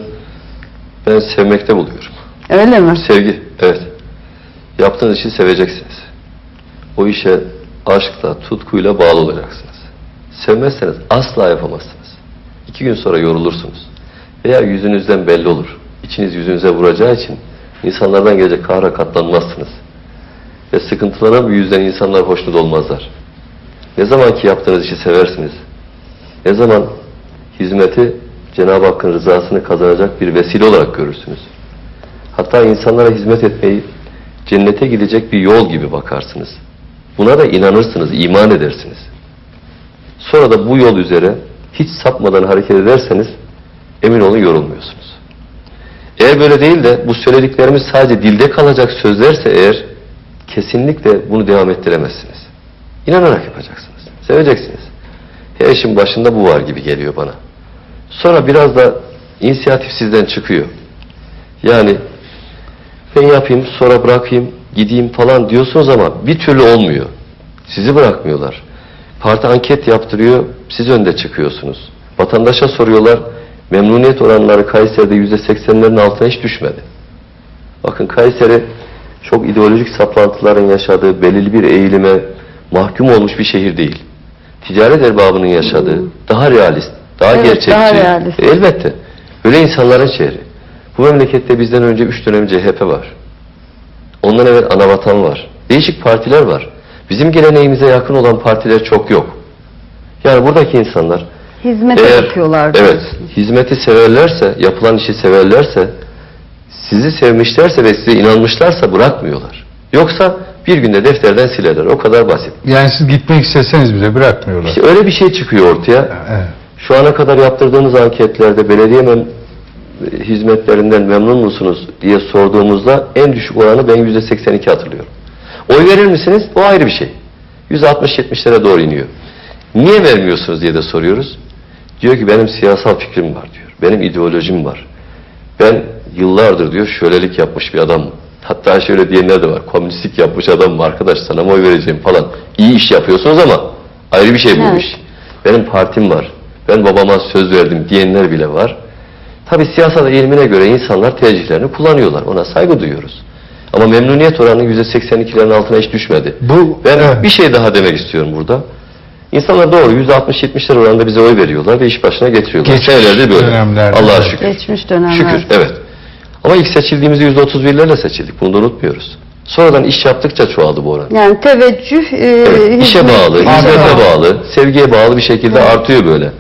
ben sevmekte buluyorum. Öyle mi? Sevgi, evet. Yaptığınız işi seveceksiniz. O işe aşkla, tutkuyla bağlı olacaksınız. Sevmezseniz asla yapamazsınız. İki gün sonra yorulursunuz. Veya yüzünüzden belli olur. İçiniz yüzünüze vuracağı için insanlardan gelecek kahra katlanmazsınız. Ve sıkıntılara bu yüzden insanlar hoşnut olmazlar. Ne zaman ki yaptığınız işi seversiniz, ne zaman hizmeti Cenab-ı Hakk'ın rızasını kazanacak bir vesile olarak görürsünüz. Hatta insanlara hizmet etmeyi cennete gidecek bir yol gibi bakarsınız. Buna da inanırsınız, iman edersiniz. Sonra da bu yol üzere hiç sapmadan hareket ederseniz emin olun yorulmuyorsunuz. Eğer böyle değil de bu söylediklerimiz sadece dilde kalacak sözlerse eğer kesinlikle bunu devam ettiremezsiniz. İnanarak yapacaksınız, seveceksiniz. Her işin başında bu var gibi geliyor bana. Sonra biraz da inisiyatif sizden çıkıyor. Yani ben yapayım, sonra bırakayım, gideyim falan diyorsunuz ama bir türlü olmuyor. Sizi bırakmıyorlar. Parti anket yaptırıyor, siz önde çıkıyorsunuz. Vatandaşa soruyorlar, memnuniyet oranları Kayseri'de yüzde seksenlerin altına hiç düşmedi. Bakın Kayseri çok ideolojik saplantıların yaşadığı, belirli bir eğilime mahkum olmuş bir şehir değil. Ticaret erbabının yaşadığı, hmm. daha realist, daha evet, gerçekçi. Daha realist. E, elbette. Böyle insanların şehri. Bu memlekette bizden önce üç dönem C H P var. Ondan evvel Anavatan var. Değişik partiler var. Bizim geleneğimize yakın olan partiler çok yok. Yani buradaki insanlar hizmete eğer, bakıyorlar. Evet, hizmeti severlerse, yapılan işi severlerse, sizi sevmişlerse ve size inanmışlarsa bırakmıyorlar. Yoksa bir günde defterden silerler. O kadar basit. Yani siz gitmek isteseniz bile bırakmıyorlar. İşte öyle bir şey çıkıyor ortaya. Evet. Şu ana kadar yaptırdığımız anketlerde belediye mem hizmetlerinden memnun musunuz diye sorduğumuzda en düşük oranı ben yüzde seksen iki hatırlıyorum. Oy verir misiniz? O ayrı bir şey. yüzde altmış yetmişlere doğru iniyor. Niye vermiyorsunuz diye de soruyoruz. Diyor ki benim siyasal fikrim var diyor. Benim ideolojim var. Ben yıllardır diyor şölelik yapmış bir adamım. Hatta şöyle diyenler de var. Komünistlik yapmış adamım arkadaş, sana mı oy vereceğim falan. İyi iş yapıyorsunuz ama ayrı bir şey bu evet. iş. Benim partim var. Ben babama söz verdim diyenler bile var. Tabi siyasal eğilimine göre insanlar tercihlerini kullanıyorlar. Ona saygı duyuyoruz. Ama memnuniyet oranı yüzde seksen ikilerin altına hiç düşmedi. Bu, ben evet. bir şey daha demek istiyorum burada. İnsanlar doğru yüzde altmış yetmişler oranında bize oy veriyorlar ve iş başına getiriyorlar. Geçmiş Senelerdir böyle. dönemlerde. Allah'a şükür. Geçmiş dönemler. Şükür, evet. Ama ilk seçildiğimizde yüzde otuz birlerle seçildik. Bunu da unutmuyoruz. Sonradan iş yaptıkça çoğaldı bu oran. Yani teveccüh, e, Evet, işe hizmet- bağlı, hizmete bağlı, sevgiye bağlı bir şekilde Evet. artıyor böyle.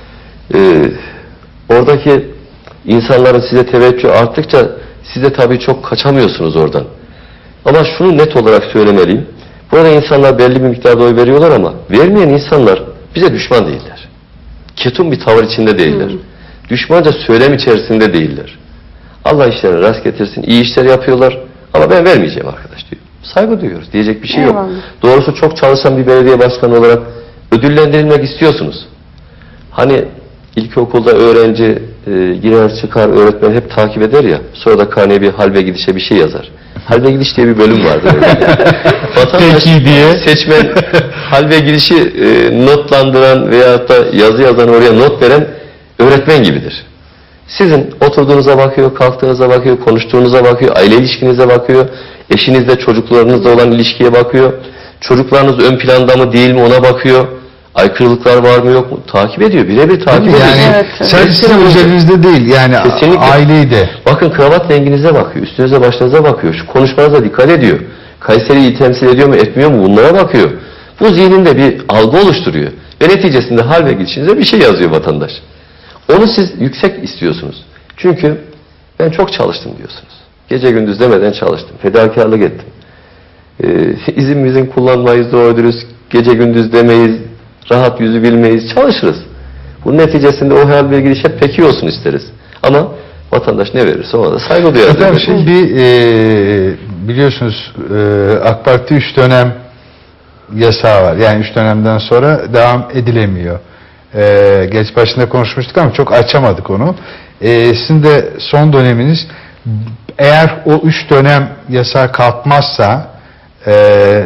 Ee, oradaki insanların size teveccüh arttıkça siz de tabii çok kaçamıyorsunuz oradan. Ama şunu net olarak söylemeliyim. Burada insanlar belli bir miktarda oy veriyorlar ama vermeyen insanlar bize düşman değiller. Ketum bir tavır içinde değiller. Hmm. Düşmanca söylem içerisinde değiller. Allah işlerini rast getirsin, iyi işler yapıyorlar ama ben vermeyeceğim arkadaş diyor. Saygı duyuyoruz, diyecek bir şey yok. Eyvallah. Doğrusu çok çalışan bir belediye başkanı olarak ödüllendirilmek istiyorsunuz. Hani ilkokulda öğrenci e, girer çıkar, öğretmen hep takip eder ya, sonra da karneye bir hal ve gidişe bir şey yazar. Hal ve gidiş diye bir bölüm vardır. Vatandaş diye. seçmen hal ve gidişi e, notlandıran veyahut da yazı yazan oraya not veren öğretmen gibidir. Sizin oturduğunuza bakıyor, kalktığınıza bakıyor, konuştuğunuza bakıyor, aile ilişkinize bakıyor, eşinizle çocuklarınızla olan ilişkiye bakıyor, çocuklarınız ön planda mı değil mi ona bakıyor, aykırılıklar var mı yok mu takip ediyor, birebir takip ediyor. Yani Evet, sadece sizin özelinizde değil, yani Kesinlikle. aileyi de. Bakın kravat renginize bakıyor, üstünüze başınıza bakıyor, şu konuşmanıza dikkat ediyor. Kayseri'yi temsil ediyor mu etmiyor mu bunlara bakıyor. Bu zihninde bir algı oluşturuyor ve neticesinde hal ve gidişinize bir şey yazıyor vatandaş. Onu siz yüksek istiyorsunuz. Çünkü ben çok çalıştım diyorsunuz. Gece gündüz demeden çalıştım. Fedakarlık ettim. Ee, izin izin kullanmayız doğru dürüst. Gece gündüz demeyiz. Rahat yüzü bilmeyiz. Çalışırız. Bunun neticesinde o hal bilgi hep peki olsun isteriz. Ama vatandaş ne verirse ona da saygı duyarız. Efendim şimdi e, biliyorsunuz e, AK Parti üç dönem yasağı var. Yani üç dönemden sonra devam edilemiyor. Ee, geç başında konuşmuştuk ama çok açamadık onu. Ee, sizin de son döneminiz, eğer o üç dönem yasağı kalkmazsa e,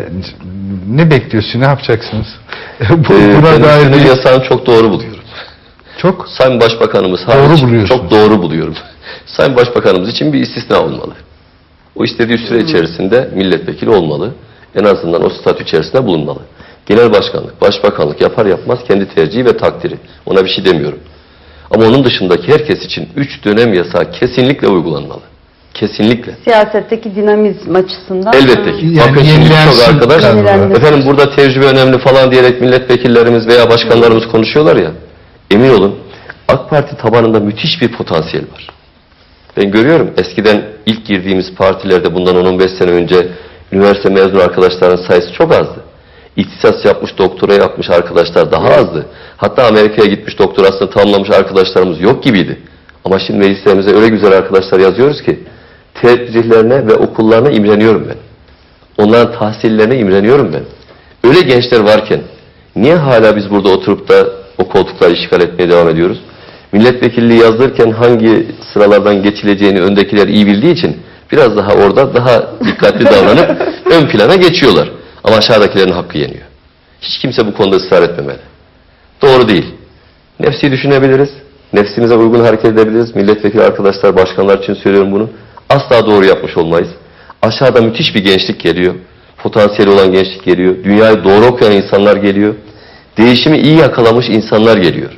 ne bekliyorsun, ne yapacaksınız? Bu, Ee, buna dair ben bir... yasağını çok doğru buluyorum. Çok Sayın Başbakanımız doğru hariç buluyorsunuz. çok doğru buluyorum. Sayın Başbakanımız için bir istisna olmalı. O istediği süre içerisinde milletvekili olmalı. En azından o statü içerisinde bulunmalı. Genel başkanlık, başbakanlık yapar yapmaz kendi tercihi ve takdiri. Ona bir şey demiyorum. Ama onun dışındaki herkes için üç dönem yasağı kesinlikle uygulanmalı. Kesinlikle. Siyasetteki dinamizm açısından. Elbette ki. Yani Bakın şimdi birçok yenilensin arkadaş, kadrolar. efendim burada tecrübe önemli falan diyerek milletvekillerimiz veya başkanlarımız konuşuyorlar ya, emin olun AK Parti tabanında müthiş bir potansiyel var. Ben görüyorum, eskiden ilk girdiğimiz partilerde bundan on on beş sene önce üniversite mezunu arkadaşların sayısı çok azdı. İhtisas yapmış, doktora yapmış arkadaşlar daha azdı. Hatta Amerika'ya gitmiş, doktorasını tamamlamış arkadaşlarımız yok gibiydi. Ama şimdi meclislerimize öyle güzel arkadaşlar yazıyoruz ki tercihlerine ve okullarına imreniyorum ben. Onların tahsillerine imreniyorum ben. Öyle gençler varken niye hala biz burada oturup da o koltukları işgal etmeye devam ediyoruz? Milletvekilliği yazdırırken hangi sıralardan geçileceğini öndekiler iyi bildiği için biraz daha orada daha dikkatli davranıp ön plana geçiyorlar. Ama aşağıdakilerin hakkı yeniyor. Hiç kimse bu konuda ısrar etmemeli. Doğru değil. Nefsi düşünebiliriz. Nefsimize uygun hareket edebiliriz. Milletvekili arkadaşlar, başkanlar için söylüyorum bunu. Asla doğru yapmış olmayız. Aşağıda müthiş bir gençlik geliyor. Potansiyeli olan gençlik geliyor. Dünyayı doğru okuyan insanlar geliyor. Değişimi iyi yakalamış insanlar geliyor.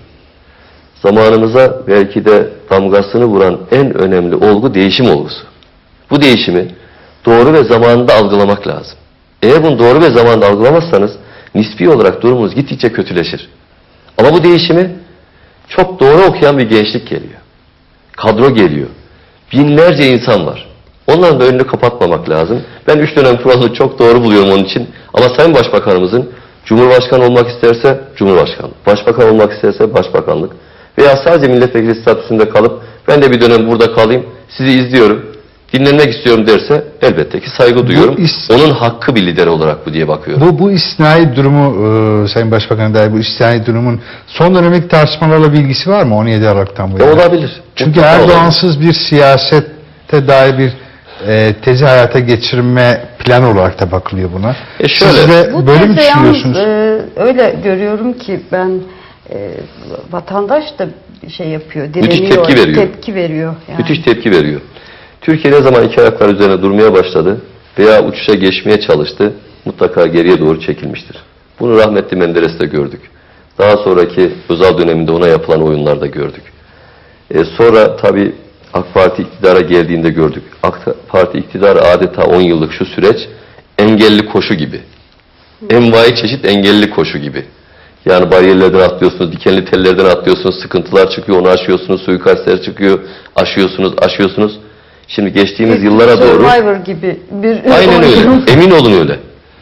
Zamanımıza belki de damgasını vuran en önemli olgu değişim olgusu. Bu değişimi doğru ve zamanında algılamak lazım. Eğer bunu doğru ve zamanında algılamazsanız nispi olarak durumunuz gittikçe kötüleşir. Ama bu değişimi çok doğru okuyan bir gençlik geliyor. Kadro geliyor. Binlerce insan var. Onların da önünü kapatmamak lazım. Ben üç dönem kuralını çok doğru buluyorum onun için. Ama Sayın Başbakanımızın Cumhurbaşkanı olmak isterse Cumhurbaşkanlığı, Başbakan olmak isterse Başbakanlık veya sadece milletvekili statüsünde kalıp ben de bir dönem burada kalayım, sizi izliyorum, dinlenmek istiyorum derse elbette ki saygı duyuyorum. is- Onun hakkı bir lider olarak bu diye bakıyorum. Bu, bu istisnai durumu e, Sayın Başbakan'a dair bu istisnai durumun son dönemdeki tartışmalarla bir ilgisi var mı? on yedi Aralık'tan bu E, yana. olabilir. Çünkü Mutlaka olabilir. Erdoğansız bir siyasette dair bir e, tezi hayata geçirme planı olarak da bakılıyor buna. E şöyle, Siz de Bu böyle mi teze yalnız, düşünüyorsunuz? e, öyle görüyorum ki ben e, vatandaş da şey yapıyor, direniyor, Müthiş tepki veriyor. tepki veriyor. Yani. Müthiş tepki veriyor. Türkiye ne zaman iki ayaklar üzerine durmaya başladı veya uçuşa geçmeye çalıştı, mutlaka geriye doğru çekilmiştir. Bunu rahmetli Menderes'te gördük. Daha sonraki Özal döneminde ona yapılan oyunlarda gördük. E sonra tabii AK Parti iktidara geldiğinde gördük. AK Parti iktidarı adeta on yıllık şu süreç engelli koşu gibi. Envai çeşit engelli koşu gibi. Yani bariyerlerden atlıyorsunuz, dikenli tellerden atlıyorsunuz, sıkıntılar çıkıyor, onu aşıyorsunuz, suikastler çıkıyor, aşıyorsunuz, aşıyorsunuz. Şimdi geçtiğimiz yıllara doğru... Survivor gibi bir Aynen öyle. oyun. Emin olun öyle.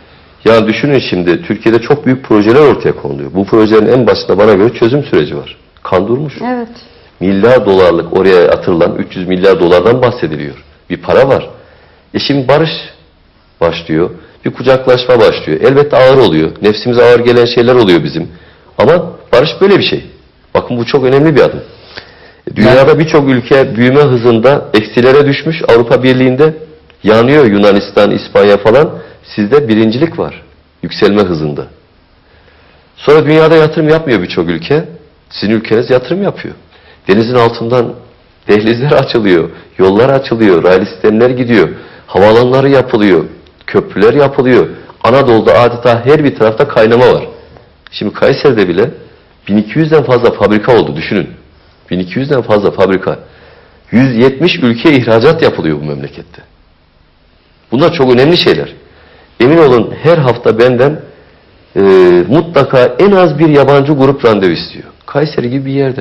Yani düşünün şimdi Türkiye'de çok büyük projeler ortaya konuluyor. Bu projelerin en başında bana göre çözüm süreci var. Kan durmuş. Evet. Milyar dolarlık oraya yatırılan üç yüz milyar dolardan bahsediliyor. Bir para var. E şimdi barış başlıyor. Bir kucaklaşma başlıyor. Elbette ağır oluyor. Nefsimize ağır gelen şeyler oluyor bizim. Ama barış böyle bir şey. Bakın bu çok önemli bir adım. Dünyada birçok ülke büyüme hızında eksilere düşmüş. Avrupa Birliği'nde yanıyor Yunanistan, İspanya falan. Sizde birincilik var. Yükselme hızında. Sonra dünyada yatırım yapmıyor birçok ülke. Sizin ülkeniz yatırım yapıyor. Denizin altından dehlizler açılıyor. Yollar açılıyor. Raylı sistemler gidiyor. Havaalanları yapılıyor. Köprüler yapılıyor. Anadolu'da adeta her bir tarafta kaynama var. Şimdi Kayseri'de bile bin iki yüzden fazla fabrika oldu. Düşünün. bin iki yüzden fazla fabrika. yüz yetmiş ülkeye ihracat yapılıyor bu memlekette. Bunlar çok önemli şeyler. Emin olun her hafta benden e, mutlaka en az bir yabancı grup randevu istiyor. Kayseri gibi bir yerde.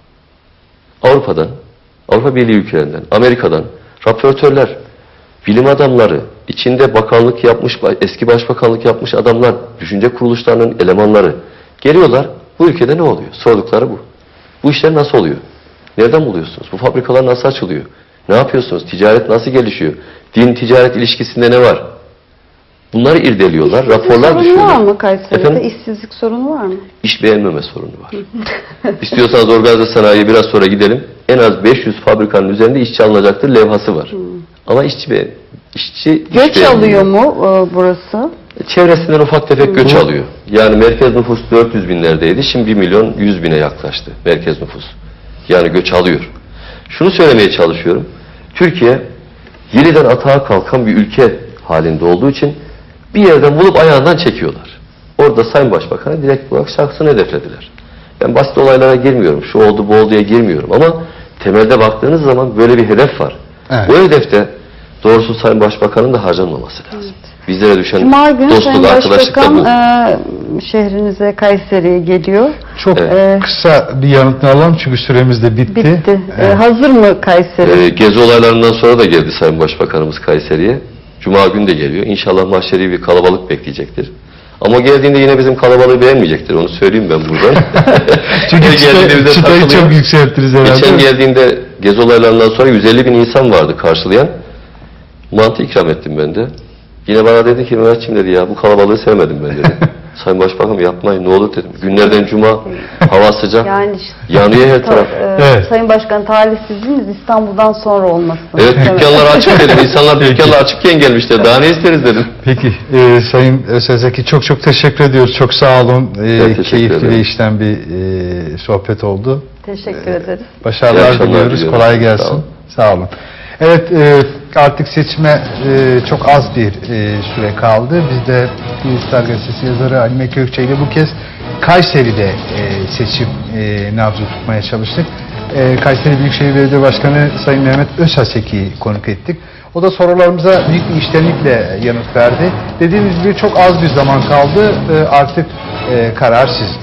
Avrupa'dan, Avrupa Birliği ülkelerinden, Amerika'dan raportörler, bilim adamları, içinde bakanlık yapmış, eski başbakanlık yapmış adamlar, düşünce kuruluşlarının elemanları geliyorlar. Bu ülkede ne oluyor? Sordukları bu. Bu işler nasıl oluyor? Nereden buluyorsunuz? Bu fabrikalar nasıl açılıyor? Ne yapıyorsunuz? Ticaret nasıl gelişiyor? Din ticaret ilişkisinde ne var? Bunları irdeliyorlar, raporlar sorunu düşüyorlar. var mı Kayseri'de? Efendim? İşsizlik sorunu var mı? İş beğenmeme sorunu var. İstiyorsanız organize sanayiye biraz sonra gidelim. En az beş yüz fabrikanın üzerinde işçi alınacaktır levhası var. Ama işçi be, işçi iş Göç beğenmiyor. alıyor mu e, burası? Çevresinden ufak tefek göç alıyor. Yani merkez nüfus dört yüz binlerdeydi. Şimdi bir milyon yüz bine yaklaştı merkez nüfus. Yani göç alıyor. Şunu söylemeye çalışıyorum. Türkiye yeniden atağa kalkan bir ülke halinde olduğu için bir yerden bulup ayağından çekiyorlar. Orada Sayın Başbakan'a direkt olarak şahsını hedeflediler. Ben basit olaylara girmiyorum. Şu oldu bu olduya girmiyorum. Ama temelde baktığınız zaman böyle bir hedef var. Evet. Bu hedefte doğrusu Sayın Başbakan'ın da harcanmaması lazım. Evet. Bizlere düşen Cuma günü Sayın dostluk, arkadaşlık da Başbakan bu. e, şehrinize, Kayseri'ye geliyor. Çok Ee, kısa bir yanıtını alalım çünkü süremiz de bitti. Bitti. E, Evet. hazır mı Kayseri? Ee, gezi olaylarından sonra da geldi Sayın Başbakanımız Kayseri'ye. Cuma günü de geliyor. İnşallah mahşeri bir kalabalık bekleyecektir. Ama geldiğinde yine bizim kalabalığı beğenmeyecektir. Onu söyleyeyim ben buradan. Çünkü Geldiğinde bize çıtayı takılıyor. çok yükselttiniz herhalde. Geçen geldiğinde gezi olaylarından sonra yüz elli bin insan vardı karşılayan. Mantı ikram ettim ben de. Yine bana dedi ki Mehmetciğim dedi ya bu kalabalığı sevmedim ben dedi. Sayın Başbakanım yapmayın ne olur dedim. Günlerden cuma hava sıcak. Yani işte, yanıyor her taraf. e, Evet. Sayın Başkan talihsizliğimiz İstanbul'dan sonra olması. Evet dükkanlar açık dedim. İnsanlar dükkanlar açıkken gelmişler. Daha ne isteriz dedim. Peki e, Sayın Özezeki çok çok teşekkür ediyoruz. Çok sağ olun. E, Ben teşekkür keyifli ederim. ve işten bir e, sohbet oldu. Teşekkür ederiz. İyi Başarılar akşamlar diliyoruz. diliyorum. Kolay Sağ gelsin. olun. Sağ olun. Evet e, artık seçime e, çok az bir e, süre kaldı. Biz de Star Gazetesi yazarı Halime Kökçe ile bu kez Kayseri'de e, seçim e, nabzı tutmaya çalıştık. E, Kayseri Büyükşehir Belediye Başkanı Sayın Mehmet Özhaseki'yi konuk ettik. O da sorularımıza büyük bir içtenlikle yanıt verdi. Dediğimiz gibi çok az bir zaman kaldı. E, artık e, karar sizde.